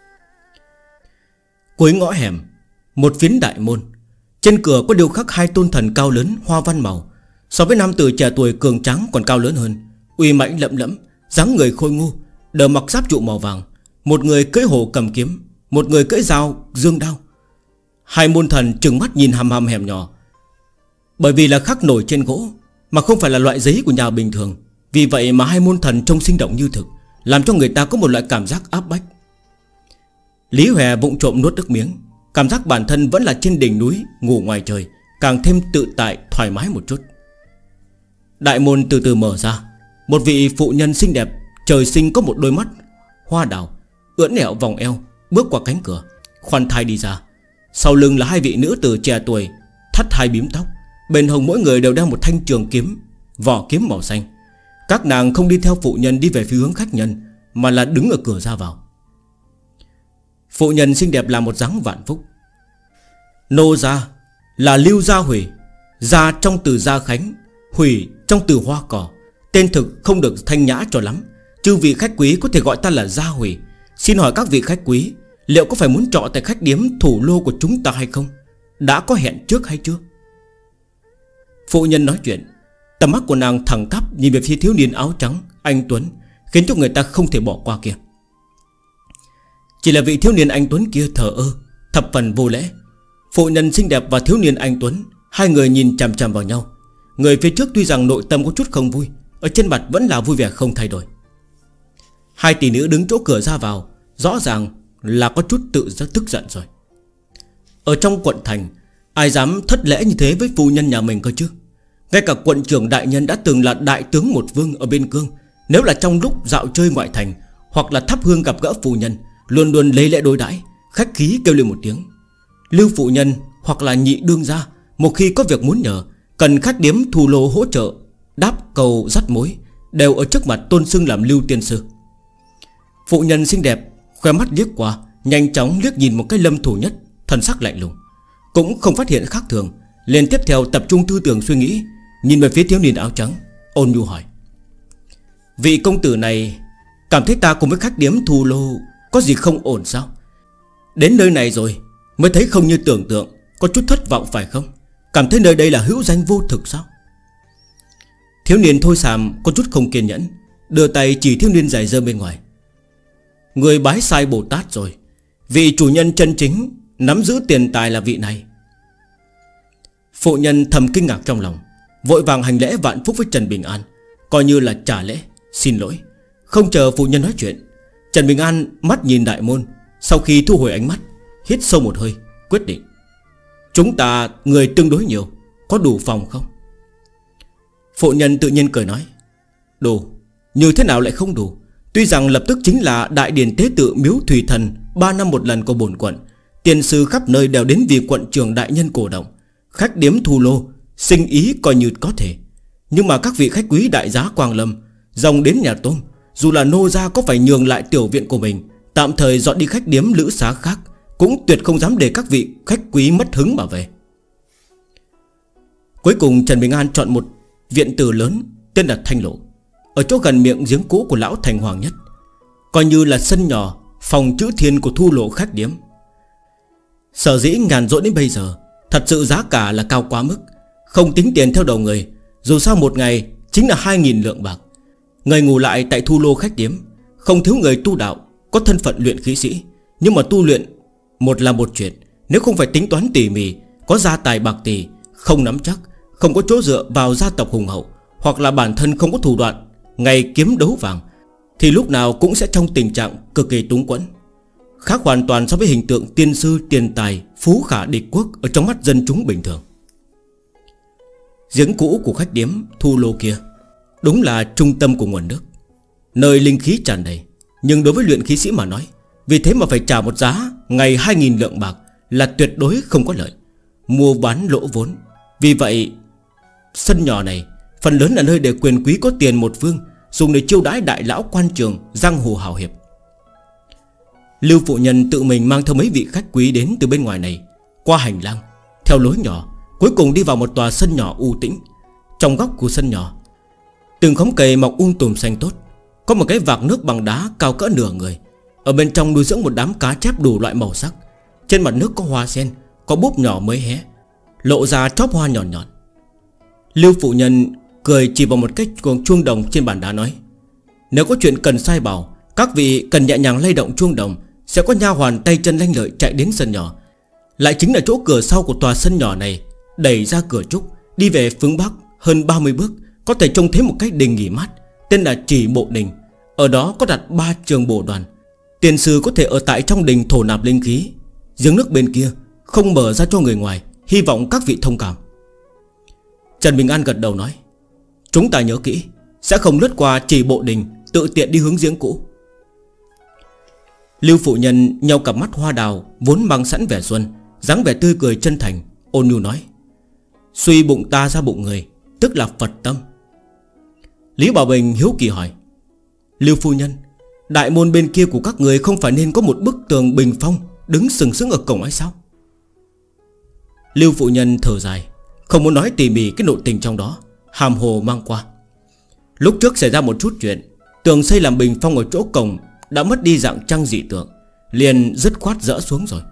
Cuối ngõ hẻm, một phiến đại môn, trên cửa có điêu khắc hai tôn thần cao lớn hoa văn màu. So với nam tử trẻ tuổi cường tráng còn cao lớn hơn, uy mãnh lẫm lẫm, dáng người khôi ngô, đều mặc giáp trụ màu vàng. Một người cưỡi hổ cầm kiếm, một người cưỡi dao dương đao. Hai môn thần trừng mắt nhìn hằm hằm hẻm nhỏ. Bởi vì là khắc nổi trên gỗ, mà không phải là loại giấy của nhà bình thường, vì vậy mà hai môn thần trông sinh động như thực, làm cho người ta có một loại cảm giác áp bách. Lý Hòe vụng trộm nuốt nước miếng. Cảm giác bản thân vẫn là trên đỉnh núi ngủ ngoài trời, càng thêm tự tại thoải mái một chút. Đại môn từ từ mở ra. Một vị phụ nhân xinh đẹp, trời sinh có một đôi mắt hoa đào, ưỡn ẹo vòng eo, bước qua cánh cửa, khoan thai đi ra. Sau lưng là hai vị nữ tử trẻ tuổi, thắt hai bím tóc, bên hông mỗi người đều đeo một thanh trường kiếm, vỏ kiếm màu xanh. Các nàng không đi theo phụ nhân đi về phía hướng khách nhân, mà là đứng ở cửa ra vào. Phụ nhân xinh đẹp là một dáng vạn phúc. Nô gia là Lưu Gia Hủy, gia trong từ Gia Khánh, Hủy trong từ Hoa Cỏ. Tên thực không được thanh nhã cho lắm. Chư vị khách quý có thể gọi ta là Gia Hủy. Xin hỏi các vị khách quý, liệu có phải muốn trọ tại khách điếm thủ lô của chúng ta hay không? Đã có hẹn trước hay chưa? Phụ nhân nói chuyện, tầm mắt của nàng thẳng tắp nhìn về phía thiếu niên áo trắng anh tuấn, khiến cho người ta không thể bỏ qua kia. Chỉ là vị thiếu niên anh tuấn kia thờ ơ, thập phần vô lễ. Phụ nhân xinh đẹp và thiếu niên anh tuấn, hai người nhìn chằm chằm vào nhau. Người phía trước tuy rằng nội tâm có chút không vui, ở trên mặt vẫn là vui vẻ không thay đổi. Hai tỷ nữ đứng chỗ cửa ra vào, rõ ràng là có chút rất tức giận rồi. Ở trong quận thành, ai dám thất lễ như thế với phu nhân nhà mình cơ chứ? Ngay cả quận trưởng đại nhân đã từng là đại tướng một vương ở Biên Cương, nếu là trong lúc dạo chơi ngoại thành hoặc là thắp hương gặp gỡ phu nhân, luôn luôn lấy lễ đối đãi, khách khí kêu lên một tiếng. Lưu phụ nhân hoặc là nhị đương gia, một khi có việc muốn nhờ, cần khách điếm thủ lô hỗ trợ, đáp cầu dắt mối, đều ở trước mặt tôn xưng làm Lưu tiên sư. Phụ nhân xinh đẹp khoe mắt liếc qua, nhanh chóng liếc nhìn một cái Lâm Thủ Nhất, thần sắc lạnh lùng, cũng không phát hiện khác thường, liền tiếp theo tập trung tư tưởng suy nghĩ, nhìn về phía thiếu niên áo trắng, ôn nhu hỏi: vị công tử này cảm thấy ta cùng với khách điếm thủ lô có gì không ổn sao? Đến nơi này rồi mới thấy không như tưởng tượng, có chút thất vọng phải không? Cảm thấy nơi đây là hữu danh vô thực sao? Thiếu niên Thôi Sàm có chút không kiên nhẫn, đưa tay chỉ thiếu niên dài dơ bên ngoài: người bái sai Bồ Tát rồi. Vị chủ nhân chân chính nắm giữ tiền tài là vị này. Phụ nhân thầm kinh ngạc trong lòng, vội vàng hành lễ vạn phúc với Trần Bình An, coi như là trả lễ, xin lỗi. Không chờ phụ nhân nói chuyện, Trần Bình An mắt nhìn đại môn, sau khi thu hồi ánh mắt, hít sâu một hơi, quyết định: chúng ta người tương đối nhiều, có đủ phòng không? Phụ nhân tự nhiên cười nói: đủ. Như thế nào lại không đủ? Tuy rằng lập tức chính là đại điển tế tự miếu thủy thần 3 năm một lần của bổn quận, tiền sư khắp nơi đều đến vì quận trưởng đại nhân cổ động, khách điếm thu lô sinh ý coi như có thể. Nhưng mà các vị khách quý đại giá quang lâm, dòng đến nhà tôm, dù là nô gia có phải nhường lại tiểu viện của mình, tạm thời dọn đi khách điếm lữ xá khác, cũng tuyệt không dám để các vị khách quý mất hứng mà về. Cuối cùng Trần Bình An chọn một viện tử lớn tên là Thanh Lộ, ở chỗ gần miệng giếng cũ của lão thành hoàng nhất, coi như là sân nhỏ phòng chữ thiên của thu lộ khách điếm. Sở dĩ ngàn rỗi đến bây giờ, thật sự giá cả là cao quá mức, không tính tiền theo đầu người. Dù sao một ngày chính là 2.000 lượng bạc. Người ngủ lại tại thu lô khách điếm, không thiếu người tu đạo, có thân phận luyện khí sĩ. Nhưng mà tu luyện một là một chuyện, nếu không phải tính toán tỉ mỉ, có gia tài bạc tỷ, không nắm chắc, không có chỗ dựa vào gia tộc hùng hậu, hoặc là bản thân không có thủ đoạn ngày kiếm đấu vàng, thì lúc nào cũng sẽ trong tình trạng cực kỳ túng quẫn. Khác hoàn toàn so với hình tượng tiên sư tiền tài phú khả địch quốc ở trong mắt dân chúng bình thường. Giếng cũ của khách điếm thu lô kia đúng là trung tâm của nguồn nước, nơi linh khí tràn đầy, Nhưng đối với luyện khí sĩ mà nói, vì thế mà phải trả một giá ngày 2.000 lượng bạc là tuyệt đối không có lợi, mua bán lỗ vốn. Vì vậy sân nhỏ này phần lớn là nơi để quyền quý có tiền một phương dùng để chiêu đãi đại lão quan trường, giang hồ hào hiệp. Lưu phụ nhân tự mình mang theo mấy vị khách quý đến từ bên ngoài này, qua hành lang, theo lối nhỏ, cuối cùng đi vào một tòa sân nhỏ u tĩnh. Trong góc của sân nhỏ, từng khóm cây mọc tùm xanh tốt. Có một cái vạc nước bằng đá cao cỡ nửa người. Ở bên trong nuôi dưỡng một đám cá chép đủ loại màu sắc. Trên mặt nước có hoa sen, có búp nhỏ mới hé, lộ ra chóp hoa nhọn nhọn. Lưu phụ nhân cười chỉ vào một cái chuông đồng trên bàn đá nói: nếu có chuyện cần sai bảo, các vị cần nhẹ nhàng lay động chuông đồng, sẽ có nha hoàn tay chân lanh lợi chạy đến sân nhỏ. Lại chính là chỗ cửa sau của tòa sân nhỏ này. Đẩy ra cửa trúc, đi về phương bắc hơn 30 bước, có thể trông thấy một cái đình nghỉ mát, tên là Chỉ Bộ Đình. Ở đó có đặt 3 trường bổ đoàn. Tiền sư có thể ở tại trong đình thổ nạp linh khí. Giếng nước bên kia không mở ra cho người ngoài, hy vọng các vị thông cảm. Trần Bình An gật đầu nói: chúng ta nhớ kỹ, sẽ không lướt qua Chỉ Bộ Đình, tự tiện đi hướng giếng cũ. Lưu phụ nhân nheo cặp mắt hoa đào vốn mang sẵn vẻ xuân, dáng vẻ tươi cười chân thành, ôn nhu nói: suy bụng ta ra bụng người, tức là Phật tâm. Lý Bảo Bình hiếu kỳ hỏi: Lưu phu nhân, đại môn bên kia của các người không phải nên có một bức tường bình phong đứng sừng sững ở cổng ấy sao? Lưu phụ nhân thở dài, không muốn nói tỉ mỉ cái nội tình trong đó, hàm hồ mang qua. Lúc trước xảy ra một chút chuyện, tường xây làm bình phong ở chỗ cổng đã mất đi dạng trăng dị tượng, liền dứt khoát dỡ xuống rồi.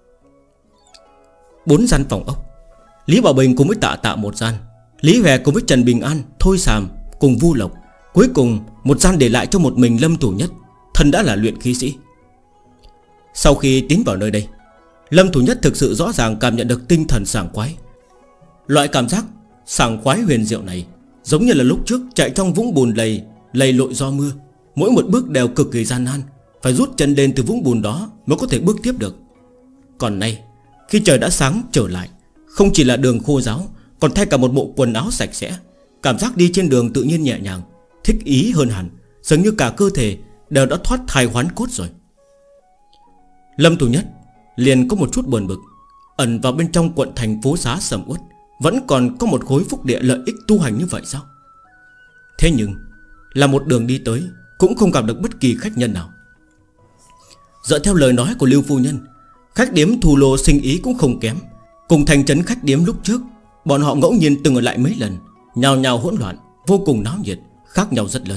4 gian phòng ốc, Lý Bảo Bình cùng với Tạ một gian, Lý Hòe cùng với Trần Bình An, Thôi Sàm cùng Vu Lộc, cuối cùng một gian để lại cho một mình Lâm Thủ Nhất, thân đã là luyện khí sĩ. Sau khi tiến vào nơi đây, Lâm Thủ Nhất thực sự rõ ràng cảm nhận được tinh thần sảng khoái. Loại cảm giác sảng khoái huyền diệu này giống như là lúc trước chạy trong vũng bùn lầy lội do mưa, mỗi một bước đều cực kỳ gian nan, phải rút chân lên từ vũng bùn đó mới có thể bước tiếp được. Còn nay, khi trời đã sáng trở lại, không chỉ là đường khô ráo, còn thay cả một bộ quần áo sạch sẽ, cảm giác đi trên đường tự nhiên nhẹ nhàng, thích ý hơn hẳn, dường như cả cơ thể đều đã thoát thai hoán cốt rồi. Lâm Thủ Nhất liền có một chút buồn bực. Ẩn vào bên trong quận thành phố xá sầm uất, vẫn còn có một khối phúc địa lợi ích tu hành như vậy sao? Thế nhưng là một đường đi tới, cũng không gặp được bất kỳ khách nhân nào. Dựa theo lời nói của Lưu phu nhân, khách điếm Thù Lô sinh ý cũng không kém. Cùng thành trấn khách điếm lúc trước, bọn họ ngẫu nhiên từng ở lại mấy lần, nhào nhào hỗn loạn, vô cùng náo nhiệt, khác nhau rất lớn.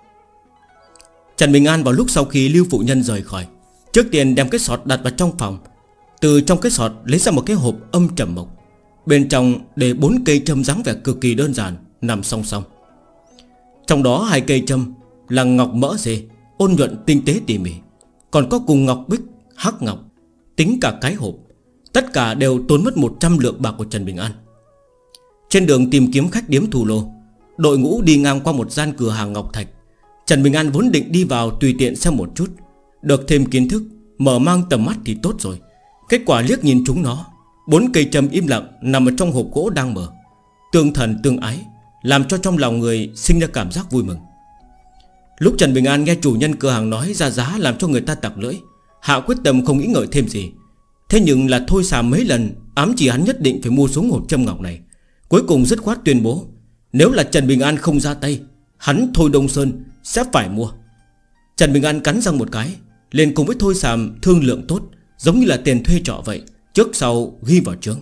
Trần Bình An vào lúc sau khi Lưu phụ nhân rời khỏi, trước tiên đem cái sọt đặt vào trong phòng. Từ trong cái sọt lấy ra một cái hộp âm trầm mộc, bên trong để 4 cây châm dáng vẻ cực kỳ đơn giản nằm song song. Trong đó 2 cây châm là ngọc mỡ dê, ôn nhuận tinh tế tỉ mỉ, còn có cùng ngọc bích, hắc ngọc. Tính cả cái hộp, tất cả đều tốn mất 100 lượng bạc của Trần Bình An. Trên đường tìm kiếm khách điếm Thù Lô, đội ngũ đi ngang qua một gian cửa hàng ngọc thạch. Trần Bình An vốn định đi vào tùy tiện xem một chút, được thêm kiến thức, mở mang tầm mắt thì tốt rồi. Kết quả liếc nhìn chúng nó, 4 cây châm im lặng nằm ở trong hộp gỗ đang mở, tương thần tương ái, làm cho trong lòng người sinh ra cảm giác vui mừng. Lúc Trần Bình An nghe chủ nhân cửa hàng nói ra giá làm cho người ta tặc lưỡi, hạ quyết tâm không nghĩ ngợi thêm gì. Thế nhưng là Thôi Sàm mấy lần ám chỉ hắn nhất định phải mua xuống hộp châm ngọc này, cuối cùng dứt khoát tuyên bố nếu là Trần Bình An không ra tay, hắn Thôi Đông Sơn sẽ phải mua. Trần Bình An cắn răng một cái, liền cùng với Thôi Sàm thương lượng tốt, giống như là tiền thuê trọ vậy, trước sau ghi vào chướng.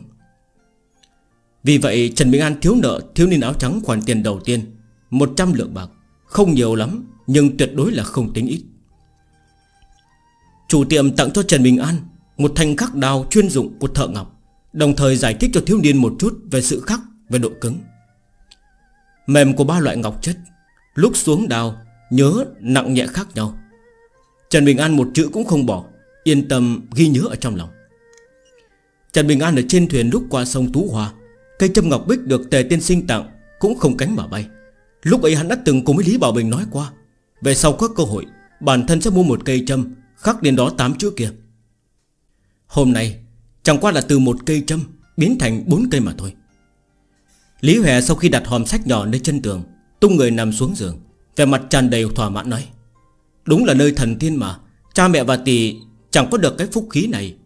Vì vậy Trần Bình An thiếu nợ thiếu niên áo trắng khoản tiền đầu tiên 100 lượng bạc. Không nhiều lắm, nhưng tuyệt đối là không tính ít. Chủ tiệm tặng cho Trần Bình An một thanh khắc đao chuyên dụng của thợ ngọc, đồng thời giải thích cho thiếu niên một chút về sự khắc về độ cứng mềm của 3 loại ngọc chất. Lúc xuống đao nhớ nặng nhẹ khác nhau. Trần Bình An một chữ cũng không bỏ, yên tâm ghi nhớ ở trong lòng. Trần Bình An ở trên thuyền lúc qua sông Tú Hòa, cây châm ngọc bích được Tề tiên sinh tặng cũng không cánh mà bay. Lúc ấy hắn đã từng cùng với Lý Bảo Bình nói qua, về sau có cơ hội bản thân sẽ mua một cây châm khắc lên đó 8 chữ kia. Hôm nay chẳng qua là từ một cây châm biến thành 4 cây mà thôi. Lý Hòe sau khi đặt hòm sách nhỏ nơi chân tường, tung người nằm xuống giường, vẻ mặt tràn đầy thỏa mãn nói: Đúng là nơi thần tiên mà. Cha mẹ và tỷ chẳng có được cái phúc khí này.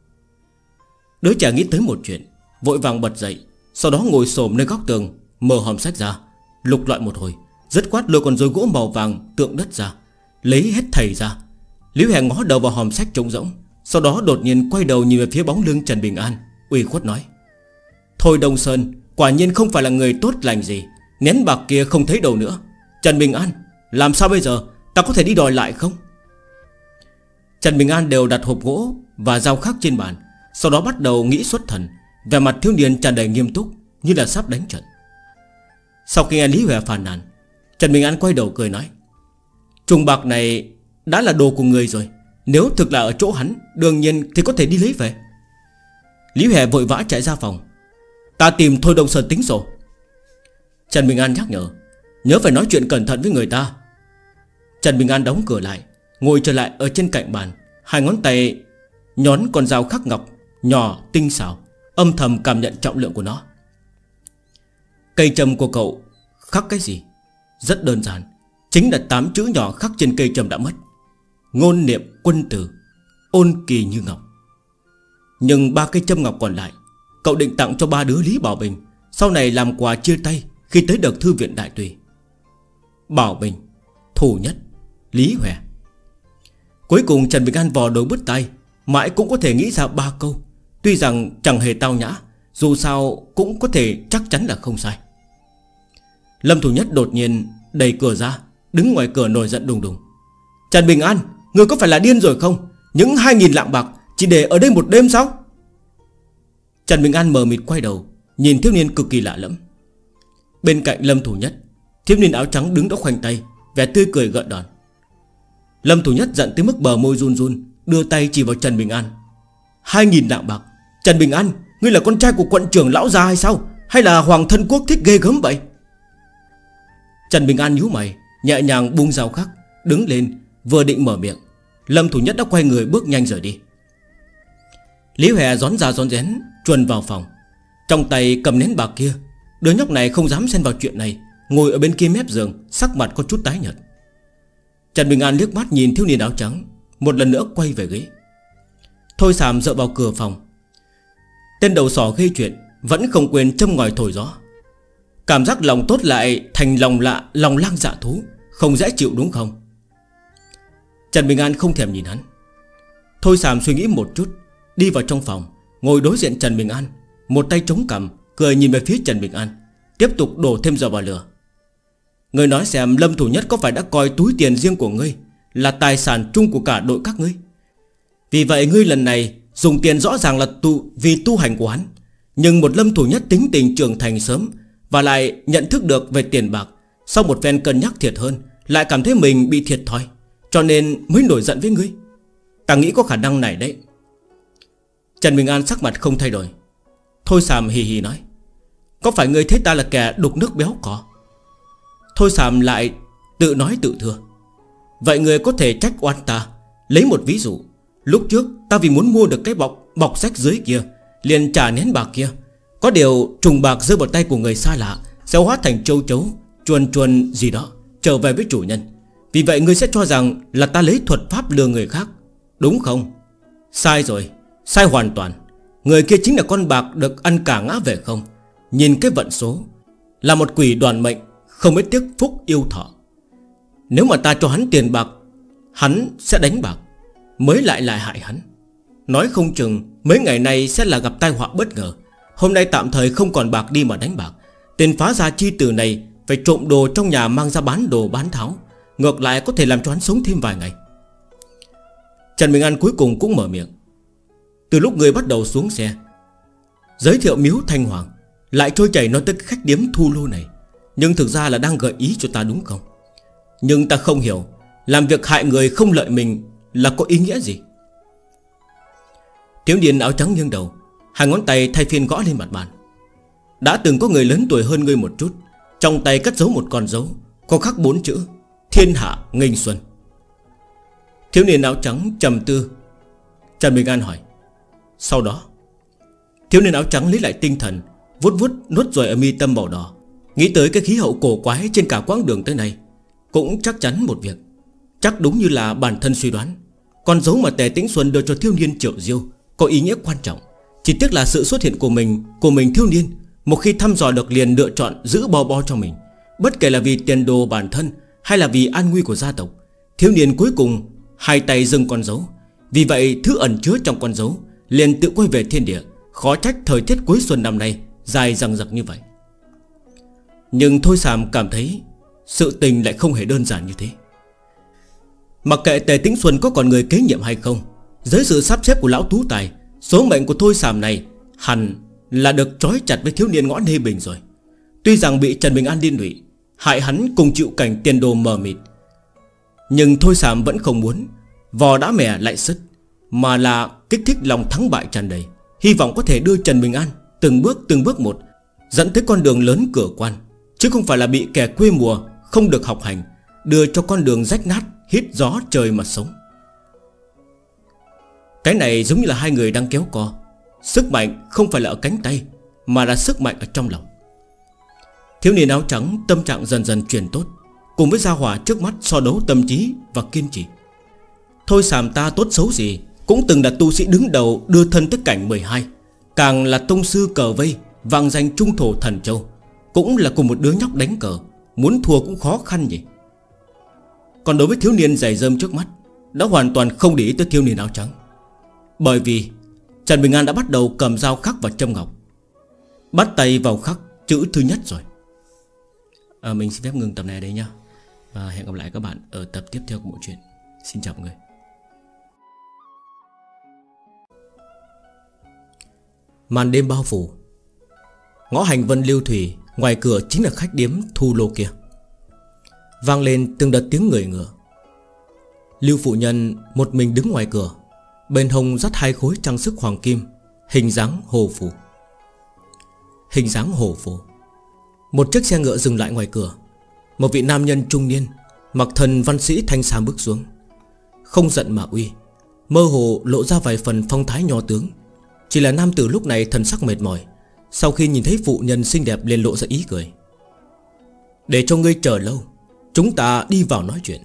Đứa trẻ nghĩ tới một chuyện, vội vàng bật dậy. Sau đó ngồi xổm nơi góc tường, mở hòm sách ra, lục lọi một hồi, dứt khoát lôi con rối gỗ màu vàng tượng đất ra, lấy hết thầy ra. Lý Huệ ngó đầu vào hòm sách trống rỗng, sau đó đột nhiên quay đầu nhìn về phía bóng lưng Trần Bình An, ủy khuất nói: Thôi Đông Sơn quả nhiên không phải là người tốt lành gì. Nén bạc kia không thấy đâu nữa. Trần Bình An, làm sao bây giờ? Ta có thể đi đòi lại không? Trần Bình An đều đặt hộp gỗ và dao khắc trên bàn, sau đó bắt đầu nghĩ xuất thần. Vẻ mặt thiếu niên tràn đầy nghiêm túc, như là sắp đánh trận. Sau khi nghe Lý Huệ phàn nàn, Trần Bình An quay đầu cười nói: Trùng bạc này đã là đồ của người rồi, nếu thực là ở chỗ hắn, đương nhiên thì có thể đi lấy về. Lý Huệ vội vã chạy ra phòng: Ta tìm Thôi Đông Sơn tính sổ. Trần Bình An nhắc nhở: Nhớ phải nói chuyện cẩn thận với người ta. Trần Bình An đóng cửa lại, ngồi trở lại ở trên cạnh bàn, hai ngón tay nhón con dao khắc ngọc nhỏ tinh xảo, âm thầm cảm nhận trọng lượng của nó. Cây trầm của cậu khắc cái gì? Rất đơn giản, chính là 8 chữ nhỏ khắc trên cây trầm đã mất: Ngôn niệm quân tử, ôn kỳ như ngọc. Nhưng 3 cây châm ngọc còn lại cậu định tặng cho 3 đứa Lý Bảo Bình, sau này làm quà chia tay khi tới được thư viện Đại Tùy. Bảo Bình, Thủ Nhất, Lý Huệ. Cuối cùng Trần Bình An vò đầu bứt tai, mãi cũng có thể nghĩ ra 3 câu. Tuy rằng chẳng hề tao nhã, dù sao cũng có thể chắc chắn là không sai. Lâm Thủ Nhất đột nhiên đẩy cửa ra, đứng ngoài cửa nổi giận đùng đùng: Trần Bình An, người có phải là điên rồi không? Những 2.000 lạng bạc chỉ để ở đây một đêm sao? Trần Bình An mờ mịt quay đầu, nhìn thiếu niên cực kỳ lạ lẫm. Bên cạnh Lâm Thủ Nhất, thiếu niên áo trắng đứng đó khoanh tay, vẻ tươi cười gợn đòn. Lâm Thủ Nhất giận tới mức bờ môi run run, đưa tay chỉ vào Trần Bình An: 2.000 lạng bạc? Trần Bình An, ngươi là con trai của quận trưởng lão gia hay sao? Hay là hoàng thân quốc thích ghê gớm vậy? Trần Bình An nhíu mày, nhẹ nhàng buông dao khắc, đứng lên, vừa định mở miệng, Lâm Thủ Nhất đã quay người bước nhanh rời đi. Lý Huệ rón ra rón rén chuồn vào phòng, trong tay cầm nén bạc kia. Đứa nhóc này không dám xen vào chuyện này, ngồi ở bên kia mép giường, sắc mặt có chút tái nhợt. Trần Bình An liếc mắt nhìn thiếu niên áo trắng, một lần nữa quay về ghế. Thôi Sàm dựa vào cửa phòng. Tên đầu sỏ gây chuyện vẫn không quên châm ngòi thổi gió. Cảm giác lòng tốt lại thành lòng lang dạ thú, không dễ chịu đúng không? Trần Bình An không thèm nhìn hắn. Thôi Sàm suy nghĩ một chút, đi vào trong phòng, ngồi đối diện Trần Bình An, một tay chống cằm, cười nhìn về phía Trần Bình An, tiếp tục đổ thêm dầu vào lửa. Ngươi nói xem, Lâm Thủ Nhất có phải đã coi túi tiền riêng của ngươi là tài sản chung của cả đội các ngươi? Vì vậy ngươi lần này dùng tiền rõ ràng là vì tu hành của hắn. Nhưng một Lâm Thủ Nhất tính tình trưởng thành sớm, và lại nhận thức được về tiền bạc, sau một phen cân nhắc thiệt hơn, lại cảm thấy mình bị thiệt thòi, cho nên mới nổi giận với ngươi. Ta nghĩ có khả năng này đấy. Trần Bình An sắc mặt không thay đổi. Thôi Sàm hì hì nói: Có phải ngươi thấy ta là kẻ đục nước béo cò? Thôi Sàm lại tự nói tự thừa: Vậy ngươi có thể trách oan ta. Lấy một ví dụ, lúc trước ta vì muốn mua được cái bọc sách dưới kia, liền trả nén bạc kia. Có điều trùng bạc rơi vào tay của người xa lạ sẽ hóa thành châu chấu, chuồn gì đó, trở về với chủ nhân. Vì vậy ngươi sẽ cho rằng là ta lấy thuật pháp lừa người khác, đúng không? Sai rồi, sai hoàn toàn. Người kia chính là con bạc được ăn cả ngã về không. Nhìn cái vận số, là một quỷ đoàn mệnh, không biết tiếc phúc yêu thọ. Nếu mà ta cho hắn tiền bạc, hắn sẽ đánh bạc, mới lại hại hắn. Nói không chừng mấy ngày nay sẽ là gặp tai họa bất ngờ. Hôm nay tạm thời không còn bạc đi mà đánh bạc, tiền phá gia chi từ này phải trộm đồ trong nhà mang ra bán đồ bán tháo, ngược lại có thể làm cho hắn sống thêm vài ngày. Trần Bình An cuối cùng cũng mở miệng: Từ lúc người bắt đầu xuống xe giới thiệu miếu Thanh Hoàng, lại trôi chảy nói tới khách điếm thu lô này, nhưng thực ra là đang gợi ý cho ta đúng không? Nhưng ta không hiểu, làm việc hại người không lợi mình là có ý nghĩa gì? Thiếu niên áo trắng nghiêng đầu, hai ngón tay thay phiên gõ lên mặt bàn. Đã từng có người lớn tuổi hơn ngươi một chút, trong tay cất giấu một con dấu có khắc 4 chữ: Thiên hạ nghênh xuân. Thiếu niên áo trắng trầm tư. Trần Bình An hỏi: Sau đó? Thiếu niên áo trắng lấy lại tinh thần, vuốt nốt ruồi ở mi tâm màu đỏ, nghĩ tới cái khí hậu cổ quái trên cả quãng đường tới này. Cũng chắc chắn một việc, Chắc đúng như là bản thân suy đoán, con dấu mà Tề Tĩnh Xuân đưa cho thiếu niên Triệu Diêu có ý nghĩa quan trọng. Chỉ tiếc là sự xuất hiện của mình thiếu niên một khi thăm dò được liền lựa chọn giữ bo cho mình. Bất kể là vì tiền đồ bản thân hay là vì an nguy của gia tộc, thiếu niên cuối cùng hai tay dâng con dấu. Vì vậy thứ ẩn chứa trong con dấu liền tự quay về thiên địa. Khó trách thời tiết cuối xuân năm nay dài dằng dặc như vậy. Nhưng Thôi Sàm cảm thấy sự tình lại không hề đơn giản như thế. Mặc kệ Tề Tĩnh Xuân có còn người kế nhiệm hay không, dưới sự sắp xếp của lão tú tài, số mệnh của Thôi Sàm này hẳn là được trói chặt với thiếu niên ngõ Nê Bình rồi. Tuy rằng bị Trần Bình An liên lụy, hại hắn cùng chịu cảnh tiền đồ mờ mịt, nhưng Thôi Sàm vẫn không muốn vò đã mẻ lại sứt, mà là kích thích lòng thắng bại tràn đầy, hy vọng có thể đưa Trần Bình An từng bước một dẫn tới con đường lớn cửa quan, chứ không phải là bị kẻ quê mùa không được học hành đưa cho con đường rách nát hít gió trời mà sống. Cái này giống như là hai người đang kéo co. Sức mạnh không phải là ở cánh tay, mà là sức mạnh ở trong lòng. Thiếu niên áo trắng tâm trạng dần dần chuyển tốt, cùng với gia hỏa trước mắt so đấu tâm trí và kiên trì. Thôi Sàm ta tốt xấu gì cũng từng là tu sĩ đứng đầu đưa thân tới cảnh 12, càng là tông sư cờ vây vang danh trung thổ thần châu, cũng là cùng một đứa nhóc đánh cờ, muốn thua cũng khó khăn nhỉ. Còn đối với thiếu niên giày rơm trước mắt, đã hoàn toàn không để ý tới thiếu niên áo trắng. Bởi vì Trần Bình An đã bắt đầu cầm dao khắc vào châm ngọc, bắt tay vào khắc chữ thứ nhất rồi. Mình xin phép ngừng tập này ở đây nhá, và hẹn gặp lại các bạn ở tập tiếp theo của bộ truyện. Xin chào mọi người. Màn đêm bao phủ. Ngõ hành Vân Lưu Thủy, ngoài cửa chính là khách điếm Thu Lô kia. Vang lên từng đợt tiếng người ngựa. Lưu phụ nhân một mình đứng ngoài cửa, bên hông dắt hai khối trang sức hoàng kim, hình dáng hồ phù. Hình dáng hồ phù. Một chiếc xe ngựa dừng lại ngoài cửa. Một vị nam nhân trung niên mặc thần văn sĩ thanh sam bước xuống, không giận mà uy, mơ hồ lộ ra vài phần phong thái nho tướng. Chỉ là nam tử lúc này thần sắc mệt mỏi, sau khi nhìn thấy phụ nhân xinh đẹp liền lộ ra ý cười. Để cho ngươi chờ lâu, chúng ta đi vào nói chuyện.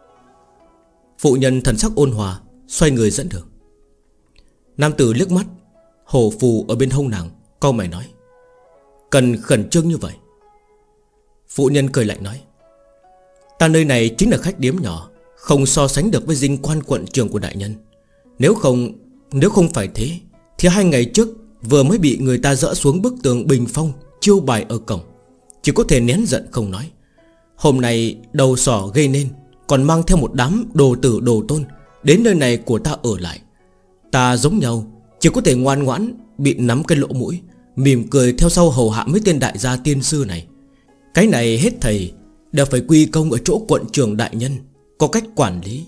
Phụ nhân thần sắc ôn hòa, xoay người dẫn đường. Nam tử liếc mắt hổ phù ở bên hông nàng, cau mày nói: cần khẩn trương như vậy? Phụ nhân cười lạnh nói: ta nơi này chính là khách điếm nhỏ, không so sánh được với dinh quan quận trường của đại nhân. Nếu không phải thế thì 2 ngày trước vừa mới bị người ta dỡ xuống bức tường bình phong chiêu bài ở cổng, chỉ có thể nén giận không nói. Hôm nay đầu sỏ gây nên, còn mang theo một đám đồ tử đồ tôn đến nơi này của ta ở lại. Ta giống nhau, chỉ có thể ngoan ngoãn bị nắm cái lỗ mũi, mỉm cười theo sau hầu hạ mấy tên đại gia tiên sư này. Cái này hết thầy đều phải quy công ở chỗ quận trưởng đại nhân có cách quản lý.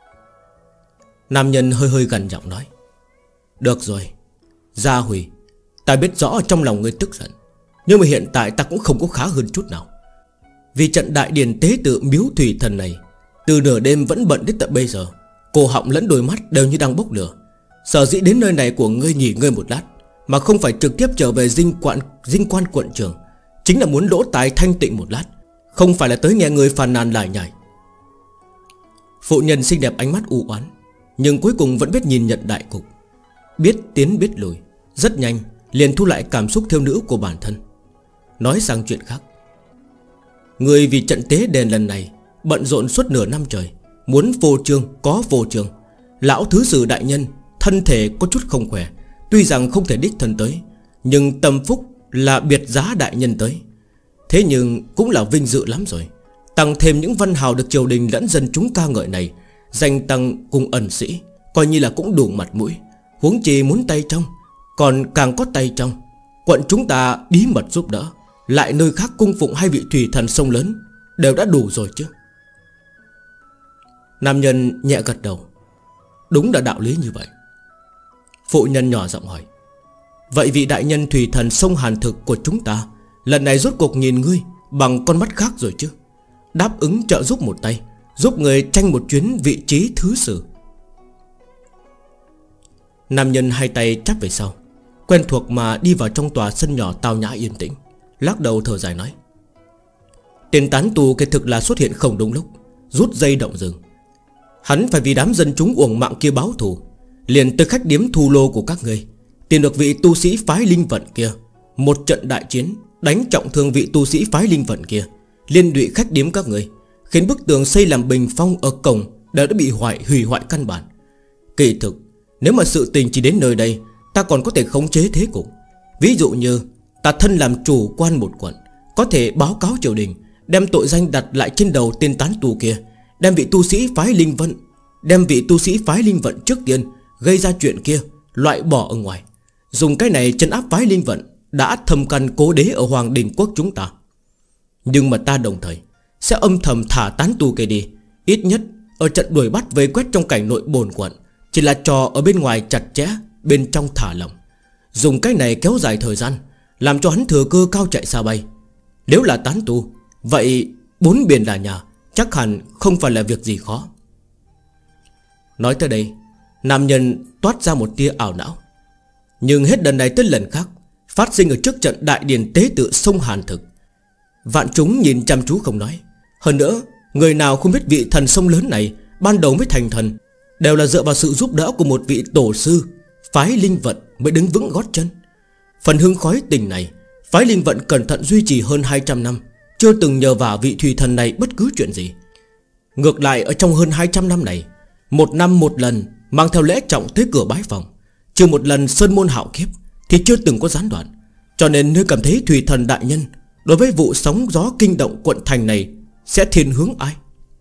Nam nhân hơi gằn giọng nói: được rồi, Gia Hủy, ta biết rõ trong lòng ngươi tức giận, nhưng mà hiện tại ta cũng không có khá hơn chút nào. Vì trận đại điển tế tự miếu thủy thần này, từ nửa đêm vẫn bận đến tận bây giờ, cổ họng lẫn đôi mắt đều như đang bốc lửa. Sở dĩ đến nơi này của ngươi nghỉ ngơi một lát, mà không phải trực tiếp trở về dinh quan quận trường, chính là muốn lỗ tai thanh tịnh một lát, không phải là tới nghe người phàn nàn lải nhải. Phụ nhân xinh đẹp ánh mắt u oán, nhưng cuối cùng vẫn biết nhìn nhận đại cục, biết tiến biết lùi, rất nhanh liền thu lại cảm xúc thiếu nữ của bản thân. Nói sang chuyện khác: người vì trận tế đền lần này bận rộn suốt nửa năm trời, muốn vô trương có vô trương. Lão thứ sử đại nhân thân thể có chút không khỏe, tuy rằng không thể đích thân tới, nhưng tâm phúc là biệt giá đại nhân tới. Thế nhưng cũng là vinh dự lắm rồi. Tăng thêm những văn hào được triều đình lẫn dân chúng ca ngợi này, danh tăng cùng ẩn sĩ, coi như là cũng đủ mặt mũi. Huống chi muốn tay trong, còn càng có tay trong. Quận chúng ta bí mật giúp đỡ, lại nơi khác cung phụng 2 vị thủy thần sông lớn, đều đã đủ rồi chứ. Nam nhân nhẹ gật đầu: đúng là đạo lý như vậy. Phụ nhân nhỏ giọng hỏi: vậy vị đại nhân thủy thần sông Hàn Thực của chúng ta lần này rốt cuộc nhìn ngươi bằng con mắt khác rồi chứ? Đáp ứng trợ giúp một tay, giúp người tranh một chuyến vị trí thứ sử. Nam nhân hai tay chắp về sau, quen thuộc mà đi vào trong tòa sân nhỏ tao nhã yên tĩnh, lắc đầu thở dài nói: tên tán tù cái thực là xuất hiện không đúng lúc, rút dây động rừng. Hắn phải vì đám dân chúng uổng mạng kia báo thù, liền tới khách điếm thu lô của các ngươi, tìm được vị tu sĩ phái linh vận kia. Một trận đại chiến đánh trọng thương vị tu sĩ phái linh vận kia, liên lụy khách điếm các ngươi, khiến bức tường xây làm bình phong ở cổng đều đã bị hủy hoại căn bản. Kỳ thực nếu mà sự tình chỉ đến nơi đây, ta còn có thể khống chế thế cục. Ví dụ như ta thân làm chủ quan một quận, có thể báo cáo triều đình, đem tội danh đặt lại trên đầu tên tán tù kia, đem vị tu sĩ phái linh vận trước tiên gây ra chuyện kia loại bỏ ở ngoài, dùng cái này trấn áp phái linh vận đã thâm căn cố đế ở Hoàng Đình Quốc chúng ta. Nhưng mà ta đồng thời sẽ âm thầm thả tán tù kia đi. Ít nhất ở trận đuổi bắt vây quét trong cảnh nội bồn quận chỉ là trò ở bên ngoài chặt chẽ, bên trong thả lỏng, dùng cái này kéo dài thời gian, làm cho hắn thừa cơ cao chạy xa bay. Nếu là tán tù, vậy bốn biển là nhà, chắc hẳn không phải là việc gì khó. Nói tới đây, nam nhân toát ra một tia ảo não. Nhưng hết lần này tới lần khác, phát sinh ở trước trận đại điển tế tự sông Hàn Thực. Vạn chúng nhìn chăm chú không nói. Hơn nữa, người nào không biết vị thần sông lớn này ban đầu mới thành thần, đều là dựa vào sự giúp đỡ của một vị tổ sư phái linh vận mới đứng vững gót chân. Phần hương khói tình này, phái linh vận cẩn thận duy trì hơn 200 năm, chưa từng nhờ vào vị thủy thần này bất cứ chuyện gì. Ngược lại ở trong hơn 200 năm này, một năm một lần mang theo lễ trọng tới cửa bái phòng, trừ một lần sơn môn hạo kiếp thì chưa từng có gián đoạn. Cho nên nếu cảm thấy thủy thần đại nhân đối với vụ sóng gió kinh động quận thành này sẽ thiên hướng ai?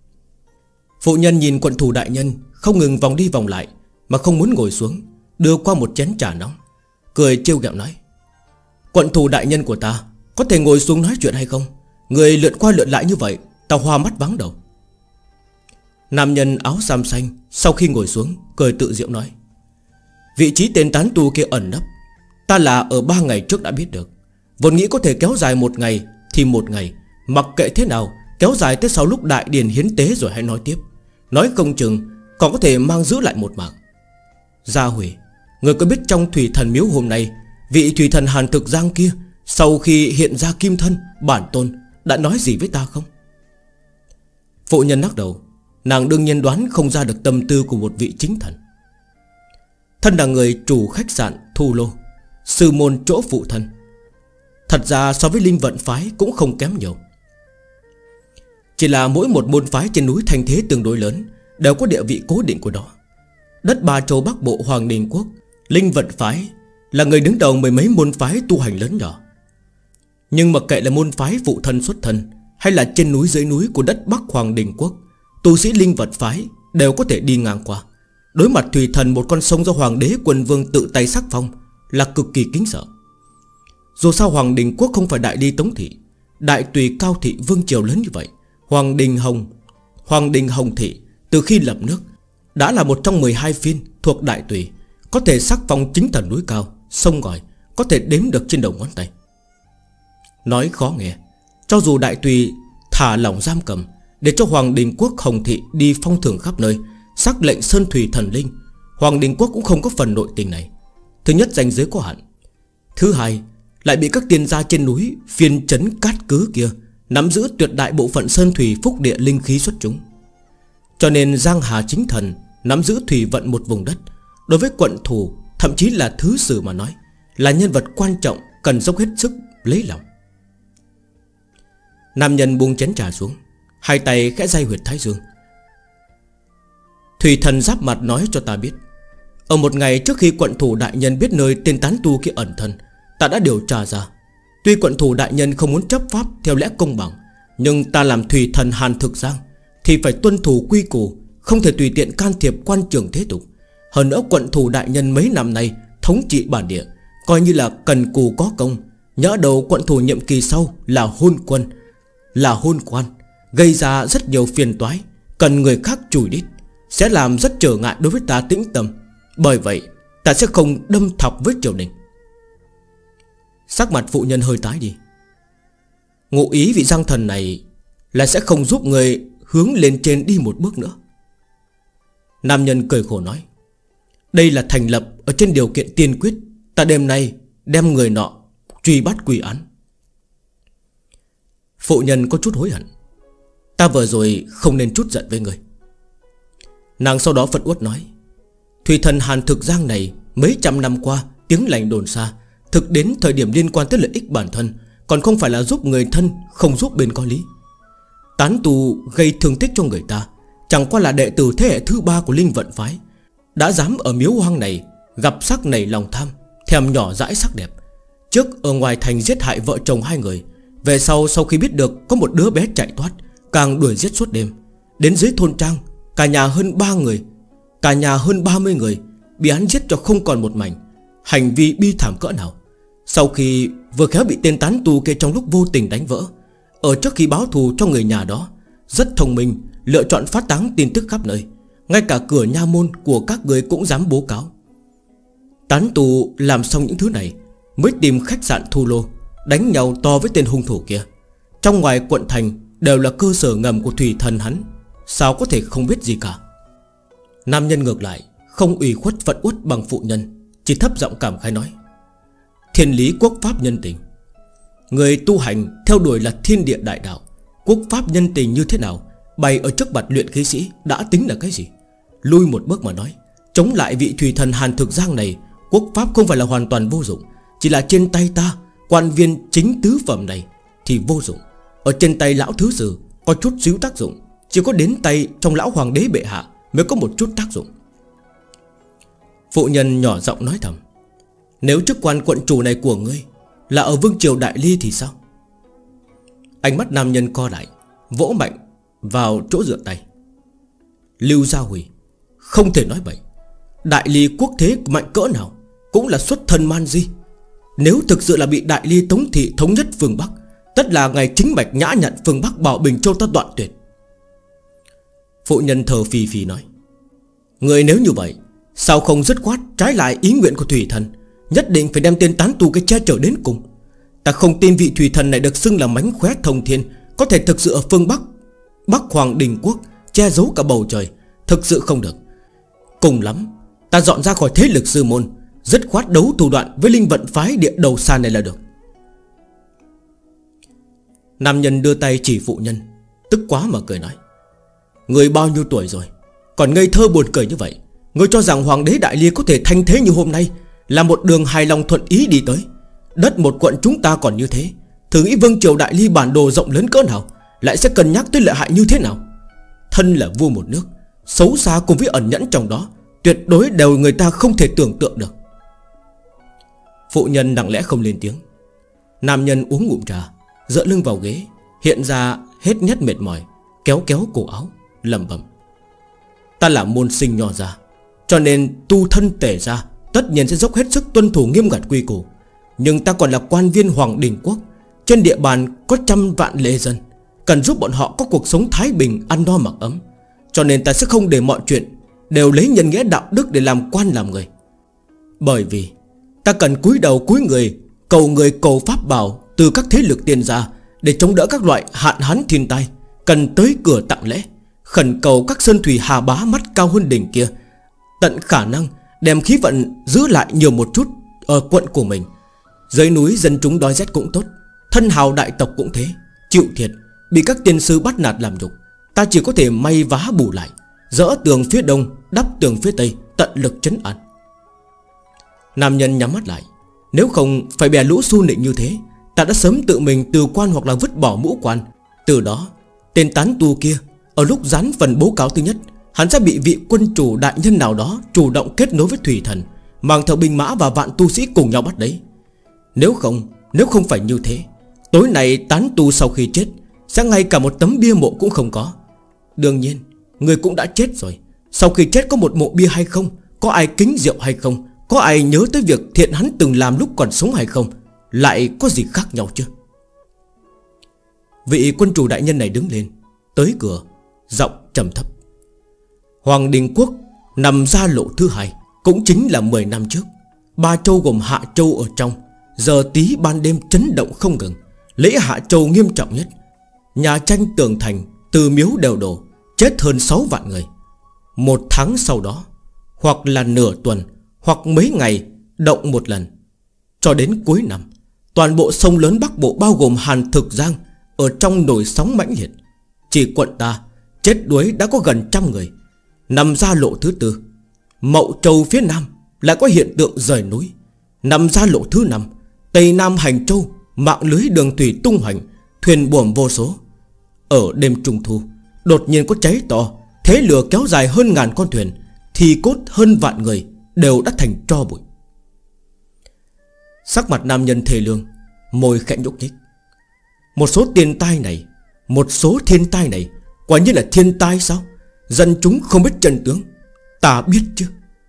Phụ nhân nhìn quận thủ đại nhân không ngừng vòng đi vòng lại mà không muốn ngồi xuống, đưa qua một chén trà nóng, cười trêu ghẹo nói: quận thủ đại nhân của ta có thể ngồi xuống nói chuyện hay không? Người lượn qua lượn lại như vậy, ta hoa mắt vắng đầu. Nam nhân áo xám xanh sau khi ngồi xuống cười tự diệu nói: vị trí tên tán tu kia ẩn nấp, ta là ở 3 ngày trước đã biết được. Vốn nghĩ có thể kéo dài 1 ngày thì 1 ngày, mặc kệ thế nào kéo dài tới sau lúc đại điển hiến tế rồi hãy nói tiếp. Nói không chừng còn có thể mang giữ lại một mạng. Gia Hủy, người có biết trong thủy thần miếu hôm nay, vị thủy thần Hàn Thực Giang kia sau khi hiện ra kim thân bản tôn đã nói gì với ta không? Phụ nhân lắc đầu. Nàng đương nhiên đoán không ra được tâm tư của một vị chính thần. Thân là người chủ khách sạn Thu Lô, sư môn chỗ phụ thân, thật ra so với linh vận phái cũng không kém nhiều. Chỉ là mỗi một môn phái trên núi thanh thế tương đối lớn, đều có địa vị cố định của đó. Đất Ba Châu Bắc Bộ Hoàng Đình Quốc, linh vận phái là người đứng đầu mười mấy môn phái tu hành lớn nhỏ. Nhưng mặc kệ là môn phái phụ thân xuất thân, hay là trên núi dưới núi của đất Bắc Hoàng Đình Quốc, tu sĩ linh vận phái đều có thể đi ngang qua. Đối mặt thủy thần một con sông do Hoàng đế Quân Vương tự tay sắc phong là cực kỳ kính sợ. Dù sao Hoàng Đình Quốc không phải đại ly Tống Thị, đại tùy Cao Thị vương triều lớn như vậy. Hoàng Đình Hồng Thị từ khi lập nước đã là một trong 12 phiên thuộc đại tùy, có thể sắc phong chính thần núi cao, sông ngòi có thể đếm được trên đầu ngón tay. Nói khó nghe, cho dù đại tùy thả lỏng giam cầm để cho Hoàng Đình Quốc Hồng Thị đi phong thưởng khắp nơi, sắc lệnh sơn thủy thần linh, Hoàng Đình Quốc cũng không có phần nội tình này. Thứ nhất, danh giới có hạn. Thứ hai, lại bị các tiên gia trên núi phiên trấn cát cứ kia nắm giữ tuyệt đại bộ phận sơn thủy phúc địa linh khí xuất chúng. Cho nên Giang Hà chính thần nắm giữ thủy vận một vùng đất, đối với quận thủ, thậm chí là thứ sử mà nói, là nhân vật quan trọng cần dốc hết sức lấy lòng. Nam nhân buông chén trà xuống, hai tay khẽ day huyệt thái dương. Thủy thần giáp mặt nói cho ta biết, ở một ngày trước khi quận thủ đại nhân biết nơi tên tán tu kia ẩn thân, ta đã điều tra ra. Tuy quận thủ đại nhân không muốn chấp pháp theo lẽ công bằng, nhưng ta làm thủy thần Hàn Thực Giang thì phải tuân thủ quy củ, không thể tùy tiện can thiệp quan trường thế tục. Hơn nữa quận thủ đại nhân mấy năm nay thống trị bản địa, coi như là cần cù có công. Nhỡ đầu quận thủ nhiệm kỳ sau là hôn quan, gây ra rất nhiều phiền toái, cần người khác chùi đít, sẽ làm rất trở ngại đối với ta tĩnh tâm. Bởi vậy ta sẽ không đâm thọc với triều đình. Sắc mặt phụ nhân hơi tái đi. Ngụ ý vị Giang thần này là sẽ không giúp người hướng lên trên đi một bước nữa. Nam nhân cười khổ nói, đây là thành lập ở trên điều kiện tiên quyết, ta đêm nay đem người nọ truy bắt quy án. Phụ nhân có chút hối hận, ta vừa rồi không nên chút giận với người. Nàng sau đó phẫn uất nói: Thủy thần Hàn Thực Giang này mấy trăm năm qua tiếng lành đồn xa, thực đến thời điểm liên quan tới lợi ích bản thân, còn không phải là giúp người thân, không giúp bên có lý. Tán tu gây thương tích cho người ta, chẳng qua là đệ tử thế hệ thứ 3 của Linh Vận Phái, đã dám ở miếu hoang này gặp sắc nảy lòng tham, thèm nhỏ dãi sắc đẹp. Trước ở ngoài thành giết hại vợ chồng 2 người, về sau khi biết được có một đứa bé chạy thoát, càng đuổi giết suốt đêm. Đến dưới thôn trang, cả nhà hơn 30 người bị hắn giết cho không còn một mảnh. Hành vi bi thảm cỡ nào. Sau khi vừa khéo bị tên tán tu kia trong lúc vô tình đánh vỡ, ở trước khi báo thù cho người nhà đó, rất thông minh, lựa chọn phát tán tin tức khắp nơi. Ngay cả cửa nha môn của các người cũng dám bố cáo. Tán tu làm xong những thứ này mới tìm khách sạn thu lô, đánh nhau to với tên hung thủ kia. Trong ngoài quận thành đều là cơ sở ngầm của thủy thần hắn, sao có thể không biết gì cả. Nam nhân ngược lại không ủy khuất phẫn uất bằng phụ nhân, chỉ thấp giọng cảm khái nói: Thiên lý quốc pháp nhân tình. Người tu hành theo đuổi là thiên địa đại đạo, quốc pháp nhân tình như thế nào bày ở trước mặt luyện khí sĩ đã tính là cái gì. Lui một bước mà nói, chống lại vị thủy thần Hàn Thực Giang này, quốc pháp không phải là hoàn toàn vô dụng. Chỉ là trên tay ta, quan viên chính tứ phẩm này thì vô dụng. Ở trên tay lão thứ sử có chút xíu tác dụng, chỉ có đến tay trong lão hoàng đế bệ hạ mới có một chút tác dụng. Phụ nhân nhỏ giọng nói thầm: Nếu chức quan quận chủ này của ngươi là ở vương triều Đại Ly thì sao? Ánh mắt nam nhân co lại, vỗ mạnh vào chỗ dựa tay. Lưu Gia Hủy, không thể nói bậy. Đại Ly quốc thế mạnh cỡ nào cũng là xuất thân man di. Nếu thực sự là bị Đại Ly Tống thị thống nhất phương Bắc, tất là ngày chính bạch nhã nhận phương Bắc bảo Bình Châu ta đoạn tuyệt. Phụ nhân thờ phì phì nói: Người nếu như vậy, sao không dứt khoát trái lại ý nguyện của thủy thần, nhất định phải đem tên tán tu cái che chở đến cùng. Ta không tin vị thủy thần này được xưng là mánh khóe thông thiên có thể thực sự ở phương Bắc, Bắc Hoàng Đình Quốc, che giấu cả bầu trời. Thực sự không được. Cùng lắm ta dọn ra khỏi thế lực sư môn, dứt khoát đấu thủ đoạn với Linh Vận Phái địa đầu xa này là được. Nam nhân đưa tay chỉ phụ nhân, tức quá mà cười nói: Người bao nhiêu tuổi rồi còn ngây thơ buồn cười như vậy? Người cho rằng hoàng đế Đại Ly có thể thanh thế như hôm nay là một đường hài lòng thuận ý đi tới? Đất một quận chúng ta còn như thế, thử nghĩ vương triều Đại Ly bản đồ rộng lớn cỡ nào, lại sẽ cân nhắc tới lợi hại như thế nào. Thân là vua một nước, xấu xa cùng với ẩn nhẫn trong đó, tuyệt đối đều người ta không thể tưởng tượng được. Phụ nhân lặng lẽ không lên tiếng. Nam nhân uống ngụm trà, dựa lưng vào ghế, hiện ra hết nhất mệt mỏi, kéo kéo cổ áo, lẩm bẩm: Ta là môn sinh nho gia, cho nên tu thân tể gia tất nhiên sẽ dốc hết sức tuân thủ nghiêm ngặt quy củ. Nhưng ta còn là quan viên Hoàng Đình Quốc, trên địa bàn có trăm vạn lê dân, cần giúp bọn họ có cuộc sống thái bình, ăn no mặc ấm. Cho nên ta sẽ không để mọi chuyện đều lấy nhân nghĩa đạo đức để làm quan làm người. Bởi vì ta cần cúi đầu cúi người cầu pháp bảo từ các thế lực tiên gia để chống đỡ các loại hạn hán thiên tai, cần tới cửa tặng lễ, khẩn cầu các sơn thủy hà bá mắt cao hơn đỉnh kia tận khả năng đem khí vận giữ lại nhiều một chút ở quận của mình. Dưới núi dân chúng đói rét cũng tốt, thân hào đại tộc cũng thế, chịu thiệt bị các tiên sư bắt nạt làm nhục, ta chỉ có thể may vá bù lại, dỡ tường phía đông, đắp tường phía tây, tận lực trấn an. Nam nhân nhắm mắt lại. Nếu không phải bè lũ su nịnh như thế, ta đã sớm tự mình từ quan hoặc là vứt bỏ mũ quan. Từ đó tên tán tu kia ở lúc dán phần bố cáo thứ nhất, hắn sẽ bị vị quân chủ đại nhân nào đó chủ động kết nối với thủy thần, mang theo binh mã và vạn tu sĩ cùng nhau bắt đấy. Nếu không phải như thế, tối nay tán tu sau khi chết sẽ ngay cả một tấm bia mộ cũng không có. Đương nhiên người cũng đã chết rồi, sau khi chết có một mộ bia hay không, có ai kính rượu hay không, có ai nhớ tới việc thiện hắn từng làm lúc còn sống hay không, lại có gì khác nhau chứ? Vị quân chủ đại nhân này đứng lên, tới cửa, giọng trầm thấp: Hoàng Đình Quốc nằm ra lộ thứ 2, cũng chính là 10 năm trước. 3 châu gồm Hạ Châu ở trong, giờ tí ban đêm chấn động không ngừng. Lễ Hạ Châu nghiêm trọng nhất, nhà tranh tường thành, từ miếu đều đổ, chết hơn 6 vạn người. 1 tháng sau đó, hoặc là nửa tuần, hoặc mấy ngày, động một lần. Cho đến cuối năm, toàn bộ sông lớn Bắc Bộ bao gồm Hàn Thực Giang ở trong nổi sóng mãnh liệt. Chỉ quận ta chết đuối đã có gần 100 người. nằm ra lộ thứ tư, Mậu Châu phía nam lại có hiện tượng rời núi. Nằm ra lộ thứ 5, Tây Nam Hành Châu, mạng lưới đường thủy tung hoành, thuyền buồm vô số. Ở đêm trung thu, đột nhiên có cháy to, thế lửa kéo dài hơn ngàn con thuyền, thì cốt hơn vạn người đều đã thành tro bụi. Sắc mặt nam nhân thề lương, môi khẽ nhúc nhích. Một số thiên tai này quả nhiên là thiên tai sao? Dân chúng không biết chân tướng, ta biết chứ.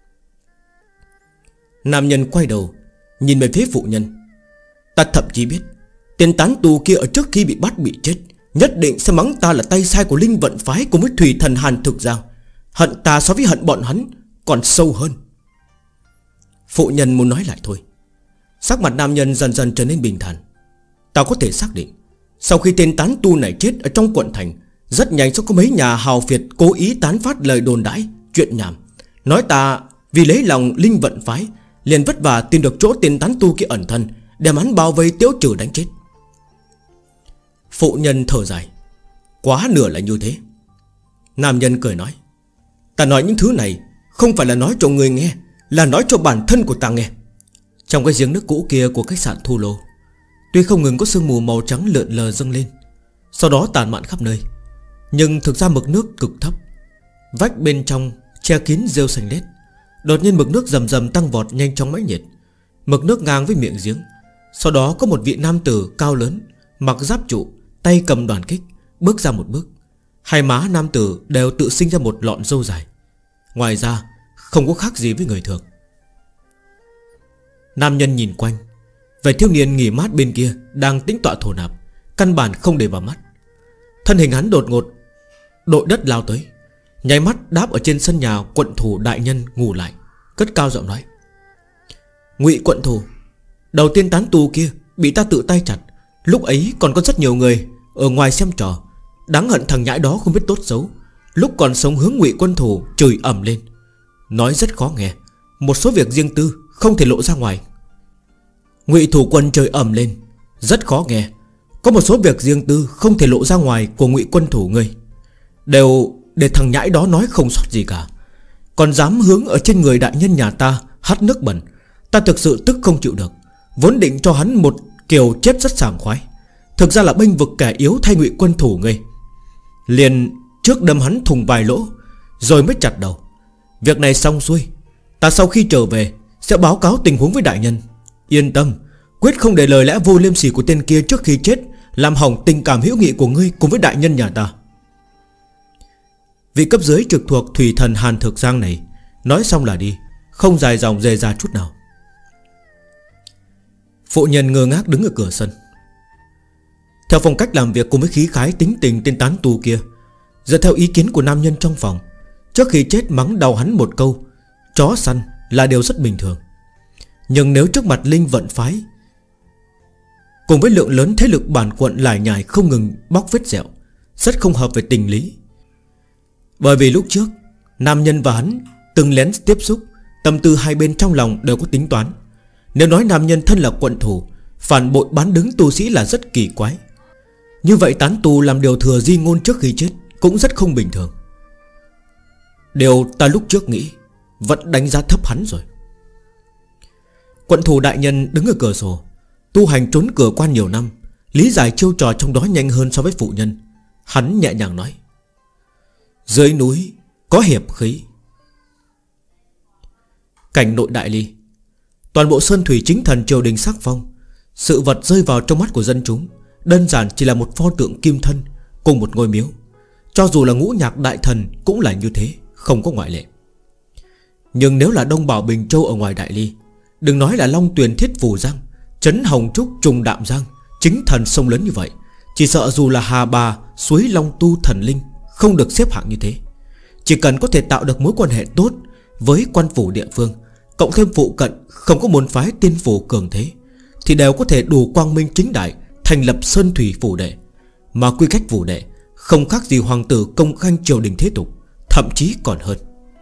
Nam nhân quay đầu nhìn về phía phụ nhân. Ta thậm chí biết tên tán tù kia ở trước khi bị bắt bị chết nhất định sẽ mắng ta là tay sai của Linh Vận Phái cùng với Thủy Thần Hàn Thực Giang. Hận ta so với hận bọn hắn còn sâu hơn. Phụ nhân muốn nói lại thôi. Sắc mặt nam nhân dần dần trở nên bình thản. Ta có thể xác định, sau khi tên tán tu này chết ở trong quận thành, rất nhanh sẽ có mấy nhà hào phiệt cố ý tán phát lời đồn đãi, chuyện nhảm, nói ta vì lấy lòng Linh Vận Phái liền vất vả tìm được chỗ tên tán tu kia ẩn thân, đem hắn bao vây tiêu trừ đánh chết. Phụ nhân thở dài. Quá nửa là như thế. Nam nhân cười nói. Ta nói những thứ này không phải là nói cho người nghe, là nói cho bản thân của ta nghe. Trong cái giếng nước cũ kia của khách sạn Thu Lô, tuy không ngừng có sương mù màu trắng lượn lờ dâng lên, sau đó tản mạn khắp nơi, nhưng thực ra mực nước cực thấp. Vách bên trong che kín rêu xanh lét. Đột nhiên mực nước rầm rầm tăng vọt nhanh chóng mãnh liệt. Mực nước ngang với miệng giếng. Sau đó có một vị nam tử cao lớn, mặc giáp trụ, tay cầm đoàn kích, bước ra một bước. Hai má nam tử đều tự sinh ra một lọn râu dài. Ngoài ra không có khác gì với người thường. Nam nhân nhìn quanh, về thiếu niên nghỉ mát bên kia đang tĩnh tọa thổ nạp, căn bản không để vào mắt. Thân hình hắn đột ngột đội đất lao tới, nháy mắt đáp ở trên sân nhà quận thủ đại nhân ngủ lại, cất cao giọng nói. Ngụy quận thủ, đầu tiên tán tù kia bị ta tự tay chặt. Lúc ấy còn có rất nhiều người ở ngoài xem trò. Đáng hận thằng nhãi đó không biết tốt xấu, lúc còn sống hướng Ngụy quân thủ chửi ầm lên, nói rất khó nghe, một số việc riêng tư không thể lộ ra ngoài. Ngụy thủ quân chửi ầm lên, rất khó nghe, có một số việc riêng tư không thể lộ ra ngoài của Ngụy quân thủ ngươi, đều để thằng nhãi đó nói không sót gì cả. Còn dám hướng ở trên người đại nhân nhà ta hắt nước bẩn. Ta thực sự tức không chịu được, vốn định cho hắn một kiểu chết rất sảng khoái, thực ra là bênh vực kẻ yếu thay Ngụy quân thủ ngươi. Liền trước đâm hắn thùng vài lỗ, rồi mới chặt đầu. Việc này xong xuôi, ta sau khi trở về sẽ báo cáo tình huống với đại nhân. Yên tâm, quyết không để lời lẽ vô liêm sỉ của tên kia trước khi chết làm hỏng tình cảm hữu nghị của ngươi cùng với đại nhân nhà ta. Vị cấp dưới trực thuộc Thủy Thần Hàn Thực Giang này nói xong là đi, không dài dòng dề ra chút nào. Phụ nhân ngơ ngác đứng ở cửa sân. Theo phong cách làm việc cùng với khí khái tính tình tên tán tù kia, dựa theo ý kiến của nam nhân trong phòng, trước khi chết mắng đầu hắn một câu chó săn là điều rất bình thường. Nhưng nếu trước mặt Linh Vận Phái cùng với lượng lớn thế lực bản quận lải nhải không ngừng bóc vết dẹo, rất không hợp về tình lý. Bởi vì lúc trước nam nhân và hắn từng lén tiếp xúc, tâm tư hai bên trong lòng đều có tính toán. Nếu nói nam nhân thân là quận thủ, phản bội bán đứng tu sĩ là rất kỳ quái. Như vậy tán tù làm điều thừa di ngôn trước khi chết cũng rất không bình thường. Điều ta lúc trước nghĩ vẫn đánh giá thấp hắn rồi. Quận thủ đại nhân đứng ở cửa sổ, tu hành trốn cửa quan nhiều năm, lý giải chiêu trò trong đó nhanh hơn so với phụ nhân. Hắn nhẹ nhàng nói. Dưới núi có hiệp khí. Cảnh nội đại ly, toàn bộ sơn thủy chính thần triều đình sắc phong. Sự vật rơi vào trong mắt của dân chúng đơn giản chỉ là một pho tượng kim thân cùng một ngôi miếu. Cho dù là ngũ nhạc đại thần cũng là như thế, không có ngoại lệ. Nhưng nếu là Đông Bảo Bình Châu ở ngoài đại ly, đừng nói là Long Tuyền Thiết Phù Giang, Trấn Hồng Trúc Trùng Đạm Giang, chính thần sông lớn như vậy, chỉ sợ dù là Hà Bà, Suối Long Tu thần linh không được xếp hạng như thế. Chỉ cần có thể tạo được mối quan hệ tốt với quan phủ địa phương, cộng thêm phụ cận không có môn phái tiên phủ cường thế, thì đều có thể đủ quang minh chính đại thành lập sơn thủy phủ đệ. Mà quy cách phủ đệ không khác gì hoàng tử công khanh triều đình thế tục, thậm chí còn hơn.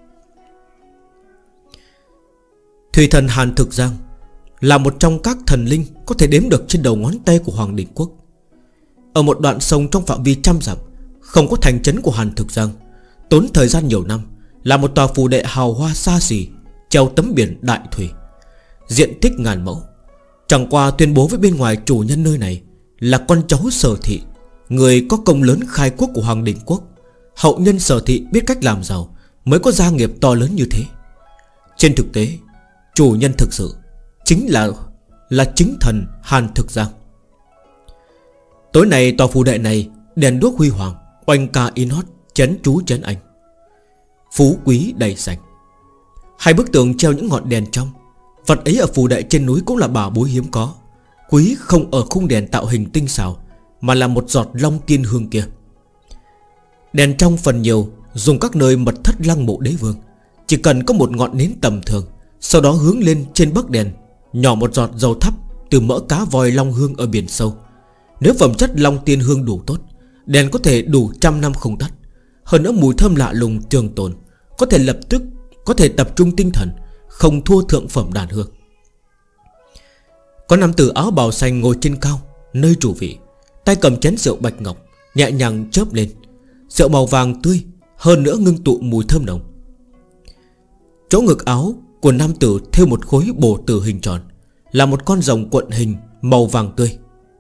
Thủy Thần Hàn Thực Giang là một trong các thần linh có thể đếm được trên đầu ngón tay của Hoàng Định Quốc. Ở một đoạn sông trong phạm vi trăm dặm, không có thành trấn của Hàn Thực Giang, tốn thời gian nhiều năm, là một tòa phủ đệ hào hoa xa xỉ, treo tấm biển đại thủy, diện tích ngàn mẫu. Chẳng qua tuyên bố với bên ngoài chủ nhân nơi này là con cháu Sở Thị, người có công lớn khai quốc của Hoàng Đình Quốc. Hậu nhân Sở Thị biết cách làm giàu mới có gia nghiệp to lớn như thế. Trên thực tế, chủ nhân thực sự chính là chính thần Hàn Thực Giang. Tối nay tòa phủ đệ này đèn đuốc huy hoàng, oanh ca in hót, chén chú chén anh, phú quý đầy sành. Hai bức tường treo những ngọn đèn trong. Vật ấy ở phủ đệ trên núi cũng là bảo bối hiếm có. Quý không ở khung đèn tạo hình tinh xảo, mà là một giọt long tiên hương kia. Đèn trong phần nhiều dùng các nơi mật thất lăng mộ đế vương. Chỉ cần có một ngọn nến tầm thường, sau đó hướng lên trên bấc đèn, nhỏ một giọt dầu thắp từ mỡ cá voi long hương ở biển sâu. Nếu phẩm chất long tiên hương đủ tốt, đèn có thể đủ 100 năm không tắt. Hơn nữa mùi thơm lạ lùng trường tồn, có thể tập trung tinh thần, không thua thượng phẩm đàn hương. Có nam tử áo bào xanh ngồi trên cao, nơi chủ vị, tay cầm chén rượu bạch ngọc, nhẹ nhàng chớp lên. Rượu màu vàng tươi, hơn nữa ngưng tụ mùi thơm nồng. Chỗ ngực áo của nam tử thêu một khối bổ tử hình tròn, là một con rồng cuộn hình màu vàng tươi.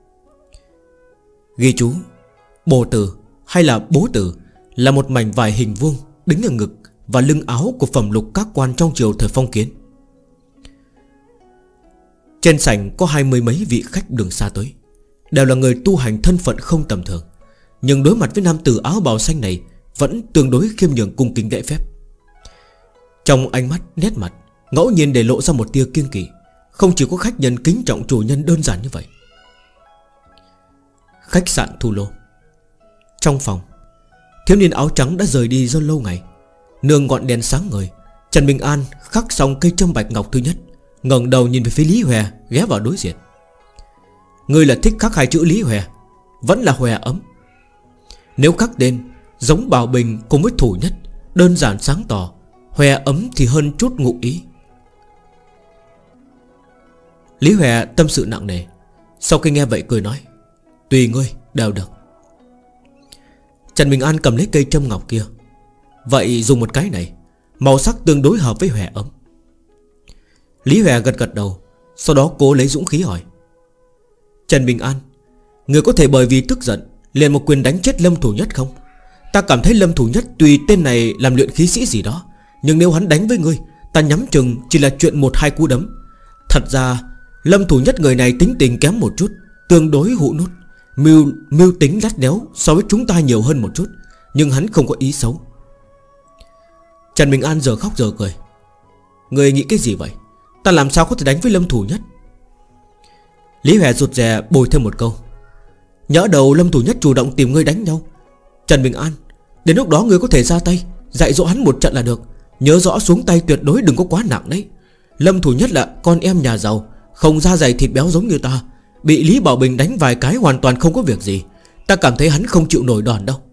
Ghi chú: bổ tử hay là bố tử là một mảnh vải hình vuông đính ở ngực và lưng áo của phẩm lục các quan trong triều thời phong kiến. Trên sảnh có 20 mấy vị khách đường xa tới, đều là người tu hành thân phận không tầm thường, nhưng đối mặt với nam tử áo bào xanh này vẫn tương đối khiêm nhường cung kính lễ phép. Trong ánh mắt nét mặt ngẫu nhiên để lộ ra một tia kiêng kỵ. Không chỉ có khách nhân kính trọng chủ nhân đơn giản như vậy. Khách sạn Thu Lô. Trong phòng, thiếu niên áo trắng đã rời đi do lâu ngày. Nương ngọn đèn sáng ngời, Trần Bình An khắc xong cây châm bạch ngọc thứ nhất, ngẩng đầu nhìn về phía Lý Hòe, ghé vào đối diện. Ngươi là thích khắc hai chữ Lý Hòe, vẫn là Hòe ấm. Nếu khắc tên giống Bảo Bình cùng với Thủ Nhất, đơn giản sáng tỏ, Hòe ấm thì hơn chút ngụ ý. Lý Hòe tâm sự nặng nề. Sau khi nghe vậy cười nói: tùy ngươi, đều được. Trần Bình An cầm lấy cây châm ngọc kia. Vậy dùng một cái này, màu sắc tương đối hợp với Hòe ấm. Lý Hòe gật gật đầu, sau đó cố lấy dũng khí hỏi: Trần Bình An, người có thể bởi vì tức giận liền một quyền đánh chết Lâm Thủ Nhất không? Ta cảm thấy Lâm Thủ Nhất tùy tên này làm luyện khí sĩ gì đó, nhưng nếu hắn đánh với ngươi, ta nhắm chừng chỉ là chuyện 1-2 cú đấm. Thật ra Lâm Thủ Nhất người này tính tình kém một chút, tương đối hụ nút, mưu tính lắt léo so với chúng ta nhiều hơn một chút, nhưng hắn không có ý xấu. Trần Bình An giờ khóc giờ cười: người nghĩ cái gì vậy? Ta làm sao có thể đánh với Lâm Thủ Nhất? Lý Hòe rụt rè bồi thêm một câu: nhỡ đầu Lâm Thủ Nhất chủ động tìm ngươi đánh nhau. Trần Bình An, đến lúc đó ngươi có thể ra tay dạy dỗ hắn một trận là được. Nhớ rõ xuống tay tuyệt đối đừng có quá nặng đấy. Lâm Thủ Nhất là con em nhà giàu, không da dày thịt béo giống như ta, bị Lý Bảo Bình đánh vài cái hoàn toàn không có việc gì. Ta cảm thấy hắn không chịu nổi đòn đâu.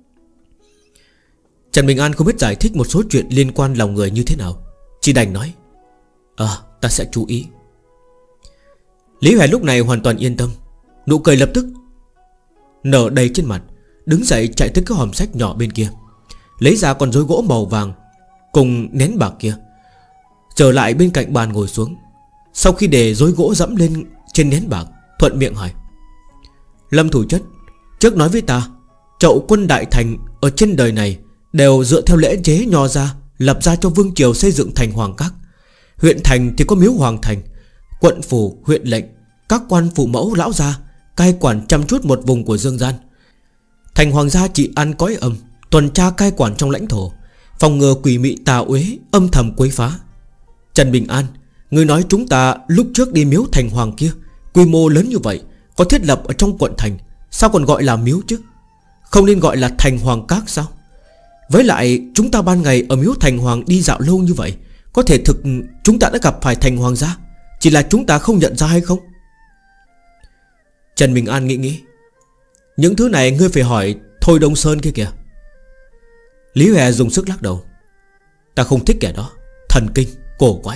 Trần Bình An không biết giải thích một số chuyện liên quan lòng người như thế nào, chỉ đành nói: ta sẽ chú ý. Lý Hòe lúc này hoàn toàn yên tâm, nụ cười lập tức nở đầy trên mặt, đứng dậy chạy tới cái hòm sách nhỏ bên kia, lấy ra con rối gỗ màu vàng cùng nén bạc kia, trở lại bên cạnh bàn ngồi xuống. Sau khi để rối gỗ dẫm lên trên nén bạc, thuận miệng hỏi: Lâm Thủ Nhất, trước nói với ta, chậu quân đại thành ở trên đời này đều dựa theo lễ chế nho ra lập ra cho vương triều xây dựng thành hoàng các. Huyện thành thì có miếu hoàng thành, quận phủ, huyện lệnh, các quan phụ mẫu lão gia cai quản chăm chút một vùng của dương gian. Thành hoàng gia trị an cõi âm, tuần tra cai quản trong lãnh thổ, phòng ngừa quỷ mị tà uế âm thầm quấy phá. Trần Bình An, người nói chúng ta lúc trước đi miếu thành hoàng kia quy mô lớn như vậy, có thiết lập ở trong quận thành, sao còn gọi là miếu chứ? Không nên gọi là thành hoàng các sao? Với lại chúng ta ban ngày ở miếu thành hoàng đi dạo lâu như vậy, có thể thực chúng ta đã gặp phải thành hoàng gia, chỉ là chúng ta không nhận ra hay không? Trần Bình An nghĩ: những thứ này ngươi phải hỏi Thôi Đông Sơn kia kìa. Lý Hòe dùng sức lắc đầu: ta không thích kẻ đó, thần kinh, cổ quái.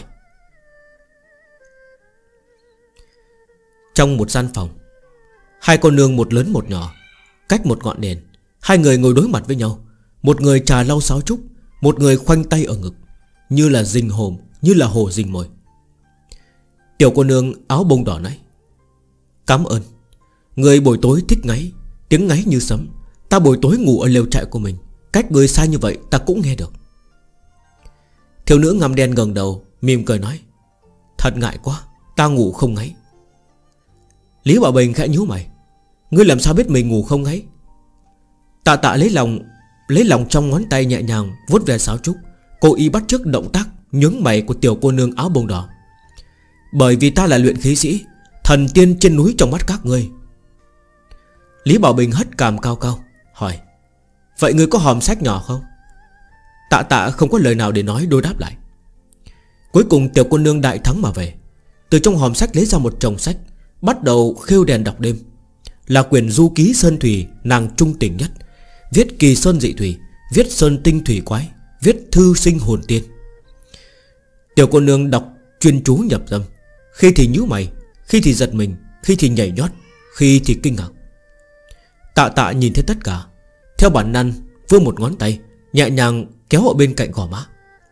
Trong một gian phòng, hai cô nương một lớn một nhỏ, cách một ngọn đèn, hai người ngồi đối mặt với nhau. Một người trà lau sáo trúc, một người khoanh tay ở ngực, như là rình hồn, như là hồ rình mồi. Tiểu cô nương áo bông đỏ nói: Cảm ơn. Người buổi tối thích ngáy, tiếng ngáy như sấm. Ta buổi tối ngủ ở lều trại của mình, cách người xa như vậy ta cũng nghe được. Thiếu nữ ngăm đen ngẩng đầu mỉm cười nói: Thật ngại quá, ta ngủ không ngáy. Lý Bảo Bình khẽ nhíu mày: Ngươi làm sao biết mình ngủ không ngáy? Tạ Tạ lấy lòng trong ngón tay nhẹ nhàng vuốt về sáo trúc, cố ý bắt chước động tác nhướng mày của tiểu cô nương áo bông đỏ. Bởi vì ta là luyện khí sĩ, thần tiên trên núi trong mắt các ngươi. Lý Bảo Bình hất cằm cao cao hỏi: Vậy ngươi có hòm sách nhỏ không? Tạ Tạ không có lời nào để nói, đối đáp lại. Cuối cùng tiểu cô nương đại thắng mà về. Từ trong hòm sách lấy ra một chồng sách, bắt đầu khêu đèn đọc đêm. Là quyển du ký sơn thủy nàng trung tình nhất, viết kỳ sơn dị thủy, viết sơn tinh thủy quái, viết thư sinh hồn tiên. Tiểu cô nương đọc chuyên chú nhập tâm, khi thì nhíu mày, khi thì giật mình, khi thì nhảy nhót, khi thì kinh ngạc. Tạ Tạ nhìn thấy tất cả, theo bản năng vươn một ngón tay nhẹ nhàng kéo ở bên cạnh gò má.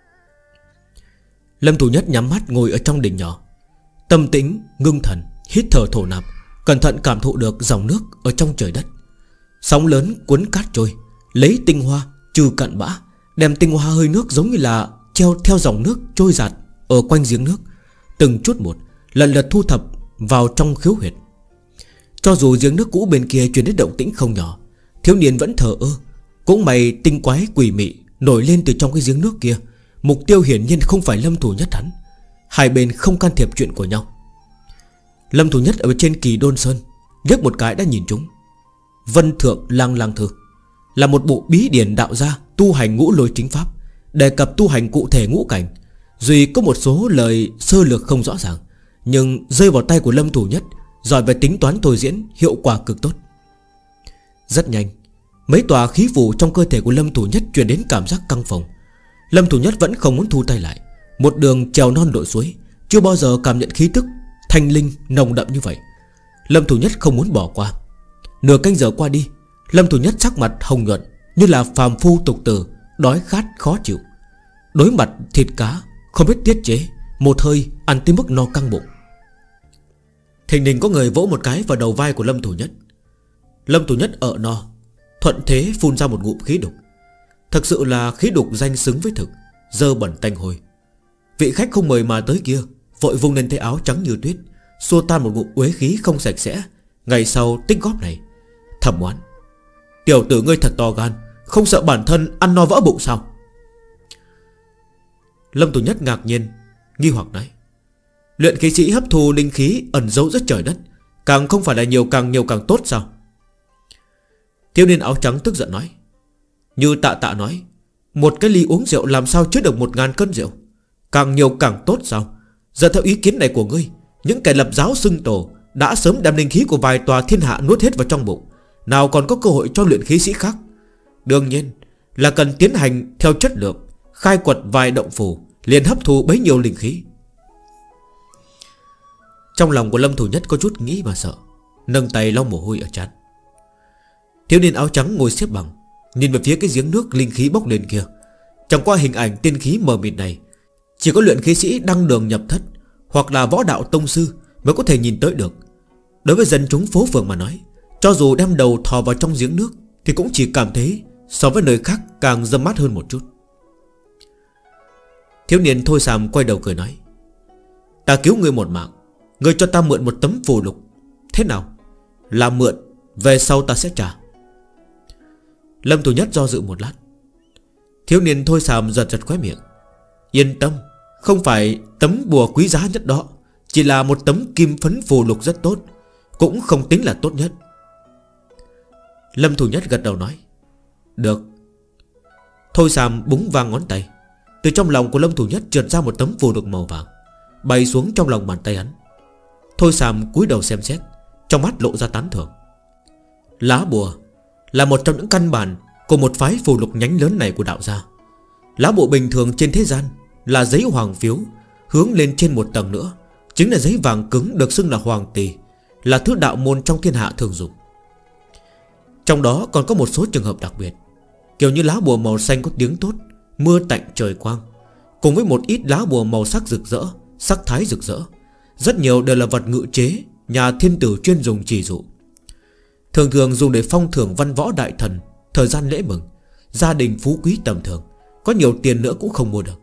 Lâm Thủ Nhất nhắm mắt ngồi ở trong đình nhỏ, tâm tĩnh ngưng thần, hít thở thổ nạp, cẩn thận cảm thụ được dòng nước ở trong trời đất. Sóng lớn cuốn cát trôi, lấy tinh hoa trừ cặn bã, đem tinh hoa hơi nước giống như là treo theo dòng nước trôi giạt ở quanh giếng nước, từng chút một lần lượt thu thập vào trong khiếu huyệt. Cho dù giếng nước cũ bên kia truyền đến động tĩnh không nhỏ, thiếu niên vẫn thờ ơ. Cũng may tinh quái quỷ mị nổi lên từ trong cái giếng nước kia, mục tiêu hiển nhiên không phải Lâm Thủ Nhất hắn. Hai bên không can thiệp chuyện của nhau. Lâm Thủ Nhất ở trên Kỳ Đôn Sơn liếc một cái đã nhìn chúng. Vân Thượng Lang Lang Thư là một bộ bí điển đạo gia tu hành ngũ lôi chính pháp, đề cập tu hành cụ thể ngũ cảnh. Dù có một số lời sơ lược không rõ ràng, nhưng rơi vào tay của Lâm Thủ Nhất, giỏi về tính toán thôi diễn, hiệu quả cực tốt. Rất nhanh, mấy tòa khí phù trong cơ thể của Lâm Thủ Nhất truyền đến cảm giác căng phồng. Lâm Thủ Nhất vẫn không muốn thu tay lại. Một đường trèo non lội suối, chưa bao giờ cảm nhận khí tức thanh linh nồng đậm như vậy. Lâm Thủ Nhất không muốn bỏ qua. Nửa canh giờ qua đi, Lâm Thủ Nhất sắc mặt hồng nhuận, như là phàm phu tục tử, đói khát khó chịu. Đối mặt thịt cá không biết tiết chế, một hơi ăn tới mức no căng bụng. Thình lình có người vỗ một cái vào đầu vai của Lâm Thủ Nhất. Lâm Thủ Nhất ở no, thuận thế phun ra một ngụm khí đục. Thật sự là khí đục danh xứng với thực, dơ bẩn tanh hôi. Vị khách không mời mà tới kia vội vung lên tay áo trắng như tuyết, xua tan một ngụm uế khí không sạch sẽ. Ngày sau tích góp này, thầm oán: Tiểu tử ngươi thật to gan, không sợ bản thân ăn no vỡ bụng sao? Lâm Thủ Nhất ngạc nhiên, nghi hoặc nói: Luyện khí sĩ hấp thu linh khí ẩn giấu rất trời đất, càng không phải là nhiều càng tốt sao? Thiếu niên áo trắng tức giận nói: Như Tạ Tạ nói, một cái ly uống rượu làm sao chứa được 1000 cân rượu, càng nhiều càng tốt sao? Giờ theo ý kiến này của ngươi, những kẻ lập giáo xưng tổ đã sớm đem linh khí của vài tòa thiên hạ nuốt hết vào trong bụng, nào còn có cơ hội cho luyện khí sĩ khác. Đương nhiên là cần tiến hành theo chất lượng, khai quật vài động phủ liền hấp thu bấy nhiêu linh khí. Trong lòng của Lâm Thủ Nhất có chút nghĩ mà sợ, nâng tay lau mồ hôi ở trán. Thiếu niên áo trắng ngồi xếp bằng, nhìn về phía cái giếng nước linh khí bốc lên kia. Chẳng qua hình ảnh tiên khí mờ mịt này, chỉ có luyện khí sĩ đăng đường nhập thất hoặc là võ đạo tông sư mới có thể nhìn tới được. Đối với dân chúng phố phường mà nói, cho dù đem đầu thò vào trong giếng nước thì cũng chỉ cảm thấy so với nơi khác càng râm mát hơn một chút. Thiếu niên Thôi Sàm quay đầu cười nói: Ta cứu ngươi một mạng, ngươi cho ta mượn một tấm phù lục, thế nào? Là mượn, về sau ta sẽ trả. Lâm Thủ Nhất do dự một lát. Thiếu niên Thôi Sàm giật giật khóe miệng: Yên tâm, không phải tấm bùa quý giá nhất đó, chỉ là một tấm kim phấn phù lục rất tốt, cũng không tính là tốt nhất. Lâm Thủ Nhất gật đầu nói: Được. Thôi Sàm búng vang ngón tay, từ trong lòng của Lâm Thủ Nhất trượt ra một tấm phù lục màu vàng, bay xuống trong lòng bàn tay hắn. Thôi Sàm cúi đầu xem xét, trong mắt lộ ra tán thưởng. Lá bùa là một trong những căn bản của một phái phù lục nhánh lớn này của đạo gia. Lá bùa bình thường trên thế gian là giấy hoàng phiếu, hướng lên trên một tầng nữa chính là giấy vàng cứng, được xưng là hoàng tỳ, là thứ đạo môn trong thiên hạ thường dùng. Trong đó còn có một số trường hợp đặc biệt, kiểu như lá bùa màu xanh có tiếng tốt, mưa tạnh trời quang, cùng với một ít lá bùa màu sắc rực rỡ, sắc thái rực rỡ. Rất nhiều đều là vật ngự chế nhà thiên tử chuyên dùng chỉ dụ, thường thường dùng để phong thưởng văn võ đại thần, thời gian lễ mừng, gia đình phú quý tầm thường, có nhiều tiền nữa cũng không mua được.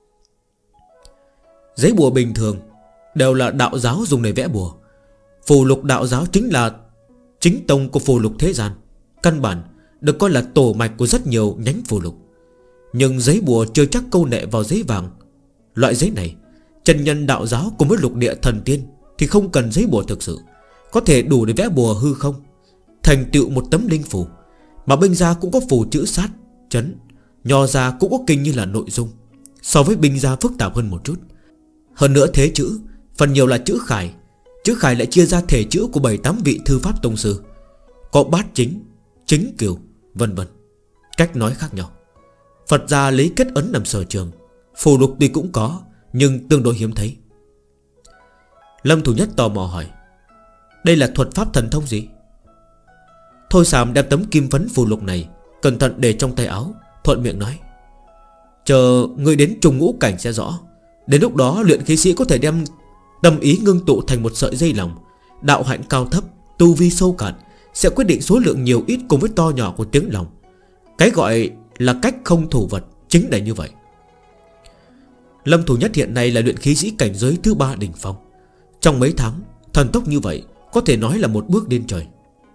Giấy bùa bình thường đều là đạo giáo dùng để vẽ bùa. Phù lục đạo giáo chính là chính tông của phù lục thế gian, căn bản được coi là tổ mạch của rất nhiều nhánh phù lục. Nhưng giấy bùa chưa chắc câu nệ vào giấy vàng. Loại giấy này chân nhân đạo giáo cùng với lục địa thần tiên thì không cần giấy bùa thực sự, có thể đủ để vẽ bùa hư không, thành tựu một tấm linh phù. Mà binh gia cũng có phù chữ sát, chấn, nho gia cũng có kinh như là nội dung, so với binh gia phức tạp hơn một chút. Hơn nữa thế chữ phần nhiều là chữ khải. Chữ khải lại chia ra thể chữ của 7-8 vị thư pháp tông sư, có bát chính, chính cửu, vân vân, cách nói khác nhau. Phật gia lấy kết ấn làm sở trường. Phù lục tuy cũng có, nhưng tương đối hiếm thấy. Lâm Thủ Nhất tò mò hỏi: đây là thuật pháp thần thông gì? Thôi Sàm đem tấm kim phấn phù lục này cẩn thận để trong tay áo, thuận miệng nói: chờ ngươi đến trùng ngũ cảnh sẽ rõ. Đến lúc đó luyện khí sĩ có thể đem tâm ý ngưng tụ thành một sợi dây lòng. Đạo hạnh cao thấp, tu vi sâu cạn sẽ quyết định số lượng nhiều ít cùng với to nhỏ của tiếng lòng. Cái gọi là cách không thủ vật chính là như vậy. Lâm Thủ Nhất hiện nay là luyện khí sĩ cảnh giới thứ 3 đỉnh phong. Trong mấy tháng thần tốc như vậy có thể nói là một bước lên trời.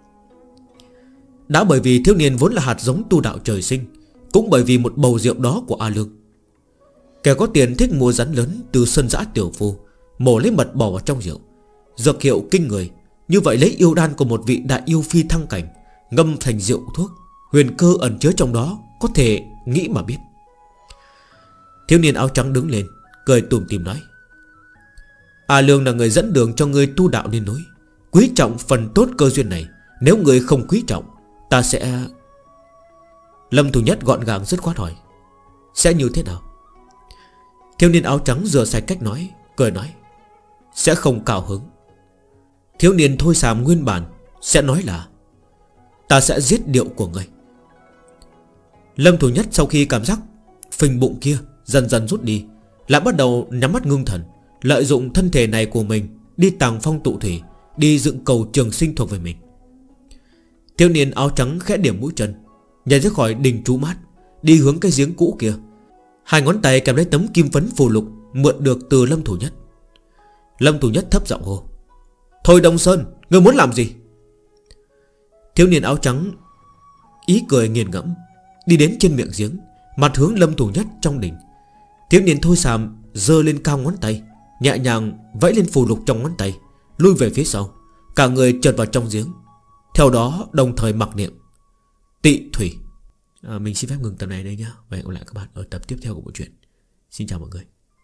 Đã bởi vì thiếu niên vốn là hạt giống tu đạo trời sinh, cũng bởi vì một bầu rượu đó của A Lương. Kẻ có tiền thích mua rắn lớn từ sân giã tiểu phu, mổ lấy mật bỏ vào trong rượu, dược hiệu kinh người. Như vậy lấy yêu đan của một vị đại yêu phi thăng cảnh ngâm thành rượu thuốc, huyền cơ ẩn chứa trong đó có thể nghĩ mà biết. Thiếu niên áo trắng đứng lên, cười tủm tỉm nói: A Lương là người dẫn đường cho ngươi tu đạo lên núi, quý trọng phần tốt cơ duyên này. Nếu ngươi không quý trọng, ta sẽ... Lâm Thủ Nhất gọn gàng dứt khoát hỏi: sẽ như thế nào? Thiếu niên áo trắng rửa sạch cách nói, cười nói: sẽ không cao hứng. Thiếu niên Thôi Sàm nguyên bản sẽ nói là: ta sẽ giết điệu của ngươi. Lâm Thủ Nhất sau khi cảm giác phình bụng kia dần dần rút đi, lại bắt đầu nhắm mắt ngưng thần, lợi dụng thân thể này của mình đi tàng phong tụ thủy, đi dựng cầu trường sinh thuộc về mình. Thiếu niên áo trắng khẽ điểm mũi chân, nhảy ra khỏi đình trú mát, đi hướng cái giếng cũ kia. Hai ngón tay kèm lấy tấm kim phấn phù lục mượn được từ Lâm Thủ Nhất. Lâm Thủ Nhất thấp giọng hô: thôi Đông Sơn, ngươi muốn làm gì? Thiếu niên áo trắng ý cười nghiền ngẫm, đi đến trên miệng giếng, mặt hướng Lâm Thủ Nhất trong đỉnh. Thiếu niên Thôi Sàm giơ lên cao ngón tay, nhẹ nhàng vẫy lên phù lục trong ngón tay, lui về phía sau, cả người trượt vào trong giếng. Theo đó đồng thời mặc niệm Tị Thủy. Mình xin phép ngừng tập này đây nhé, và hẹn gặp lại các bạn ở tập tiếp theo của bộ truyện. Xin chào mọi người.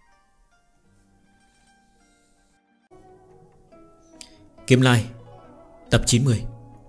Kiếm Lai tập 90.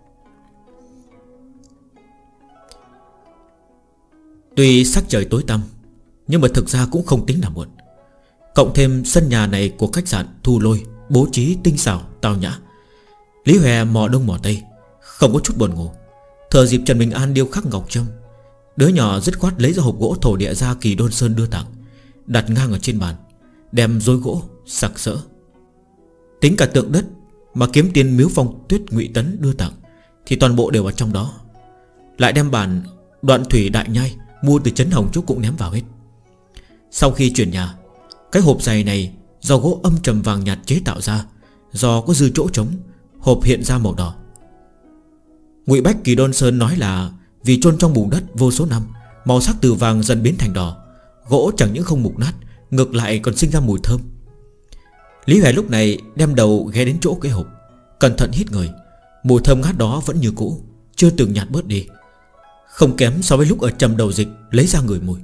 Tuy sắc trời tối tăm, nhưng mà thực ra cũng không tính là muộn. Cộng thêm sân nhà này của khách sạn Thu Lôi bố trí tinh xảo tao nhã, Lý Hòe mò đông mò tây, không có chút buồn ngủ. Thừa dịp Trần Bình An điêu khắc ngọc trâm, đứa nhỏ dứt khoát lấy ra hộp gỗ thổ địa ra Kỳ Đôn Sơn đưa tặng, đặt ngang ở trên bàn, đem rối gỗ sặc sỡ. Tính cả tượng đất mà kiếm tiên Miếu Phong Tuyết Ngụy Tấn đưa tặng thì toàn bộ đều vào trong đó. Lại đem bàn Đoạn Thủy Đại Nhai mua từ Trấn Hồng Trúc cũng ném vào hết. Sau khi chuyển nhà, cái hộp giày này do gỗ âm trầm vàng nhạt chế tạo ra, do có dư chỗ trống, hộp hiện ra màu đỏ. Ngụy Bách Kỳ Đôn Sơn nói là vì chôn trong bùn đất vô số năm, màu sắc từ vàng dần biến thành đỏ. Gỗ chẳng những không mục nát, ngược lại còn sinh ra mùi thơm. Lý Hòe lúc này đem đầu ghé đến chỗ cái hộp, cẩn thận hít người. Mùi thơm ngát đó vẫn như cũ, chưa từng nhạt bớt đi, không kém so với lúc ở Trầm Đầu Dịch lấy ra người mùi.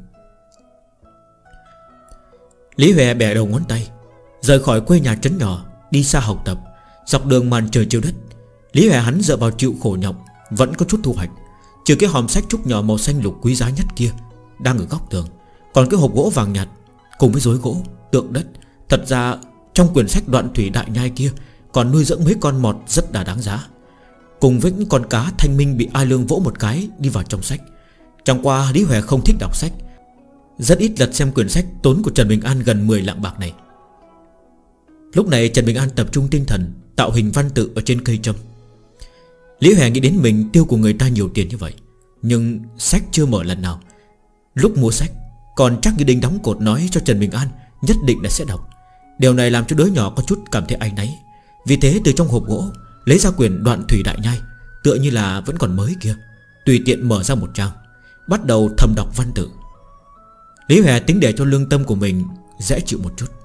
Lý Hòe bẻ đầu ngón tay, rời khỏi quê nhà trấn nhỏ, đi xa học tập. Dọc đường màn trời chiếu đất, Lý Hòe hắn dựa vào chịu khổ nhọc, vẫn có chút thu hoạch. Trừ cái hòm sách trúc nhỏ màu xanh lục quý giá nhất kia đang ở góc tường, còn cái hộp gỗ vàng nhạt cùng với rối gỗ, tượng đất. Thật ra trong quyển sách Đoạn Thủy Đại Nhai kia còn nuôi dưỡng mấy con mọt rất là đáng giá, cùng với những con cá thanh minh bị A Lương vỗ một cái đi vào trong sách. Chẳng qua Lý Hòe không thích đọc sách, rất ít lật xem quyển sách tốn của Trần Bình An gần 10 lạng bạc này. Lúc này Trần Bình An tập trung tinh thần tạo hình văn tự ở trên cây châm. Lý Hòe nghĩ đến mình tiêu của người ta nhiều tiền như vậy, nhưng sách chưa mở lần nào. Lúc mua sách còn chắc như đinh đóng cột nói cho Trần Bình An nhất định là sẽ đọc. Điều này làm cho đứa nhỏ có chút cảm thấy áy náy. Vì thế từ trong hộp gỗ lấy ra quyển Đoạn Thủy Đại Nhai, tựa như là vẫn còn mới kia, tùy tiện mở ra một trang, bắt đầu thầm đọc văn tự. Lý Hòe tính để cho lương tâm của mình dễ chịu một chút.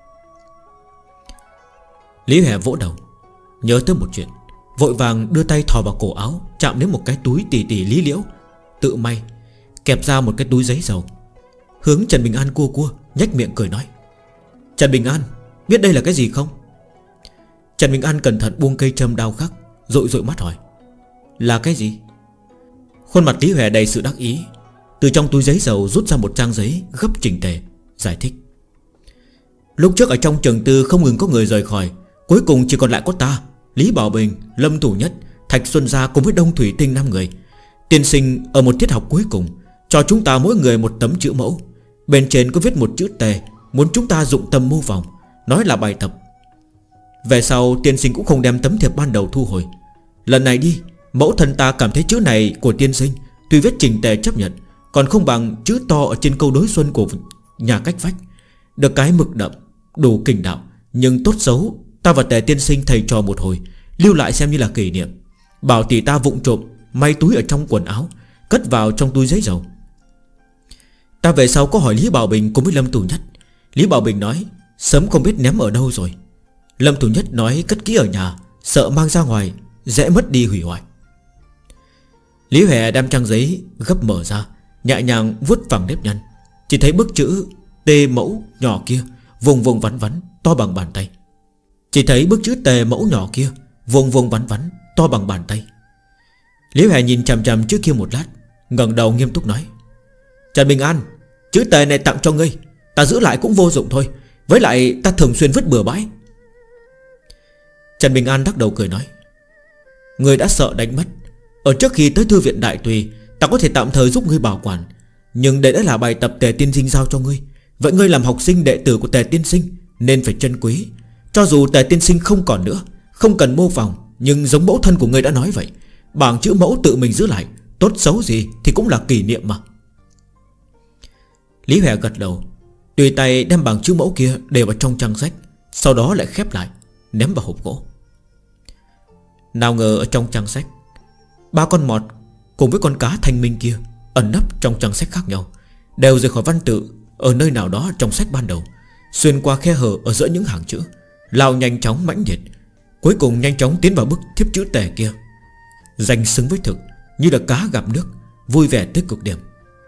Lý Hòe vỗ đầu, nhớ tới một chuyện, vội vàng đưa tay thò vào cổ áo, chạm đến một cái túi tỉ tỉ lý liễu tự may, kẹp ra một cái túi giấy dầu, hướng Trần Bình An cua cua, nhếch miệng cười nói: Trần Bình An, biết đây là cái gì không? Trần Bình An cẩn thận buông cây châm đao khắc, dội dội mắt hỏi: Là cái gì? Khuôn mặt Lý Hòe đầy sự đắc ý, từ trong túi giấy dầu rút ra một trang giấy gấp chỉnh tề, giải thích: Lúc trước ở trong trường tư không ngừng có người rời khỏi, cuối cùng chỉ còn lại có ta, Lý Bảo Bình, Lâm Thủ Nhất, Thạch Xuân Gia cùng với Đông Thủy Tinh 5 người. Tiên sinh ở một tiết học cuối cùng cho chúng ta mỗi người một tấm chữ mẫu, bên trên có viết một chữ tề, muốn chúng ta dụng tâm mô phỏng, nói là bài tập. Về sau tiên sinh cũng không đem tấm thiệp ban đầu thu hồi. Lần này đi, mẫu thân ta cảm thấy chữ này của tiên sinh tuy viết chỉnh tề chấp nhận, còn không bằng chữ to ở trên câu đối xuân của nhà cách vách. Được cái mực đậm, đủ kình đạo, nhưng tốt xấu ta và Tề tiên sinh thầy trò một hồi, lưu lại xem như là kỷ niệm. Bảo tỷ ta vụng trộm may túi ở trong quần áo, cất vào trong túi giấy dầu. Ta về sau có hỏi Lý Bảo Bình cùng với Lâm Thủ Nhất. Lý Bảo Bình nói sớm không biết ném ở đâu rồi. Lâm Thủ Nhất nói cất kỹ ở nhà, sợ mang ra ngoài dễ mất đi hủy hoại. Lý Hòe đem trang giấy gấp mở ra, nhẹ nhàng vuốt phẳng nếp nhăn, chỉ thấy bức chữ Tề mẫu nhỏ kia vùng vùng vắn vắn to bằng bàn tay. Chỉ thấy bức chữ Tề mẫu nhỏ kia vùng vùng vắn vắn to bằng bàn tay. Lý Hòe nhìn chằm chằm chữ kia một lát, ngẩng đầu nghiêm túc nói: Trần Bình An, chữ Tề này tặng cho ngươi, ta giữ lại cũng vô dụng thôi, với lại ta thường xuyên vứt bừa bãi. Trần Bình An đắc đầu cười nói: Ngươi đã sợ đánh mất. Ở trước khi tới thư viện Đại Tùy, ta có thể tạm thời giúp ngươi bảo quản, nhưng đây đã là bài tập Tề tiên sinh giao cho ngươi. Vậy ngươi làm học sinh đệ tử của Tề tiên sinh nên phải trân quý. Cho dù Tề tiên sinh không còn nữa, không cần mô phỏng, nhưng giống mẫu thân của ngươi đã nói vậy, bảng chữ mẫu tự mình giữ lại, tốt xấu gì thì cũng là kỷ niệm mà. Lý Hòe gật đầu, tùy tay đem bảng chữ mẫu kia để vào trong trang sách, sau đó lại khép lại, ném vào hộp gỗ. Nào ngờ ở trong trang sách, 3 con mọt cùng với con cá thanh minh kia ẩn nấp trong trang sách khác nhau, đều rời khỏi văn tự ở nơi nào đó trong sách ban đầu, xuyên qua khe hở ở giữa những hàng chữ, lao nhanh chóng mãnh liệt, cuối cùng nhanh chóng tiến vào bức thiếp chữ Tề kia. Danh xứng với thực, như là cá gặp nước, vui vẻ tới cực điểm.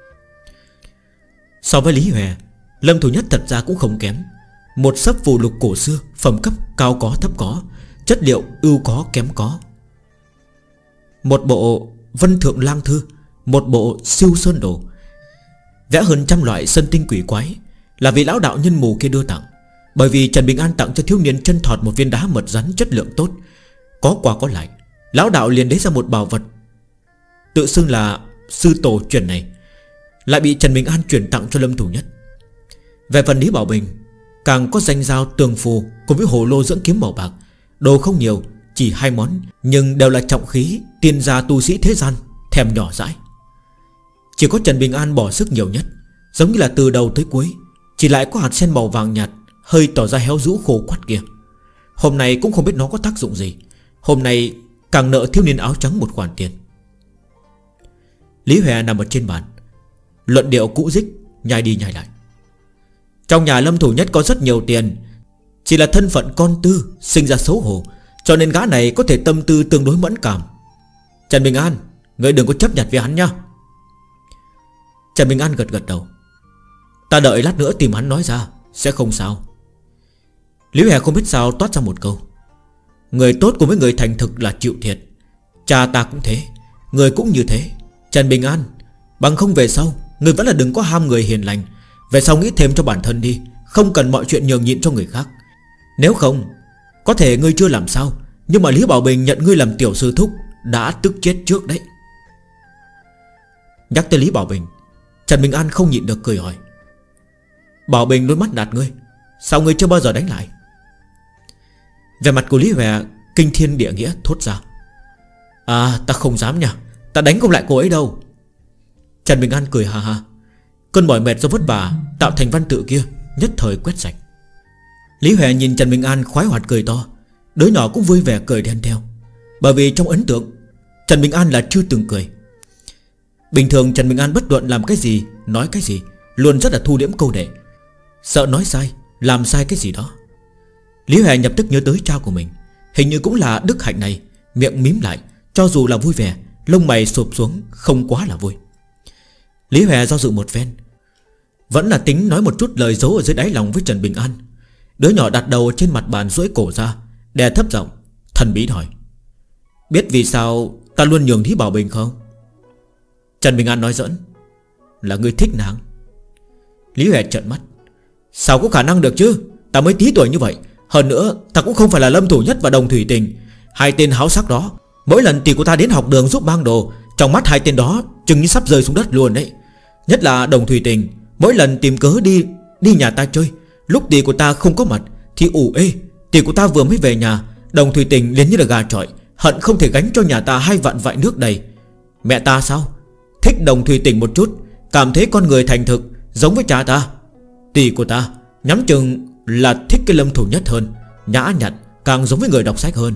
So với Lý Hòe, Lâm Thủ Nhất thật ra cũng không kém. Một sấp phù lục cổ xưa, phẩm cấp cao có thấp có, chất liệu ưu có kém có. Một bộ Vân Thượng Lang Thư, một bộ Siêu Sơn Đồ, vẽ hơn 100 loại sơn tinh quỷ quái, là vị lão đạo nhân mù kia đưa tặng. Bởi vì Trần Bình An tặng cho thiếu niên chân thọt một viên đá mật rắn chất lượng tốt, có quà có lại, lão đạo liền lấy ra một bảo vật tự xưng là sư tổ truyền này, lại bị Trần Bình An chuyển tặng cho Lâm Thủ Nhất. Về phần Lý Bảo Bình, càng có danh giao tường phù cùng với hồ lô dưỡng kiếm màu bạc. Đồ không nhiều, chỉ 2 món, nhưng đều là trọng khí tiên gia tu sĩ thế gian thèm nhỏ dãi. Chỉ có Trần Bình An bỏ sức nhiều nhất, giống như là từ đầu tới cuối chỉ lại có hạt sen màu vàng nhạt, hơi tỏ ra héo rũ khô quắt kia. Hôm nay cũng không biết nó có tác dụng gì. Hôm nay càng nợ thiếu niên áo trắng một khoản tiền. Lý Hòe nằm ở trên bàn, luận điệu cũ dích, nhai đi nhai lại. Trong nhà Lâm Thủ Nhất có rất nhiều tiền, chỉ là thân phận con tư sinh ra xấu hổ, cho nên gã này có thể tâm tư tương đối mẫn cảm. Trần Bình An, ngươi đừng có chấp nhặt với hắn nha. Trần Bình An gật gật đầu. Ta đợi lát nữa tìm hắn nói ra, sẽ không sao. Lý Hòe không biết sao toát ra một câu: người tốt cùng với người thành thực là chịu thiệt. Cha ta cũng thế, người cũng như thế. Trần Bình An, bằng không về sau người vẫn là đừng có ham người hiền lành. Về sau nghĩ thêm cho bản thân đi, không cần mọi chuyện nhường nhịn cho người khác. Nếu không, có thể ngươi chưa làm sao, nhưng mà Lý Bảo Bình nhận ngươi làm tiểu sư thúc đã tức chết trước đấy. Nhắc tới Lý Bảo Bình, Trần Bình An không nhịn được cười hỏi: Bảo Bình đôi mắt nạt ngươi, sao ngươi chưa bao giờ đánh lại? Về mặt của Lý Hòe kinh thiên địa nghĩa thốt ra: À, ta không dám nha, ta đánh không lại cô ấy đâu. Trần Bình An cười hà hà. Cơn mỏi mệt do vất vả tạo thành văn tự kia nhất thời quét sạch. Lý Hòe nhìn Trần Bình An khoái hoạt cười to. Đứa nhỏ cũng vui vẻ cười đen theo. Bởi vì trong ấn tượng Trần Bình An là chưa từng cười. Bình thường Trần Bình An bất luận làm cái gì, nói cái gì, luôn rất là thu liễm câu nệ, sợ nói sai, làm sai cái gì đó. Lý Hòe nhập tức nhớ tới cha của mình, hình như cũng là đức hạnh này. Miệng mím lại, cho dù là vui vẻ, lông mày sụp xuống, không quá là vui. Lý Hòe do dự một phen, vẫn là tính nói một chút lời giấu ở dưới đáy lòng với Trần Bình An. Đứa nhỏ đặt đầu trên mặt bàn, duỗi cổ ra, đè thấp giọng thần bí hỏi: Biết vì sao ta luôn nhường Lý Bảo Bình không? Trần Bình An nói giỡn: Là ngươi thích nàng. Lý Hòe trợn mắt: Sao có khả năng được chứ, ta mới tí tuổi như vậy. Hơn nữa ta cũng không phải là Lâm Thủ Nhất và Đồng Thủy Tình, hai tên háo sắc đó. Mỗi lần tỷ của ta đến học đường giúp mang đồ, trong mắt hai tên đó chừng như sắp rơi xuống đất luôn đấy. Nhất là Đồng Thủy Tình, mỗi lần tìm cớ đi nhà ta chơi, lúc tỷ của ta không có mặt thì ủ ê. Tỷ của ta vừa mới về nhà, Đồng Thủy Tình liền như là gà chọi, hận không thể gánh cho nhà ta 2 vạn vại nước đầy. Mẹ ta sao? Thích Đồng Thủy Tình một chút, cảm thấy con người thành thực, giống với cha ta. Tỷ của ta nhắm chừng là thích cái Lâm Thủ Nhất hơn, nhã nhặn, càng giống với người đọc sách hơn.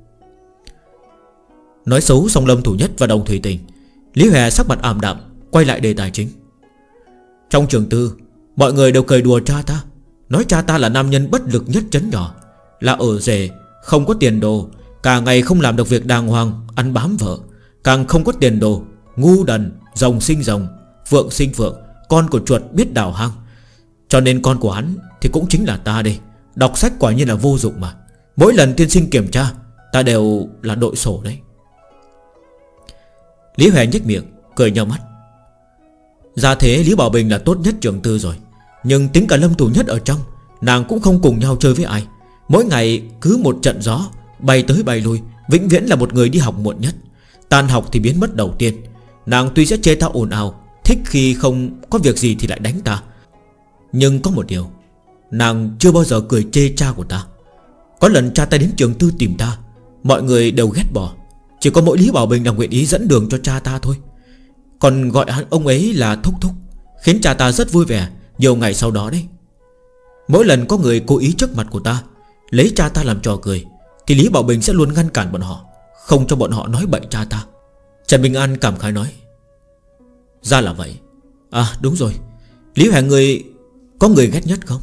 Nói xấu xong Lâm Thủ Nhất và Đồng Thủy Tình, Lý Hòe sắc mặt ảm đạm, quay lại đề tài chính. Trong trường tư, mọi người đều cười đùa cha ta, nói cha ta là nam nhân bất lực nhất trấn nhỏ, là ở rể, không có tiền đồ, cả ngày không làm được việc đàng hoàng, ăn bám vợ, càng không có tiền đồ, ngu đần, rồng sinh rồng, phượng sinh phượng, con của chuột biết đào hang. Cho nên con của hắn thì cũng chính là ta đây. Đọc sách quả nhiên là vô dụng mà. Mỗi lần tiên sinh kiểm tra, ta đều là đội sổ đấy. Lý Hòe nhếch miệng cười nheo mắt. Ra thế Lý Bảo Bình là tốt nhất trường tư rồi, nhưng tính cả Lâm Thủ Nhất ở trong, nàng cũng không cùng nhau chơi với ai. Mỗi ngày cứ một trận gió, bay tới bay lui, vĩnh viễn là một người đi học muộn nhất. Tan học thì biến mất đầu tiên. Nàng tuy sẽ chê ta ồn ào, thích khi không có việc gì thì lại đánh ta, nhưng có một điều, nàng chưa bao giờ cười chê cha của ta. Có lần cha ta đến trường tư tìm ta, mọi người đều ghét bỏ, chỉ có mỗi Lý Bảo Bình là nguyện ý dẫn đường cho cha ta thôi. Còn gọi ông ấy là thúc thúc, khiến cha ta rất vui vẻ nhiều ngày sau đó đấy. Mỗi lần có người cố ý trước mặt của ta lấy cha ta làm trò cười, thì Lý Bảo Bình sẽ luôn ngăn cản bọn họ, không cho bọn họ nói bậy cha ta. Trần Bình An cảm khái nói: Ra là vậy. À đúng rồi, Lý Hòe người có người ghét nhất không?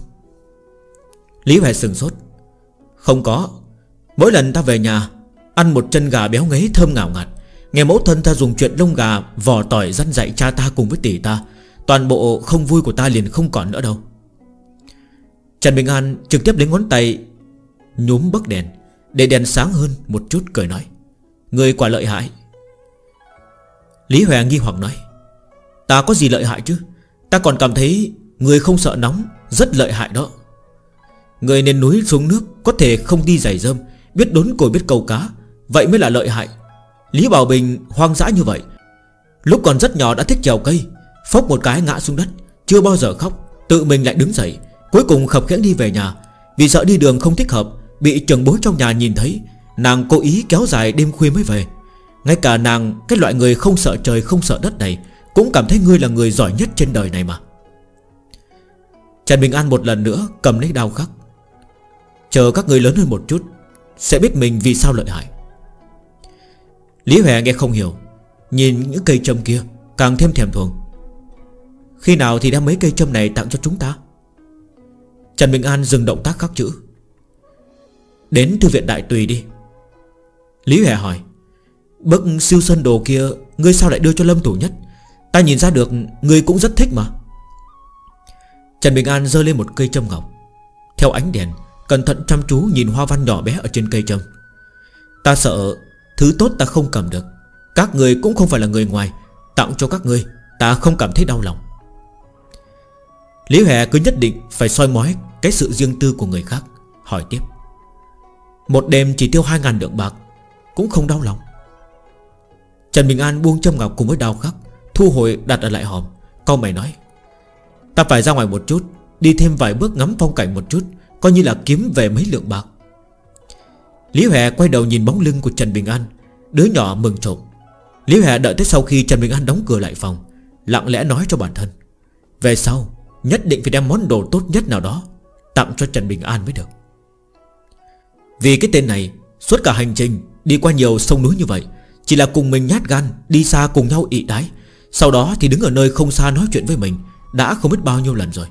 Lý Hòe sừng sốt: Không có. Mỗi lần ta về nhà, ăn một chân gà béo ngấy thơm ngào ngạt, nghe mẫu thân ta dùng chuyện lông gà vò tỏi dăn dạy cha ta cùng với tỷ ta, toàn bộ không vui của ta liền không còn nữa đâu. Trần Bình An trực tiếp lấy ngón tay nhúm bấc đèn để đèn sáng hơn một chút, cười nói: Người quả lợi hại. Lý Hòe nghi hoặc nói: Ta có gì lợi hại chứ? Ta còn cảm thấy người không sợ nóng rất lợi hại đó. Người lên núi xuống nước có thể không đi giày rơm, biết đốn củi biết câu cá, vậy mới là lợi hại. Lý Bảo Bình hoang dã như vậy, lúc còn rất nhỏ đã thích trèo cây, phốc một cái ngã xuống đất, chưa bao giờ khóc, tự mình lại đứng dậy, cuối cùng khập khiễng đi về nhà. Vì sợ đi đường không thích hợp, bị trưởng bối trong nhà nhìn thấy, nàng cố ý kéo dài đêm khuya mới về. Ngay cả nàng, cái loại người không sợ trời không sợ đất này, cũng cảm thấy ngươi là người giỏi nhất trên đời này mà. Trần Bình An một lần nữa cầm lấy đao khắc: Chờ các ngươi lớn hơn một chút sẽ biết mình vì sao lợi hại. Lý Hòe nghe không hiểu, nhìn những cây châm kia càng thêm thèm thuồng. Khi nào thì đem mấy cây châm này tặng cho chúng ta? Trần Bình An dừng động tác khắc chữ: Đến thư viện Đại Tùy đi. Lý Hòe hỏi: Bức siêu sơn đồ kia ngươi sao lại đưa cho Lâm Thủ Nhất? Ta nhìn ra được ngươi cũng rất thích mà. Trần Bình An giơ lên một cây châm ngọc, theo ánh đèn cẩn thận chăm chú nhìn hoa văn nhỏ bé ở trên cây châm. Ta sợ thứ tốt ta không cầm được, các ngươi cũng không phải là người ngoài, tặng cho các ngươi ta không cảm thấy đau lòng. Lý Hòe cứ nhất định phải soi mói cái sự riêng tư của người khác, hỏi tiếp: Một đêm chỉ tiêu 2.000 lượng bạc cũng không đau lòng? Trần Bình An buông châm ngọc cùng với đao khắc, thu hồi đặt ở lại hòm, cau mày nói: Ta phải ra ngoài một chút, đi thêm vài bước ngắm phong cảnh một chút, coi như là kiếm về mấy lượng bạc. Lý Huệ quay đầu nhìn bóng lưng của Trần Bình An, đứa nhỏ mừng trộm. Lý Huệ đợi tới sau khi Trần Bình An đóng cửa lại phòng, lặng lẽ nói cho bản thân, về sau nhất định phải đem món đồ tốt nhất nào đó tặng cho Trần Bình An mới được. Vì cái tên này, suốt cả hành trình đi qua nhiều sông núi như vậy, chỉ là cùng mình nhát gan đi xa cùng nhau ị đái, sau đó thì đứng ở nơi không xa nói chuyện với mình đã không biết bao nhiêu lần rồi.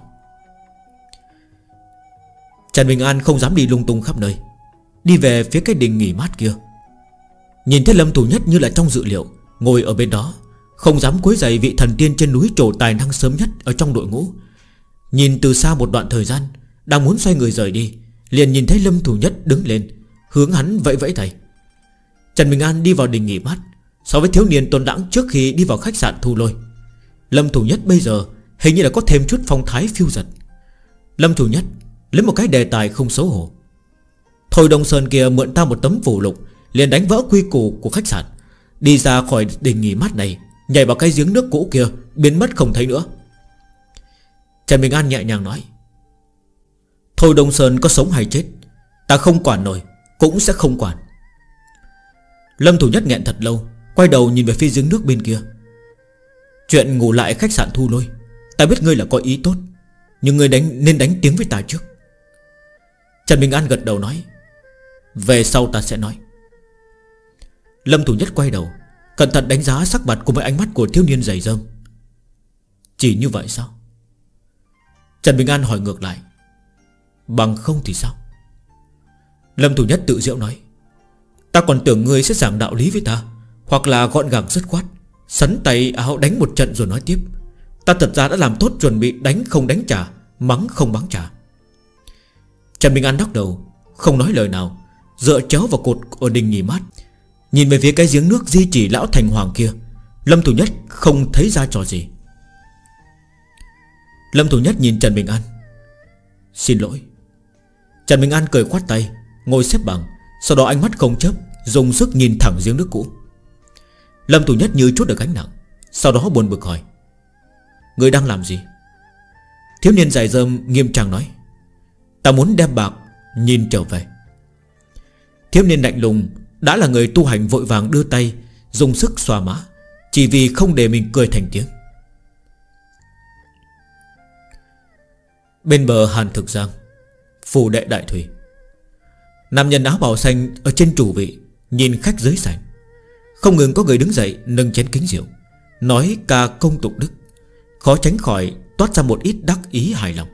Trần Bình An không dám đi lung tung khắp nơi, đi về phía cái đình nghỉ mát kia. Nhìn thấy Lâm Thủ Nhất như là trong dự liệu, ngồi ở bên đó, không dám quấy rầy vị thần tiên trên núi trổ tài năng sớm nhất ở trong đội ngũ. Nhìn từ xa một đoạn thời gian, đang muốn xoay người rời đi, liền nhìn thấy Lâm Thủ Nhất đứng lên, hướng hắn vẫy vẫy tay. Trần Bình An đi vào đình nghỉ mát. So với thiếu niên tôn đãng trước khi đi vào khách sạn Thu Lôi, Lâm Thủ Nhất bây giờ hình như là có thêm chút phong thái phiêu dật. Lâm Thủ Nhất lấy một cái đề tài không xấu hổ: Thôi Đông Sơn kia mượn ta một tấm phù lục, liền đánh vỡ quy củ của khách sạn, đi ra khỏi đình nghỉ mát này, nhảy vào cái giếng nước cũ kia, biến mất không thấy nữa. Trần Bình An nhẹ nhàng nói: Thôi Đông Sơn có sống hay chết, ta không quản nổi, cũng sẽ không quản. Lâm Thủ Nhất nghẹn thật lâu, quay đầu nhìn về phía giếng nước bên kia. Chuyện ngủ lại khách sạn Thu Lôi, ta biết ngươi là có ý tốt, nhưng ngươi nên đánh tiếng với ta trước. Trần Bình An gật đầu nói: Về sau ta sẽ nói. Lâm Thủ Nhất quay đầu, cẩn thận đánh giá sắc mặt cùng với ánh mắt của thiếu niên dày dơm. Chỉ như vậy sao? Trần Bình An hỏi ngược lại: Bằng không thì sao? Lâm Thủ Nhất tự giễu nói: Ta còn tưởng ngươi sẽ giảng đạo lý với ta, hoặc là gọn gàng dứt khoát, sắn tay áo đánh một trận rồi nói tiếp. Ta thật ra đã làm tốt chuẩn bị đánh không đánh trả, mắng không mắng trả. Trần Bình An đắc đầu, không nói lời nào, dựa chéo vào cột ở đình nghỉ mát, nhìn về phía cái giếng nước di chỉ lão thành hoàng kia. Lâm Thủ Nhất không thấy ra trò gì. Lâm Thủ Nhất nhìn Trần Bình An: Xin lỗi. Trần Bình An cười khoát tay, ngồi xếp bằng, sau đó ánh mắt không chớp, dùng sức nhìn thẳng giếng nước cũ. Lâm Thủ Nhất như chút được gánh nặng, sau đó buồn bực hỏi: Ngươi đang làm gì? Thiếu niên dài rơm nghiêm trang nói: Ta muốn đem bạc nhìn trở về. Thiếu niên lạnh lùng đã là người tu hành vội vàng đưa tay dùng sức xoa má, chỉ vì không để mình cười thành tiếng. Bên bờ Hàn Thực Giang, phủ đệ đại thủy, nam nhân áo bào xanh ở trên chủ vị nhìn khách dưới sảnh. Không ngừng có người đứng dậy nâng chén kính rượu, nói ca công tụng đức, khó tránh khỏi toát ra một ít đắc ý hài lòng.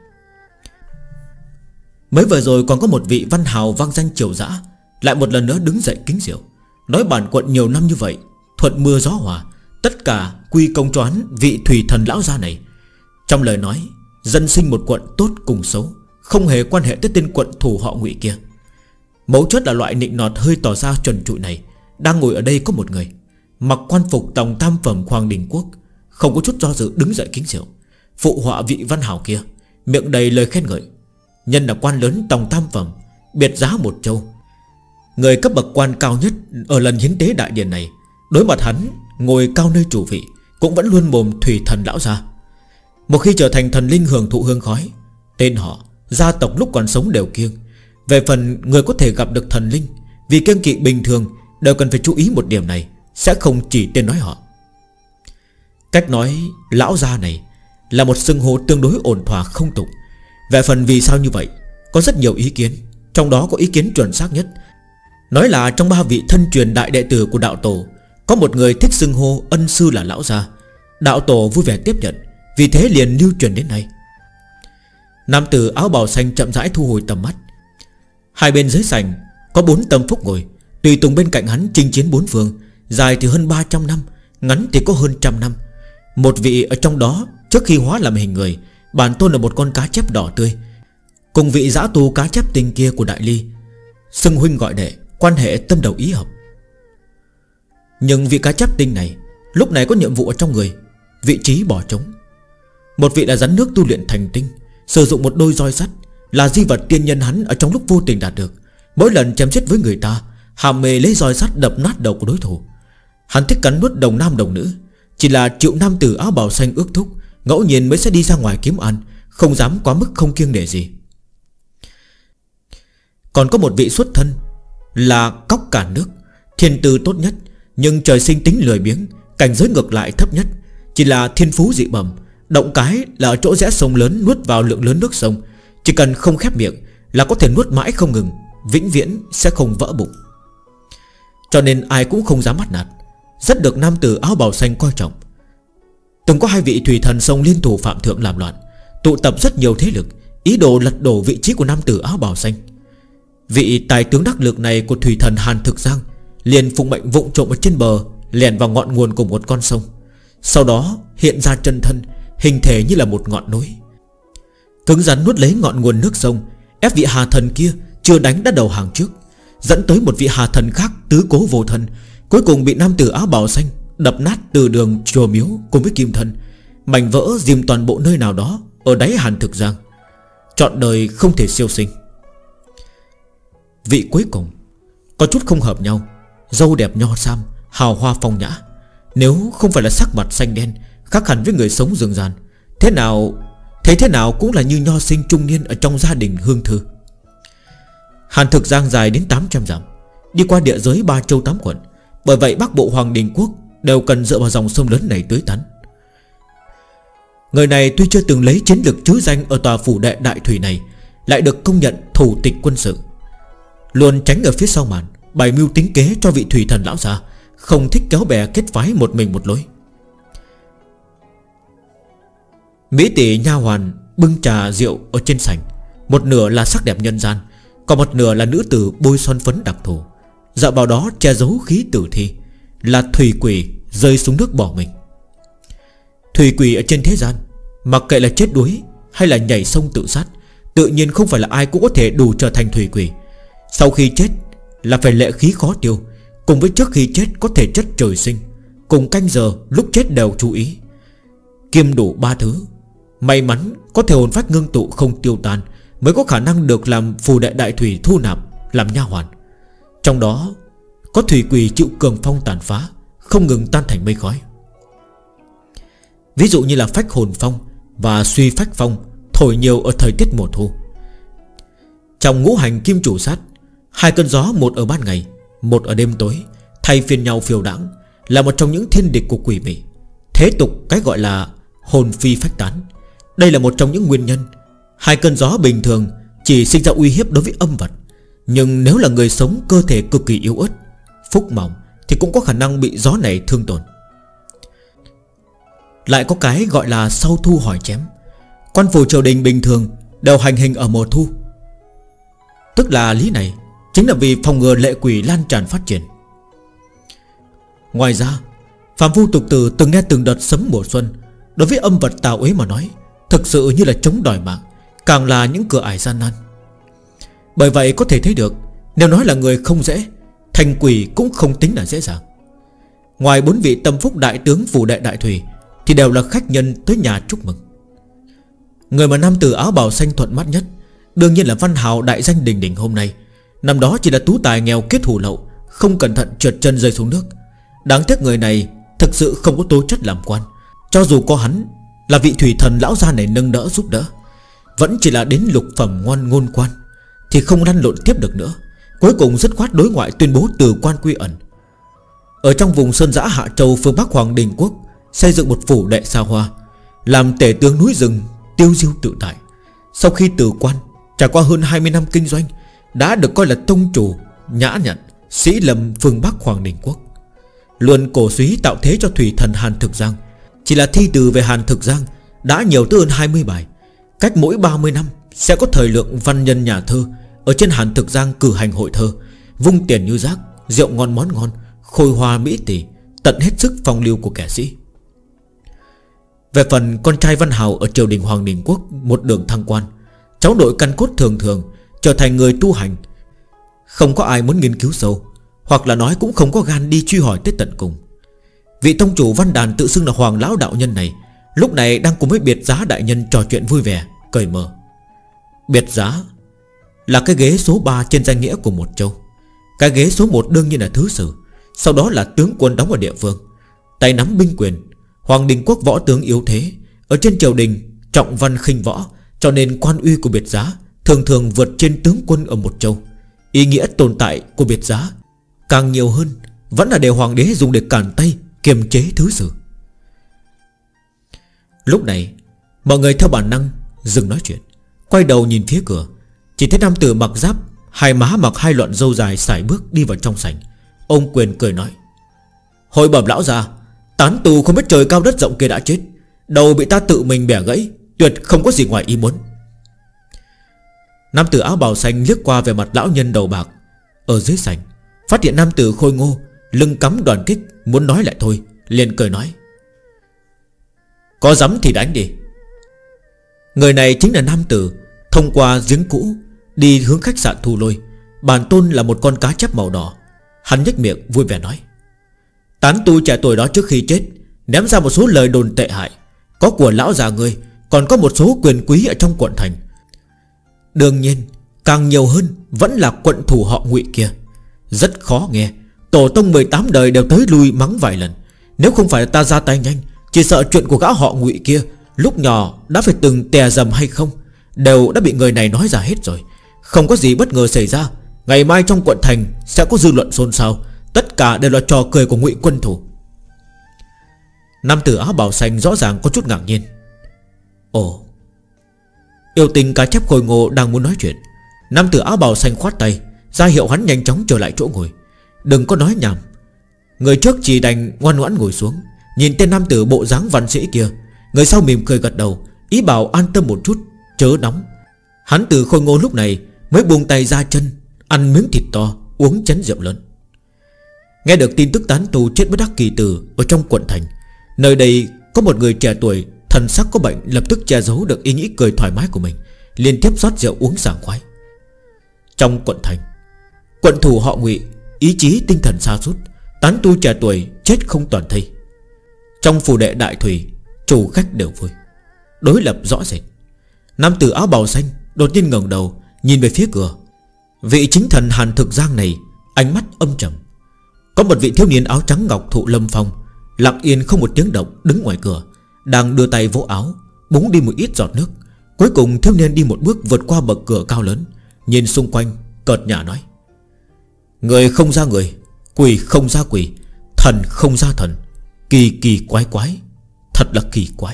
Mới vừa rồi còn có một vị văn hào vang danh triều dã lại một lần nữa đứng dậy kính rượu, nói bản quận nhiều năm như vậy thuận mưa gió hòa, tất cả quy công cho hắn vị thủy thần lão gia này. Trong lời nói, dân sinh một quận tốt cùng xấu không hề quan hệ tới tên quận thủ họ Ngụy kia. Mấu chốt là loại nịnh nọt hơi tỏ ra chuẩn trụi này. Đang ngồi ở đây có một người mặc quan phục tòng tam phẩm Hoàng Đình Quốc, không có chút do dự đứng dậy kính rượu, phụ họa vị văn hào kia, miệng đầy lời khen ngợi. Nhân là quan lớn tòng tam phẩm, biệt giá một châu, người cấp bậc quan cao nhất ở lần hiến tế đại điển này. Đối mặt hắn ngồi cao nơi chủ vị, cũng vẫn luôn mồm thủy thần lão gia. Một khi trở thành thần linh hưởng thụ hương khói, tên họ, gia tộc lúc còn sống đều kiêng. Về phần người có thể gặp được thần linh, vì kiêng kỵ bình thường đều cần phải chú ý một điểm này, sẽ không chỉ tên nói họ. Cách nói lão gia này là một xưng hô tương đối ổn thỏa không tục. Về phần vì sao như vậy, có rất nhiều ý kiến. Trong đó có ý kiến chuẩn xác nhất, nói là trong 3 vị thân truyền đại đệ tử của đạo tổ, có một người thích xưng hô ân sư là lão gia. Đạo tổ vui vẻ tiếp nhận, vì thế liền lưu truyền đến nay. Nam tử áo bào xanh chậm rãi thu hồi tầm mắt. Hai bên dưới sảnh có 4 tâm phúc ngồi, tùy tùng bên cạnh hắn chinh chiến 4 phương, dài thì hơn 300 năm, ngắn thì có hơn 100 năm. Một vị ở trong đó trước khi hóa làm hình người, bản tôn là một con cá chép đỏ tươi, cùng vị dã tu cá chép tinh kia của Đại Ly, xưng huynh gọi đệ, quan hệ tâm đầu ý hợp. Nhưng vị cá chép tinh này lúc này có nhiệm vụ ở trong người, vị trí bỏ trống. Một vị là rắn nước tu luyện thành tinh, sử dụng một đôi roi sắt, là di vật tiên nhân hắn ở trong lúc vô tình đạt được. Mỗi lần chém giết với người ta, hàm mê lấy roi sắt đập nát đầu của đối thủ. Hắn thích cắn nuốt đồng nam đồng nữ, chỉ là triệu nam tử áo bào xanh ước thúc, ngẫu nhiên mới sẽ đi ra ngoài kiếm ăn, không dám quá mức không kiêng nể gì. Còn có một vị xuất thân là cóc cản nước, thiên tư tốt nhất, nhưng trời sinh tính lười biếng, cảnh giới ngược lại thấp nhất, chỉ là thiên phú dị bẩm. Động cái là ở chỗ rẽ sông lớn nuốt vào lượng lớn nước sông, chỉ cần không khép miệng là có thể nuốt mãi không ngừng, vĩnh viễn sẽ không vỡ bụng. Cho nên ai cũng không dám bắt nạt, rất được nam tử áo bào xanh coi trọng. Từng có hai vị thủy thần sông liên thủ phạm thượng làm loạn, tụ tập rất nhiều thế lực, ý đồ lật đổ vị trí của nam tử áo bào xanh. Vị tài tướng đắc lực này của thủy thần Hàn Thực Giang liền phụng mệnh vụng trộm ở trên bờ, lẻn vào ngọn nguồn của một con sông, sau đó hiện ra chân thân, hình thể như là một ngọn núi, cứng rắn nuốt lấy ngọn nguồn nước sông, ép vị hà thần kia chưa đánh đã đầu hàng trước, dẫn tới một vị hà thần khác tứ cố vô thân, cuối cùng bị nam tử áo bào xanh đập nát từ đường chùa miếu cùng với kim thân, mảnh vỡ dìm toàn bộ nơi nào đó ở đáy Hàn Thực Giang, trọn đời không thể siêu sinh. Vị cuối cùng có chút không hợp nhau, râu đẹp nho sam, hào hoa phong nhã, nếu không phải là sắc mặt xanh đen khác hẳn với người sống rừng ràn, thế nào cũng là như nho sinh trung niên ở trong gia đình hương thư. Hàn Thực Giang dài đến 800 dặm, đi qua địa giới 3 châu 8 quận, bởi vậy Bắc Bộ Hoàng Đình Quốc đều cần dựa vào dòng sông lớn này tưới tắn. Người này tuy chưa từng lấy chiến lược chứ danh ở tòa phủ đệ đại thủy này, lại được công nhận thủ tịch quân sự, luôn tránh ở phía sau màn, bày mưu tính kế cho vị thủy thần lão già, không thích kéo bè kết phái một mình một lối. Mỹ tỷ nha hoàn bưng trà rượu ở trên sảnh, một nửa là sắc đẹp nhân gian, còn một nửa là nữ tử bôi son phấn đặc thù, dạo vào đó che giấu khí tử thi, là thủy quỷ rơi xuống nước bỏ mình. Thủy quỷ ở trên thế gian, mặc kệ là chết đuối hay là nhảy sông tự sát, tự nhiên không phải là ai cũng có thể đủ trở thành thủy quỷ. Sau khi chết là phải lệ khí khó tiêu, cùng với trước khi chết có thể chất trời sinh, cùng canh giờ lúc chết đều chú ý, kiêm đủ 3 thứ. May mắn có thể hồn phách ngưng tụ không tiêu tan, mới có khả năng được làm phù đệ đại thủy thu nạp làm nha hoàn. Trong đó có thủy quỷ chịu cường phong tàn phá, không ngừng tan thành mây khói. Ví dụ như là phách hồn phong và suy phách phong thổi nhiều ở thời tiết mùa thu. Trong ngũ hành kim chủ sát, 2 cơn gió, một ở ban ngày, một ở đêm tối, thay phiên nhau phiêu đãng, là một trong những thiên địch của quỷ mị. Thế tục cái gọi là hồn phi phách tán, đây là một trong những nguyên nhân. 2 cơn gió bình thường chỉ sinh ra uy hiếp đối với âm vật, nhưng nếu là người sống cơ thể cực kỳ yếu ớt, phúc mỏng, thì cũng có khả năng bị gió này thương tổn. Lại có cái gọi là sau thu hỏi chém. Quan phủ triều đình bình thường đều hành hình ở mùa thu, tức là lý này chính là vì phòng ngừa lệ quỷ lan tràn phát triển. Ngoài ra, phàm phu tục tử từng nghe từng đợt sấm mùa xuân, đối với âm vật tào uế mà nói, thực sự như là chống đòi mạng, càng là những cửa ải gian nan. Bởi vậy có thể thấy được, nếu nói là người không dễ, thành quỷ cũng không tính là dễ dàng. Ngoài 4 vị tâm phúc đại tướng phủ đệ đại thủy, thì đều là khách nhân tới nhà chúc mừng. Người mà nam tử áo bào xanh thuận mắt nhất đương nhiên là văn hào đại danh đình đình hôm nay. Năm đó chỉ là tú tài nghèo kết hủ lậu, không cẩn thận trượt chân rơi xuống nước. Đáng tiếc người này thực sự không có tố chất làm quan. Cho dù có hắn là vị thủy thần lão gia này nâng đỡ giúp đỡ, vẫn chỉ là đến lục phẩm ngoan ngôn quan, thì không lăn lộn tiếp được nữa. Cuối cùng dứt khoát đối ngoại tuyên bố từ quan quy ẩn. Ở trong vùng sơn dã Hạ Châu phương Bắc Hoàng Đình Quốc, xây dựng một phủ đệ xa hoa, làm tể tướng núi rừng, tiêu diêu tự tại. Sau khi từ quan, trải qua hơn 20 năm kinh doanh, đã được coi là tông chủ nhã nhặn sĩ lâm phương Bắc Hoàng Đình Quốc. Luôn cổ suý tạo thế cho thủy thần Hàn Thực Giang. Chỉ là thi từ về Hàn Thực Giang đã nhiều tới hơn 20 bài. Cách mỗi 30 năm sẽ có thời lượng văn nhân nhà thơ ở trên Hàn Thực Giang cử hành hội thơ, vung tiền như rác, rượu ngon món ngon, khôi hoa mỹ tỷ, tận hết sức phong lưu của kẻ sĩ. Về phần con trai Văn Hào ở triều đình Hoàng Đình Quốc một đường thăng quan, cháu nội căn cốt thường thường trở thành người tu hành. Không có ai muốn nghiên cứu sâu, hoặc là nói cũng không có gan đi truy hỏi tới tận cùng. Vị tông chủ Văn Đàn tự xưng là Hoàng lão đạo nhân này lúc này đang cùng với Biệt Giá đại nhân trò chuyện vui vẻ, cởi mở. Biệt Giá là cái ghế số 3 trên danh nghĩa của một châu. Cái ghế số 1 đương nhiên là thứ sử, sau đó là tướng quân đóng ở địa phương, tay nắm binh quyền. Hoàng Đình Quốc võ tướng yếu thế, ở trên triều đình trọng văn khinh võ, Cho nên quan uy của Biệt Giá thường thường vượt trên tướng quân ở một châu. Ý nghĩa tồn tại của Biệt Giá càng nhiều hơn vẫn là để hoàng đế dùng để cản tay kiềm chế thứ sử. Lúc này mọi người theo bản năng dừng nói chuyện, quay đầu nhìn phía cửa. Chỉ thấy nam tử mặc giáp, hai má mặc hai lọn râu dài sải bước đi vào trong sảnh. Ông Quyền cười nói: Hồi bẩm lão già, tán tù không biết trời cao đất rộng kia đã chết, đầu bị ta tự mình bẻ gãy, tuyệt không có gì ngoài ý muốn. Nam tử áo bào xanh liếc qua về mặt lão nhân đầu bạc ở dưới sảnh, phát hiện nam tử khôi ngô, lưng cắm đoàn kích, muốn nói lại thôi, liền cười nói: Có dám thì đánh đi. Người này chính là nam tử thông qua giếng cũ đi hướng khách sạn Thu Lôi. Bản tôn là một con cá chép màu đỏ. Hắn nhếch miệng vui vẻ nói: Tán tu trẻ tuổi đó trước khi chết ném ra một số lời đồn tệ hại, có của lão già ngươi, còn có một số quyền quý ở trong quận thành. Đương nhiên càng nhiều hơn vẫn là quận thủ họ Ngụy kia. Rất khó nghe, tổ tông 18 đời đều tới lui mắng vài lần. Nếu không phải ta ra tay nhanh, chỉ sợ chuyện của gã họ Ngụy kia lúc nhỏ đã phải từng tè dầm hay không đều đã bị người này nói ra hết rồi. Không có gì bất ngờ xảy ra, ngày mai trong quận thành sẽ có dư luận xôn xao. Tất cả đều là trò cười của Ngụy quân thủ. Nam tử áo bào xanh rõ ràng có chút ngạc nhiên. Ồ. Yêu tinh cá chép khôi ngô đang muốn nói chuyện. Nam tử áo bào xanh khoát tay ra hiệu hắn nhanh chóng trở lại chỗ ngồi. Đừng có nói nhảm. Người trước chỉ đành ngoan ngoãn ngồi xuống, nhìn tên nam tử bộ dáng văn sĩ kia. Người sau mỉm cười gật đầu, ý bảo an tâm một chút, chớ nóng. Hắn từ khôi ngô lúc này mới buông tay ra chân, ăn miếng thịt to, uống chén rượu lớn. Nghe được tin tức tán tù chết bất đắc kỳ tử ở trong quận thành, nơi đây có một người trẻ tuổi thần sắc có bệnh, lập tức che giấu được ý nghĩ cười thoải mái của mình, liên tiếp rót rượu uống sảng khoái. Trong quận thành, quận thủ họ Ngụy ý chí tinh thần sa sút, tán tu trẻ tuổi chết không toàn thây. Trong phủ đệ đại thủy, chủ khách đều vui, đối lập rõ rệt. Nam tử áo bào xanh đột nhiên ngẩng đầu nhìn về phía cửa. Vị chính thần Hàn Thực Giang này ánh mắt âm trầm. Có một vị thiếu niên áo trắng ngọc thụ lâm phong, lặng yên không một tiếng động đứng ngoài cửa, đang đưa tay vỗ áo, búng đi một ít giọt nước. Cuối cùng thiếu niên đi một bước vượt qua bậc cửa cao lớn, nhìn xung quanh cợt nhả nói: Người không ra người, quỷ không ra quỷ, thần không ra thần, kỳ kỳ quái quái, thật là kỳ quái.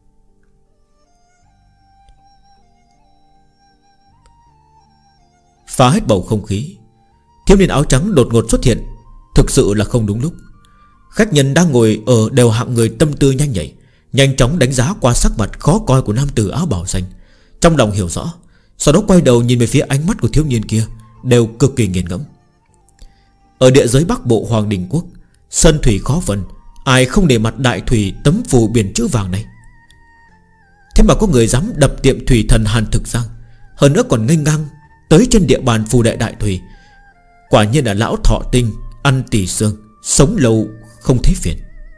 Phá hết bầu không khí, thiếu niên áo trắng đột ngột xuất hiện, thực sự là không đúng lúc. Khách nhân đang ngồi ở đều hạng người tâm tư nhanh nhạy, nhanh chóng đánh giá qua sắc mặt khó coi của nam tử áo bào xanh, trong lòng hiểu rõ, sau đó quay đầu nhìn về phía ánh mắt của thiếu niên kia, đều cực kỳ nghiền ngẫm. Ở địa giới Bắc Bộ Hoàng Đình Quốc, sơn thủy khó phân, ai không để mặt đại thủy tấm phù biển chữ vàng này. Thế mà có người dám đập tiệm thủy thần Hàn Thực Giang, hơn nữa còn nghênh ngang tới trên địa bàn phù đệ đại thủy. Quả nhiên là lão thọ tinh, ăn tỳ xương, sống lâu không thấy phiền.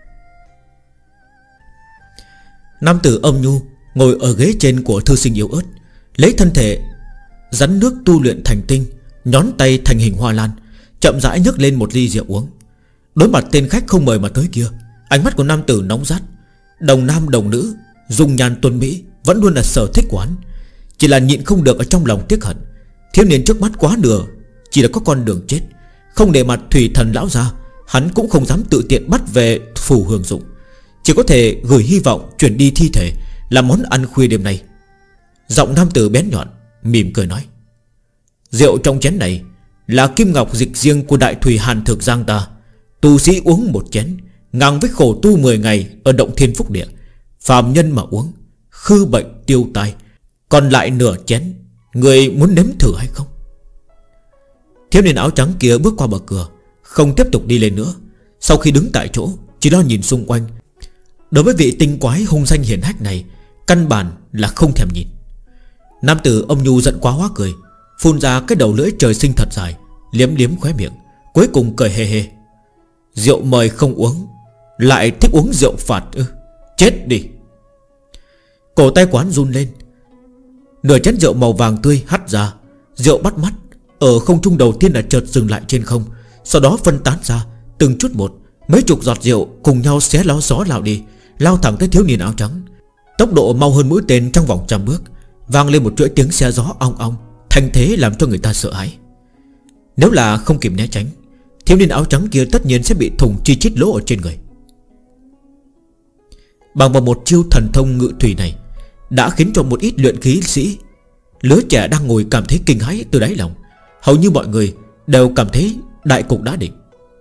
Nam tử âm nhu ngồi ở ghế trên của thư sinh yếu ớt, lấy thân thể rắn nước tu luyện thành tinh, nhón tay thành hình hoa lan, chậm rãi nhấc lên một ly rượu uống. Đối mặt tên khách không mời mà tới kia, ánh mắt của nam tử nóng rát. Đồng nam đồng nữ, dung nhan tuấn mỹ vẫn luôn là sở thích của hắn, chỉ là nhịn không được ở trong lòng tiếc hận. Thiếu niên trước mắt quá nửa chỉ là có con đường chết, không để mặt thủy thần lão ra, hắn cũng không dám tự tiện bắt về phủ hưởng dụng, chỉ có thể gửi hy vọng chuyển đi thi thể làm món ăn khuya đêm nay. Giọng nam tử bén nhọn mỉm cười nói: Rượu trong chén này là kim ngọc dịch riêng của đại thủy Hàn Thực Giang ta. Tu sĩ uống một chén ngang với khổ tu 10 ngày ở động thiên phúc địa, phàm nhân mà uống khư bệnh tiêu tai. Còn lại nửa chén, người muốn nếm thử hay không? Thiếu niên áo trắng kia bước qua bậc cửa, không tiếp tục đi lên nữa. Sau khi đứng tại chỗ, chỉ lo nhìn xung quanh. Đối với vị tinh quái hung danh hiển hách này, căn bản là không thèm nhìn. Nam tử âm nhu giận quá hóa cười, phun ra cái đầu lưỡi trời sinh thật dài, liếm liếm khóe miệng, cuối cùng cười hề hề: Rượu mời không uống, lại thích uống rượu phạt ư? Chết đi! Cổ tay quán run lên, nửa chén rượu màu vàng tươi hắt ra. Rượu bắt mắt, ở không trung đầu tiên là chợt dừng lại trên không, sau đó phân tán ra từng chút một. Mấy chục giọt rượu cùng nhau xé ló gió lao đi, lao thẳng tới thiếu niên áo trắng. Tốc độ mau hơn mũi tên trong vòng 100 bước, vang lên một chuỗi tiếng xe gió ong ong, thanh thế làm cho người ta sợ hãi. Nếu là không kịp né tránh, thiếu niên áo trắng kia tất nhiên sẽ bị thủng chi chít lỗ ở trên người. Bằng vào một chiêu thần thông ngự thủy này đã khiến cho một ít luyện khí sĩ lứa trẻ đang ngồi cảm thấy kinh hãi từ đáy lòng. Hầu như mọi người đều cảm thấy đại cục đã định.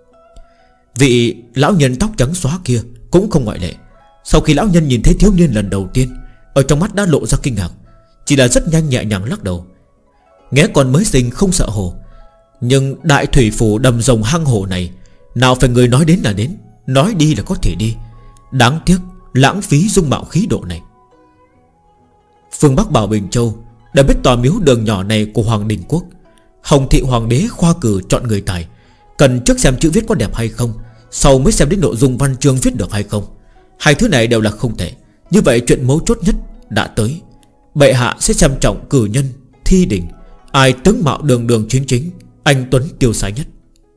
Vị lão nhân tóc trắng xóa kia cũng không ngoại lệ. Sau khi lão nhân nhìn thấy thiếu niên lần đầu tiên, ở trong mắt đã lộ ra kinh ngạc, chỉ là rất nhanh nhẹ nhàng lắc đầu. Nghe còn mới sinh không sợ hồ, nhưng đại thủy phủ đầm rồng hang hồ này nào phải người nói đến là đến, nói đi là có thể đi. Đáng tiếc lãng phí dung mạo khí độ này. Phương Bắc Bảo Bình Châu đã biết tòa miếu đường nhỏ này của Hoàng Đình Quốc. Hồng Thị Hoàng đế khoa cử chọn người tài, cần trước xem chữ viết có đẹp hay không, sau mới xem đến nội dung văn chương viết được hay không. Hai thứ này đều là không tệ. Như vậy chuyện mấu chốt nhất đã tới. Bệ hạ sẽ xem trọng cử nhân thi đình, ai tướng mạo đường đường chính chính, anh tuấn tiêu sái nhất.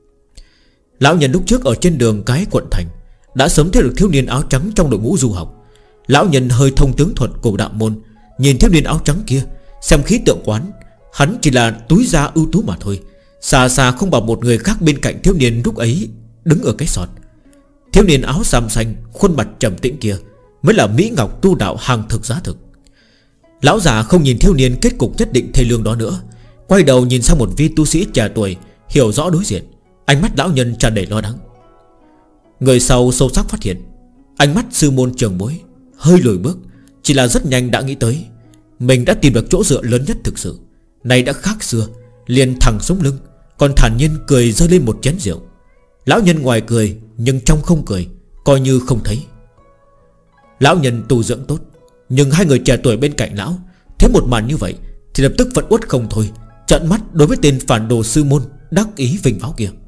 Lão nhân lúc trước ở trên đường cái quận thành đã sớm thấy được thiếu niên áo trắng trong đội ngũ du học. Lão nhân hơi thông tướng thuật của đạo môn, nhìn thiếu niên áo trắng kia, xem khí tượng quán, hắn chỉ là túi da ưu tú mà thôi, xa xa không bằng một người khác bên cạnh thiếu niên lúc ấy đứng ở cái sọt. Thiếu niên áo xám xanh, khuôn mặt trầm tĩnh kia mới là mỹ ngọc tu đạo hàng thực giá thực. Lão già không nhìn thiếu niên kết cục nhất định thê lương đó nữa, quay đầu nhìn sang một vị tu sĩ trẻ tuổi hiểu rõ đối diện. Ánh mắt lão nhân tràn đầy lo lắng. Người sau sâu sắc phát hiện ánh mắt sư môn trưởng bối hơi lùi bước, chỉ là rất nhanh đã nghĩ tới mình đã tìm được chỗ dựa lớn nhất thực sự. Này đã khác xưa, liền thẳng sống lưng, còn thản nhiên cười giơ lên một chén rượu. Lão nhân ngoài cười nhưng trong không cười, coi như không thấy. Lão nhân tu dưỡng tốt, nhưng hai người trẻ tuổi bên cạnh lão thấy một màn như vậy thì lập tức vẫn uất không thôi, trợn mắt đối với tên phản đồ sư môn đắc ý vinh váo kia.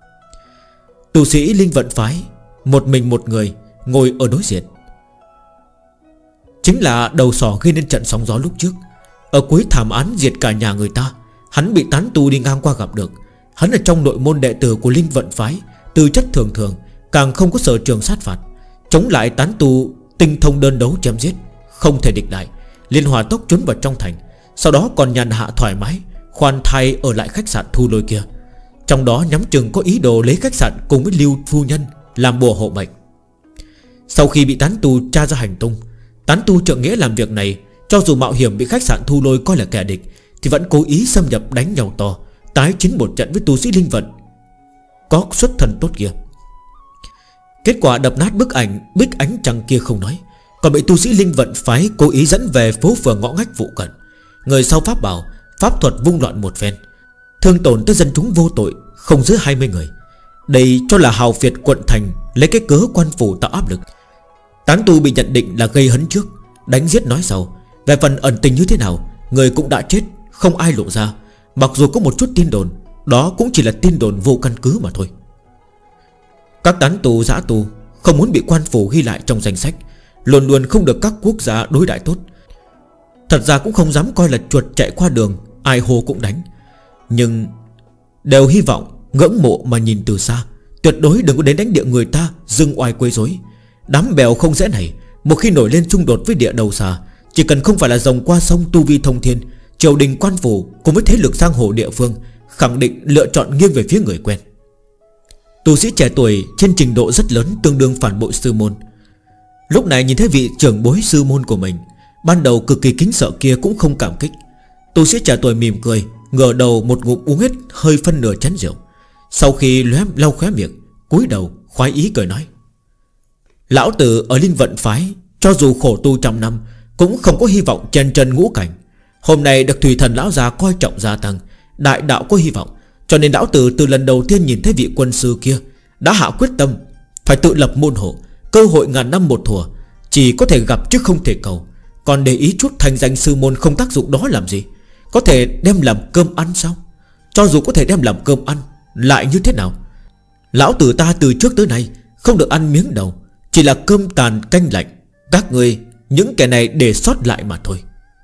Tu sĩ Linh Vận Phái một mình một người ngồi ở đối diện, chính là đầu sỏ gây nên trận sóng gió lúc trước. Ở cuối thảm án diệt cả nhà người ta, hắn bị tán tu đi ngang qua gặp được. Hắn ở trong nội môn đệ tử của Linh Vận Phái, tư chất thường thường, càng không có sở trường sát phạt, chống lại tán tu tinh thông đơn đấu chém giết, không thể địch lại, liền hòa tốc trốn vào trong thành. Sau đó còn nhàn hạ thoải mái, khoan thai ở lại khách sạn Thu Lôi kia, trong đó nhắm chừng có ý đồ lấy khách sạn cùng với Lưu phu nhân làm bùa hộ mệnh. Sau khi bị tán tu tra ra hành tung, tán tu trượng nghĩa làm việc này, cho dù mạo hiểm bị khách sạn Thu Lôi coi là kẻ địch, thì vẫn cố ý xâm nhập đánh nhau to, tái chiến một trận với tu sĩ Linh Vận có xuất thần tốt kia. Kết quả đập nát bức ảnh bích ánh trăng kia không nói, còn bị tu sĩ Linh Vận Phái cố ý dẫn về phố phường ngõ ngách phụ cận. Người sau pháp bảo, pháp thuật vung loạn một phen, thương tổn tới dân chúng vô tội không dưới 20 người. Đây cho là hào phiệt quận thành lấy cái cớ quan phủ tạo áp lực. Tán tu bị nhận định là gây hấn trước, đánh giết nói sau. Về phần ẩn tình như thế nào, người cũng đã chết, không ai lộ ra. Mặc dù có một chút tin đồn, đó cũng chỉ là tin đồn vô căn cứ mà thôi. Các tán tu giã tu không muốn bị quan phủ ghi lại trong danh sách, luôn luôn không được các quốc gia đối đãi tốt. Thật ra cũng không dám coi là chuột chạy qua đường ai hô cũng đánh, nhưng đều hy vọng ngưỡng mộ mà nhìn từ xa, tuyệt đối đừng có đến đánh địa người ta dưng oai quấy rối. Đám bèo không dễ này, một khi nổi lên xung đột với địa đầu xa, chỉ cần không phải là rồng qua sông tu vi thông thiên, triều đình quan phủ cùng với thế lực giang hồ địa phương khẳng định lựa chọn nghiêng về phía người quen. Tu sĩ trẻ tuổi trên trình độ rất lớn tương đương phản bội sư môn. Lúc này nhìn thấy vị trưởng bối sư môn của mình, ban đầu cực kỳ kính sợ kia cũng không cảm kích. Tu sĩ trẻ tuổi mỉm cười, ngửa đầu một ngụm uống hết hơi phân nửa chén rượu. Sau khi lau khóe miệng, cúi đầu khoái ý cười nói: lão tử ở Linh Vận Phái, cho dù khổ tu trăm năm, cũng không có hy vọng chen chân ngũ cảnh. Hôm nay được Thủy Thần lão già coi trọng gia tăng, đại đạo có hy vọng, cho nên lão tử từ lần đầu tiên nhìn thấy vị quân sư kia đã hạ quyết tâm phải tự lập môn hộ. Cơ hội ngàn năm một thủa, chỉ có thể gặp chứ không thể cầu. Còn để ý chút thành danh sư môn không tác dụng đó làm gì? Có thể đem làm cơm ăn sao? Cho dù có thể đem làm cơm ăn, lại như thế nào? Lão tử ta từ trước tới nay không được ăn miếng đầu, chỉ là cơm tàn canh lạnh. Các người, những kẻ này để sót lại mà thôi.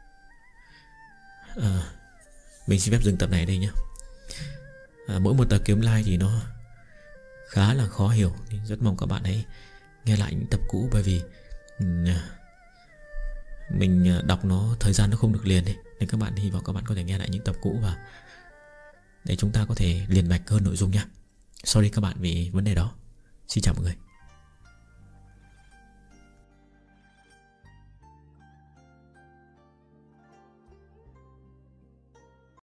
Mình xin phép dừng tập này đây nhé. Mỗi một tập kiếm like thì nó khá là khó hiểu, nên rất mong các bạn hãy nghe lại những tập cũ, bởi vì mình đọc nó thời gian nó không được liền ấy. Nên các bạn hy vọng các bạn có thể nghe lại những tập cũ và để chúng ta có thể liền mạch hơn nội dung nha. Sorry các bạn vì vấn đề đó. Xin chào mọi người.